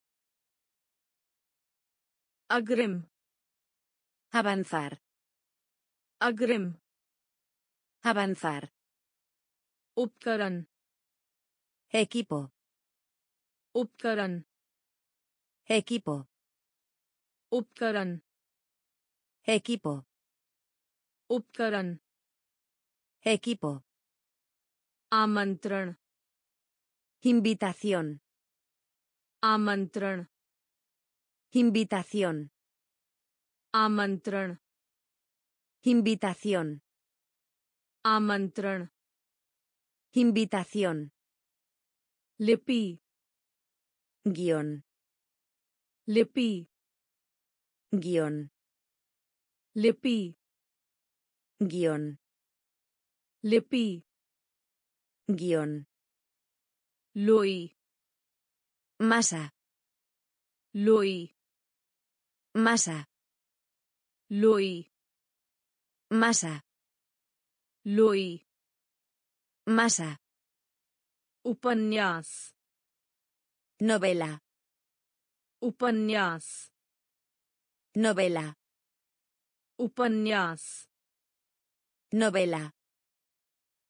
अग्रिम. Avanzar. अग्रिम. Avanzar. उपकरण. Equipo. उपकरण. Equipo. उपकरण. Equipo. उपकरण. Equipo. आमंत्रण. Invitación. आमंत्रण. Invitación. आमंत्रण. Invitación. आमंत्रण. Invitación. लिपि. Guión. लिपि. Guión. लिपि. Guión. लिपि. Guión. लोई. Masa. लोई. Masa. लोई. Masa. लोई. Masa. उपन्यास. Novela. उपन्यास. Novela. उपन्यास. Novela.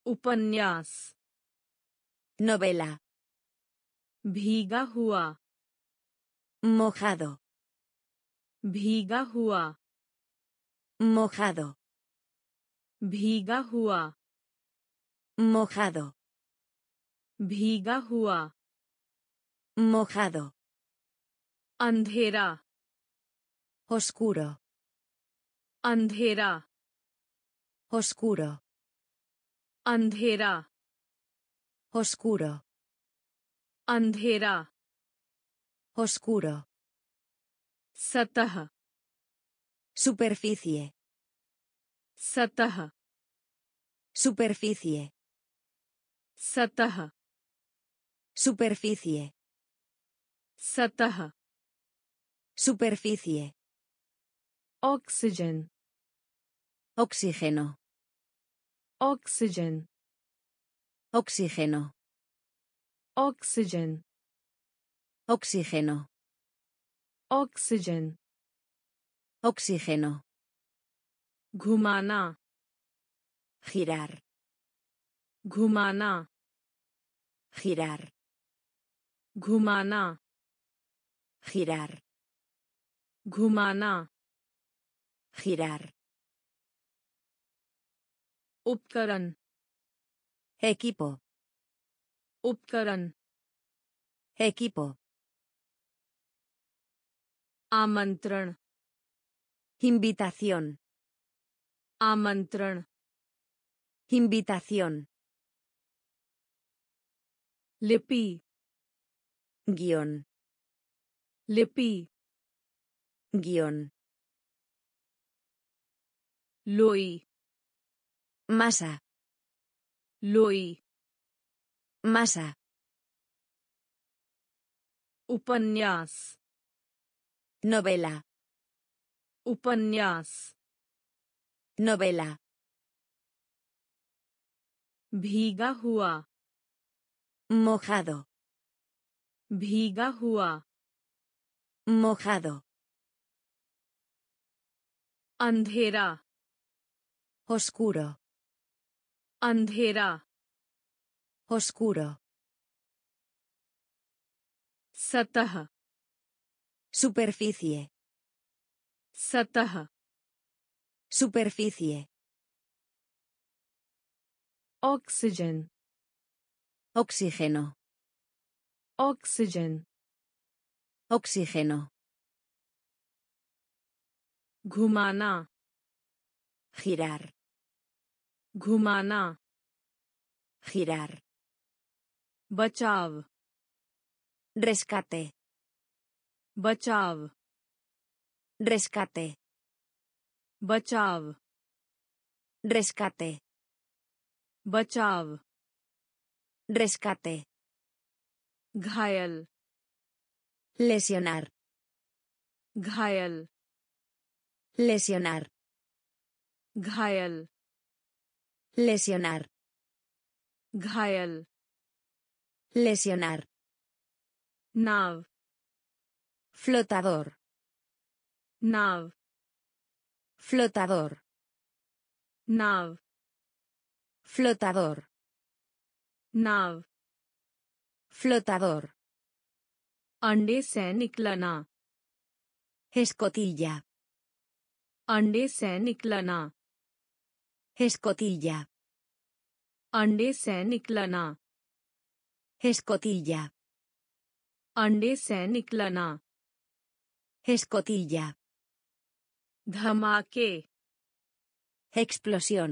उपन्यास novela, भीगा हुआ mojado, भीगा हुआ mojado, भीगा हुआ mojado, भीगा हुआ mojado, अंधेरा oscuro, अंधेरा oscuro, अंधेरा oscuro, अंधेरा oscuro, सतह superficie, सतह superficie, सतह superficie, सतह superficie, oxygen oxígeno, oxygen oxígeno, oxygen oxígeno, oxygen oxígeno, घुमाना girar, घुमाना girar, घुमाना girar, घुमाना girar, उपकरण equipo, उपकरण equipo, आमंत्रण invitación, आमंत्रण invitación, लिपि guión, लिपि guión, लोई masa, लोई masa, उपन्यास novela, उपन्यास novela, भीगा हुआ mojado, भीगा हुआ mojado, अंधेरा oscuro, अंधेरा oscuro, सतह superficie, सतह superficie, oxygen oxígeno, oxygen oxígeno, घुमाना girar, घुमाना girar, बचाव rescate, बचाव rescate, बचाव rescate, बचाव rescate, घायल lesionar, घायल lesionar, घायल lesionar, घायल lesionar, नाव flotador, नाव flotador, नाव flotador, नाव flotador, अंडे से निकलना escotilla, अंडे से निकलना escotilla, अंडे से निकलना escotilla, अंडे से निकलना escotilla, धमाके explosión,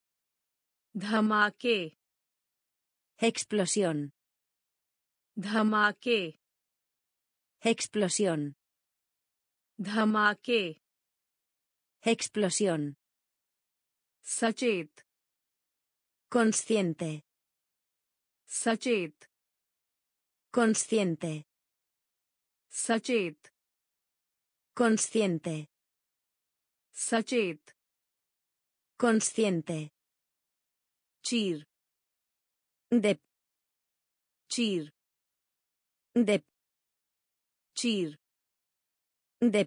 धमाके explosión, धमाके explosión, धमाके explosión, सचेत consciente, सचेत consciente, सचेत consciente, सचेत consciente, चीर de, चीर de, चीर de,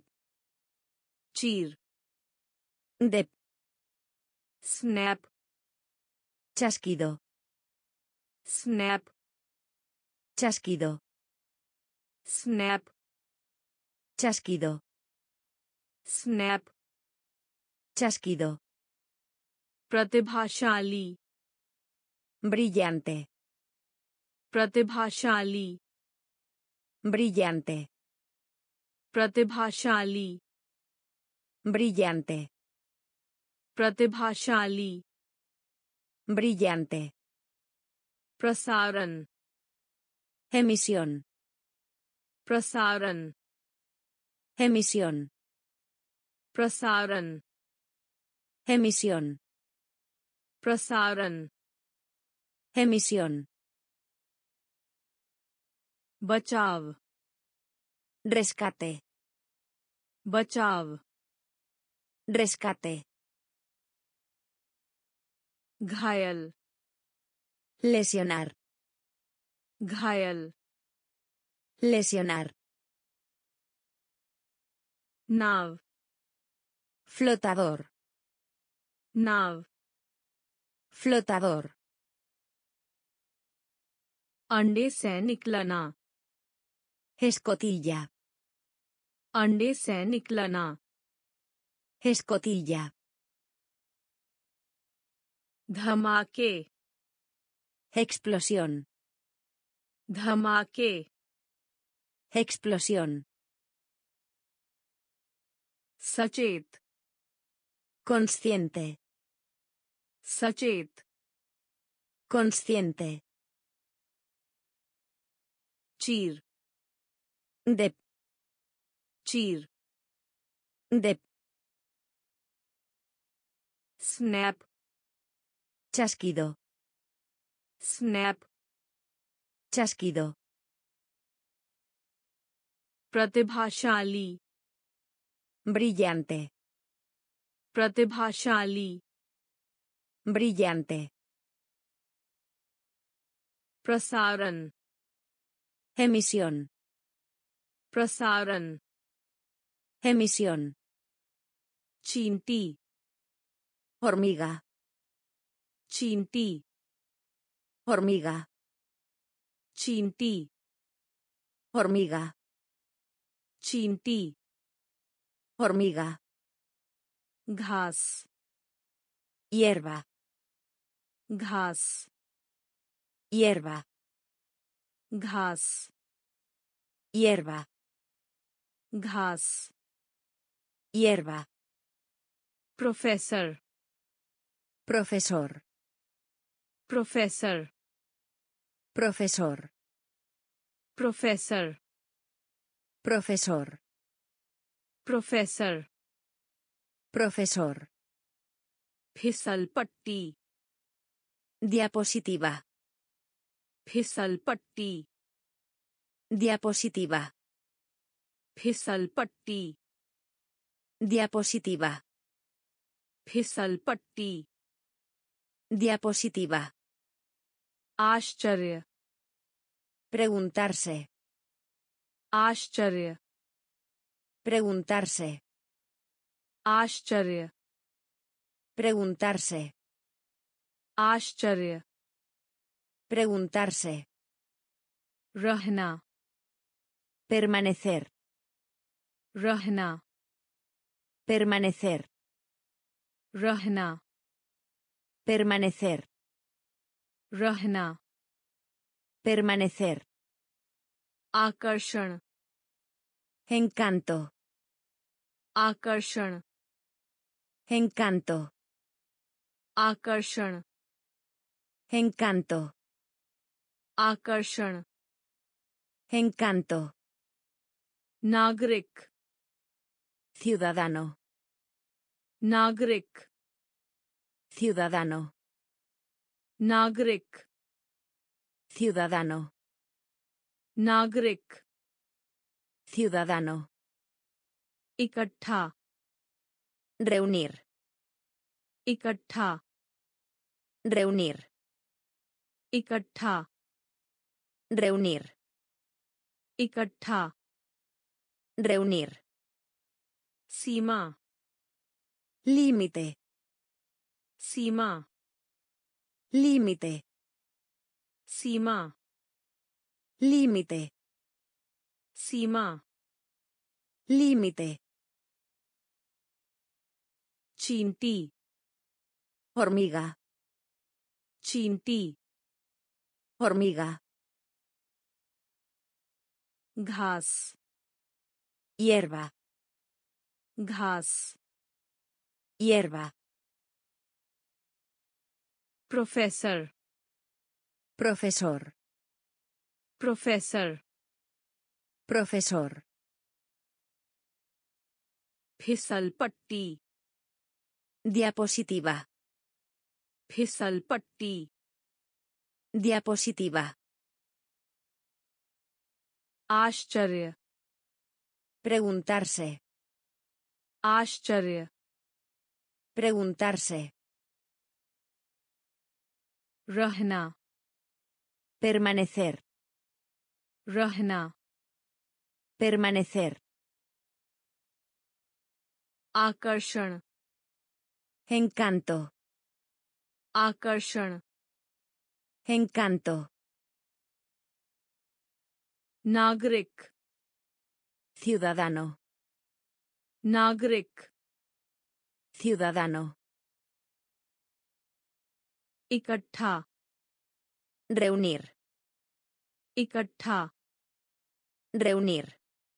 चीर de, snap Chasquido. snap, Chasquido. snap, Chasquido. snap, Chasquido. प्रतिभाशाली, Brillante. प्रतिभाशाली, Brillante. प्रतिभाशाली, Brillante. प्रतिभाशाली, Brillante. प्रसारण, Emisión. प्रसारण, Emisión. प्रसारण, Emisión. प्रसारण, Emisión. बचाव, Rescate. बचाव, Rescate. घायल, Lesionar. घायल, Lesionar. नाव, Flotador. नाव, Flotador. अंडे से निकलना, Escotilla. अंडे से निकलना, Escotilla. धमाके, Explosión. धमाके, Explosión. सचेत, Consciente. सचेत, Consciente. चीर, De. चीर, De. Snap, Chasquido. Snap, Chasquido. प्रतिभाशाली, Brillante. प्रतिभाशाली, Brillante. प्रसारण, Emisión. प्रसारण, Emisión. चींटी, Hormiga. चींटी, Hormiga. चींटी, Hormiga. चींटी, Hormiga. घास, Hierba. घास, Hierba. घास, Hierba. घास, Hierba. Professor, Profesor. Professor, Profesor. Professor, Profesor. Professor, Profesor. फिसल पट्टी, Diapositiva. फिसल पट्टी, Diapositiva. फिसल पट्टी, Diapositiva. फिसल पट्टी, Diapositiva. आश्चर्य, Preguntarse. आश्चर्य, Preguntarse. आश्चर्य, Preguntarse. आश्चर्य, Preguntarse. रहना, Permanecer. रहना, Permanecer. रहना, Permanecer. रहना, Permanecer. आकर्षण, Encanto. आकर्षण, Encanto. आकर्षण, Encanto. आकर्षण, Encanto. नागरिक, Ciudadano. नागरिक, Ciudadano. नागरिक, Ciudadano. नागरिक, Ciudadano. इकट्ठा, Reunir. इकट्ठा, Reunir. इकट्ठा, Reunir. इकट्ठा, Reunir. सीमा, Límite. सीमा, límite, सीमा límite, सीमा límite, चींटी hormiga, चींटी hormiga, घास hierba, घास hierba, professor profesor, professor profesor, फिसल पट्टी diapositiva, फिसल पट्टी diapositiva, आश्चर्य preguntarse, आश्चर्य preguntarse, रहना permanecer, रहना permanecer, आकर्षण encanto, आकर्षण encanto, नागरिक ciudadano, नागरिक ciudadano, इकट्ठा reunir, इकट्ठा reunir,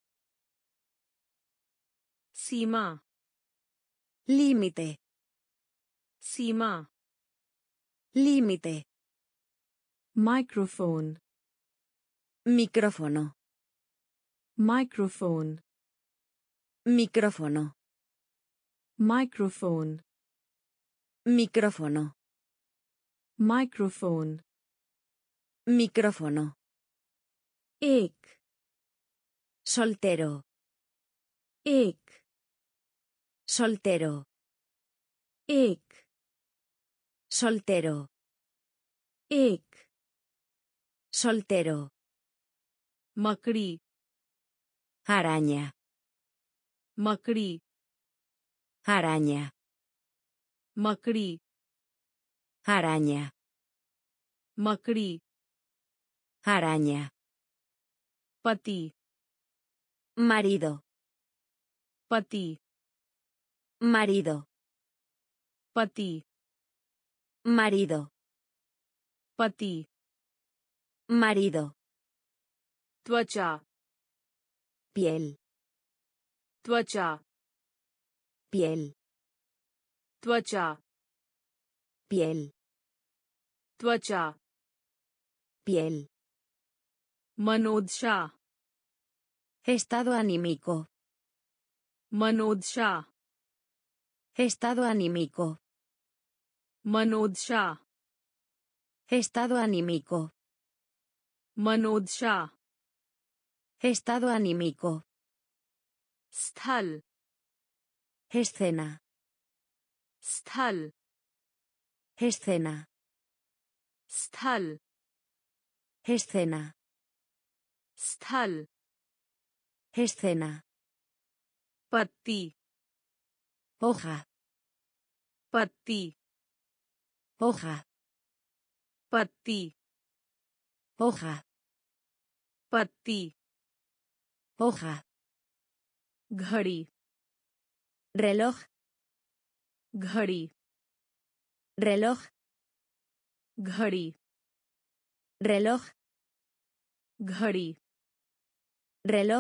सीमा límite, सीमा límite, microphone micrófono, microphone micrófono, microphone micrófono, microphone micrófono, एक soltero, एक soltero, एक soltero, एक soltero, मकड़ी araña, मकड़ी araña, मकड़ी araña, मकड़ी araña, पति marido, पति marido, पति marido, पति marido, त्वचा piel, त्वचा piel, त्वचा piel, त्वचा piel, मनोदशा estado anímico, मनोदशा estado anímico, मनोदशा estado anímico, मनोदशा estado anímico, स्थल escena, स्थल escena, स्थल escena, स्थल escena, पत्ती hoja, पत्ती hoja, पत्ती hoja, पत्ती hoja, घड़ी reloj, घड़ी reloj, घड़ी reloj, घड़ी reloj,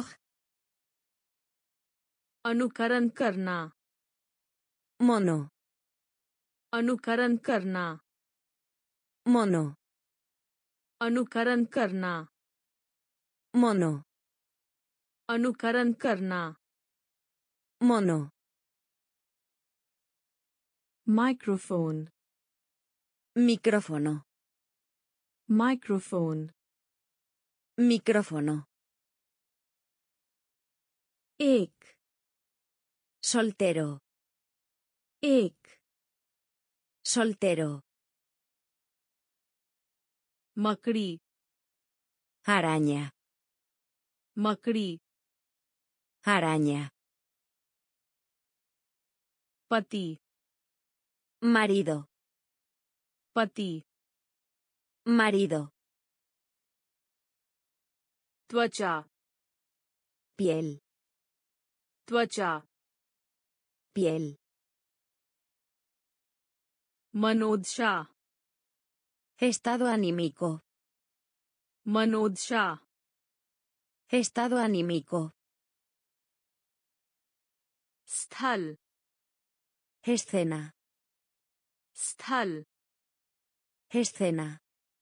अनुकरण करना mono, अनुकरण करना mono, अनुकरण करना mono, अनुकरण करना mono, microphone micrófono, microphone micrófono, एक soltero, एक soltero, मकड़ी araña, मकड़ी araña, पति marido, पति Marido. त्वचा Piel. त्वचा Piel. मनोदशा Estado anímico. मनोदशा Estado anímico. स्थल Escena. स्थल Escena.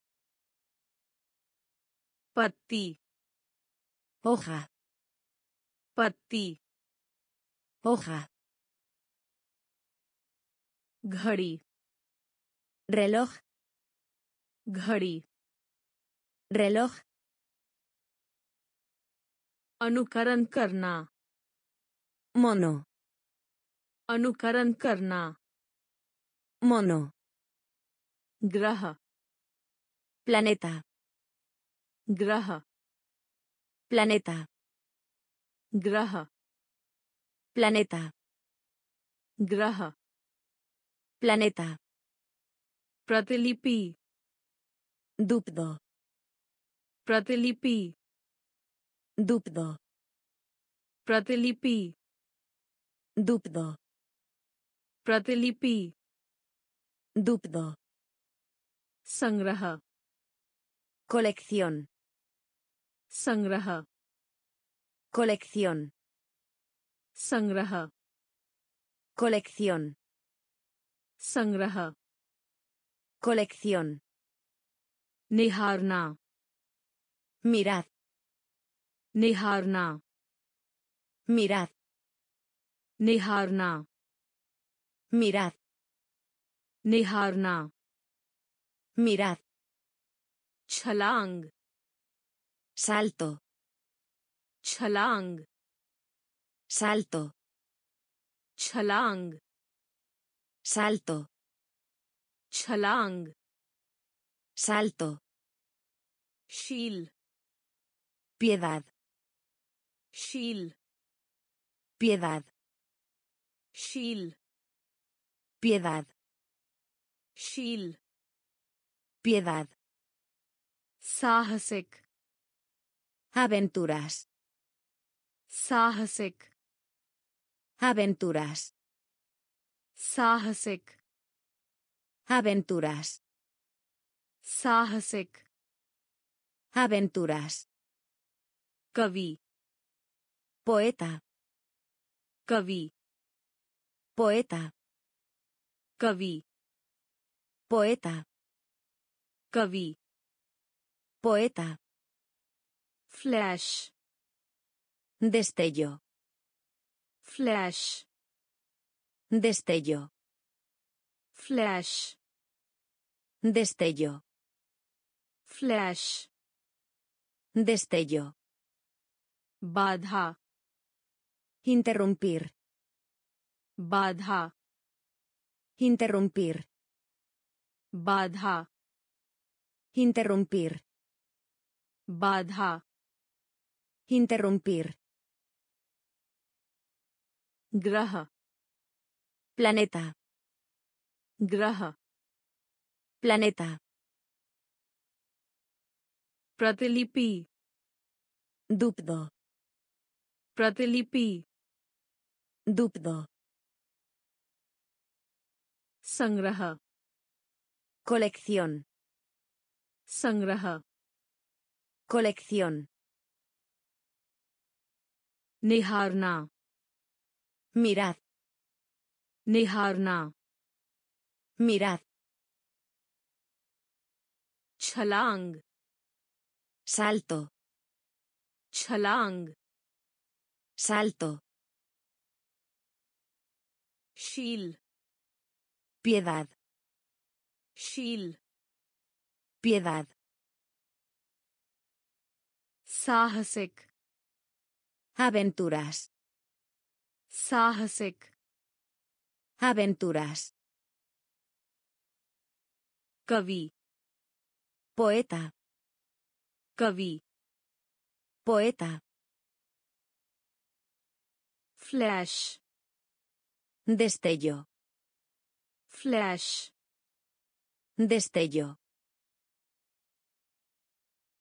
पत्ती Hoja. पत्ती Hoja. घड़ी Reloj. घड़ी Reloj. अनुकरण करना Mono. अनुकरण करना Mono. ग्रह Planeta. ग्रह Planeta. ग्रह Planeta. ग्रह Planeta. प्रतिलिपि Dúpdo. प्रतिलिपि Dúpdo. प्रतिलिपि Dúpdo. प्रतिलिपि Dúpdo. संग्रह Colección. संग्रह Colección. संग्रह Colección. संग्रह Colección. निहारना Mirad. निहारना Mirad. निहारना Mirad. निहारना Mirad. छलांग Salto. छलांग Salto. छलांग Salto. छलांग Salto. शील Piedad. शील Piedad. शील Piedad. शील Piedad. साहसिक Aventuras. साहसिक Aventuras. साहसिक Aventuras. साहसिक Aventuras. कवि Poeta. कवि Poeta. कवि Poeta. कवि Poeta. Flash Destello. Flash Destello. Flash Destello. Flash Destello. बाधा Interrumpir. बाधा Interrumpir. बाधा Interrumpir. बाधा Interrumpir. ग्रह Planeta. ग्रह Planeta. प्रतिलिपि Dúpdo. प्रतिलिपि Dúpdo. संग्रह Colección. संग्रह Colección. निहारना Mirad. निहारना Mirad. छलांग Salto. छलांग Salto. शील Piedad. शील Piedad. साहसिक Aventuras. साहसिक Aventuras. कवि Poeta. कवि Poeta. Flash Destello. Flash Destello.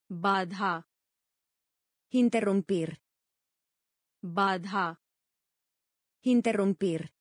बाधा Interrumpir. बाधा Interrumpir.